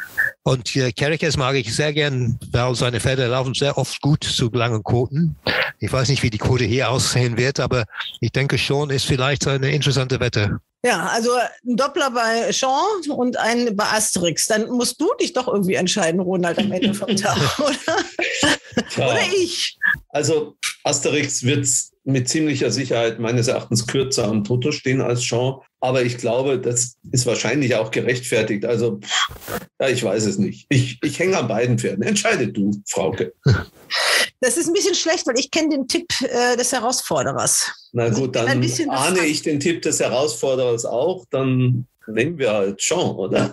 Und äh, Kerekes mag ich sehr gern, weil seine Pferde laufen sehr oft gut zu langen Quoten. Ich weiß nicht, wie die Quote hier aussehen wird, aber ich denke schon, ist vielleicht eine interessante Wette. Ja, also ein Doppler bei Sean und ein bei Asterix. Dann musst du dich doch irgendwie entscheiden, Ronald, am Ende vom Tag, oder? Tja, Oder ich? Also Asterix wird mit ziemlicher Sicherheit meines Erachtens kürzer am Toto stehen als Sean. Aber ich glaube, das ist wahrscheinlich auch gerechtfertigt. Also, pff, ja, ich weiß es nicht. Ich, ich hänge an beiden Pferden. Entscheide du, Frauke. Das ist ein bisschen schlecht, weil ich kenne den Tipp äh, des Herausforderers. Na gut, dann ahne ich den Tipp des Herausforderers auch. Dann nehmen wir halt Jean, oder?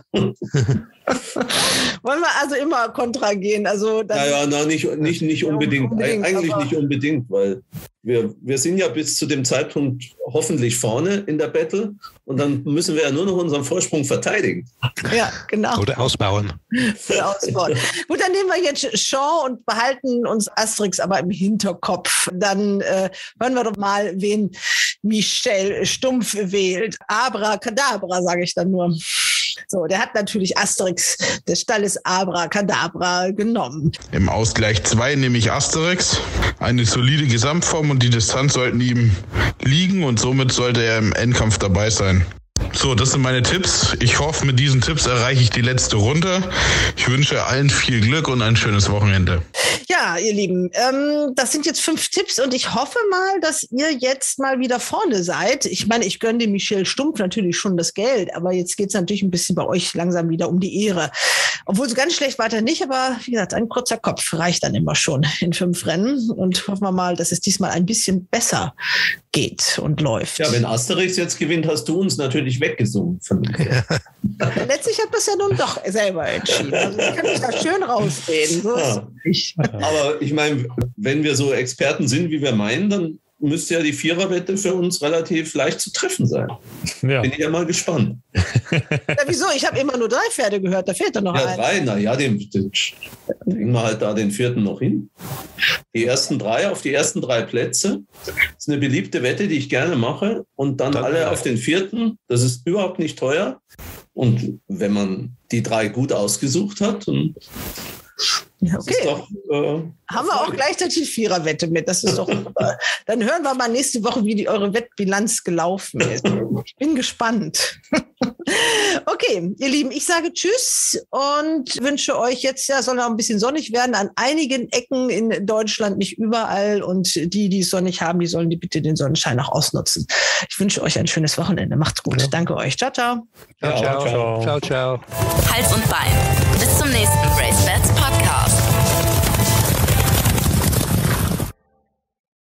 Wollen wir also immer kontra gehen? Also dann naja, na, nicht, nicht, nicht unbedingt. unbedingt Eigentlich nicht unbedingt, weil wir, wir sind ja bis zu dem Zeitpunkt hoffentlich vorne in der Battle und dann müssen wir ja nur noch unseren Vorsprung verteidigen. Ja, genau. Oder ausbauen. Oder ausbauen. Gut, dann nehmen wir jetzt Jean und behalten uns Asterix aber im Hinterkopf. Dann äh, hören wir doch mal, wen Michel Stumpf wählt. Abracadabra, sage ich dann nur. So, der hat natürlich Asterix des Stalles Abracadabra genommen. Im Ausgleich zwei nehme ich Asterix. Eine solide Gesamtform und die Distanz sollten ihm liegen und somit sollte er im Endkampf dabei sein. So, das sind meine Tipps. Ich hoffe, mit diesen Tipps erreiche ich die letzte Runde. Ich wünsche allen viel Glück und ein schönes Wochenende. Ja, ihr Lieben, ähm, das sind jetzt fünf Tipps und ich hoffe mal, dass ihr jetzt mal wieder vorne seid. Ich meine, ich gönne dem Michel Stumpf natürlich schon das Geld, aber jetzt geht es natürlich ein bisschen bei euch langsam wieder um die Ehre. Obwohl so ganz schlecht weiter nicht, aber wie gesagt, ein kurzer Kopf reicht dann immer schon in fünf Rennen und hoffen wir mal, dass es diesmal ein bisschen besser geht und läuft. Ja, wenn Asterix jetzt gewinnt, hast du uns natürlich weggesungen. Von Letztlich hat das ja nun doch selber entschieden. Also ich kann mich da schön rausreden. So ja. ich. Aber ich meine, wenn wir so Experten sind, wie wir meinen, dann müsste ja die Viererwette für uns relativ leicht zu treffen sein. Ja. Bin ich ja mal gespannt. Ja, wieso? Ich habe immer nur drei Pferde gehört, da fehlt doch noch ja, ein. Drei, na ja, den, den legen wir halt da den vierten noch hin. Die ersten drei auf die ersten drei Plätze. Das ist eine beliebte Wette, die ich gerne mache. Und dann, dann alle ja. auf den vierten. Das ist überhaupt nicht teuer. Und wenn man die drei gut ausgesucht hat, dann ja, okay. Doch, äh, haben wir auch gleichzeitig die Viererwette mit. Das ist doch super. Dann hören wir mal nächste Woche, wie die, eure Wettbilanz gelaufen ist. Ich bin gespannt. Okay, ihr Lieben, ich sage Tschüss und wünsche euch jetzt, ja, soll noch ein bisschen sonnig werden an einigen Ecken in Deutschland, nicht überall. Und die, die es sonnig haben, die sollen die bitte den Sonnenschein auch ausnutzen. Ich wünsche euch ein schönes Wochenende. Macht's gut. Ja. Danke euch. Ciao, ciao. Ciao, ciao. Ciao, ciao. ciao. Hals und Bein. Bis zum nächsten Mal.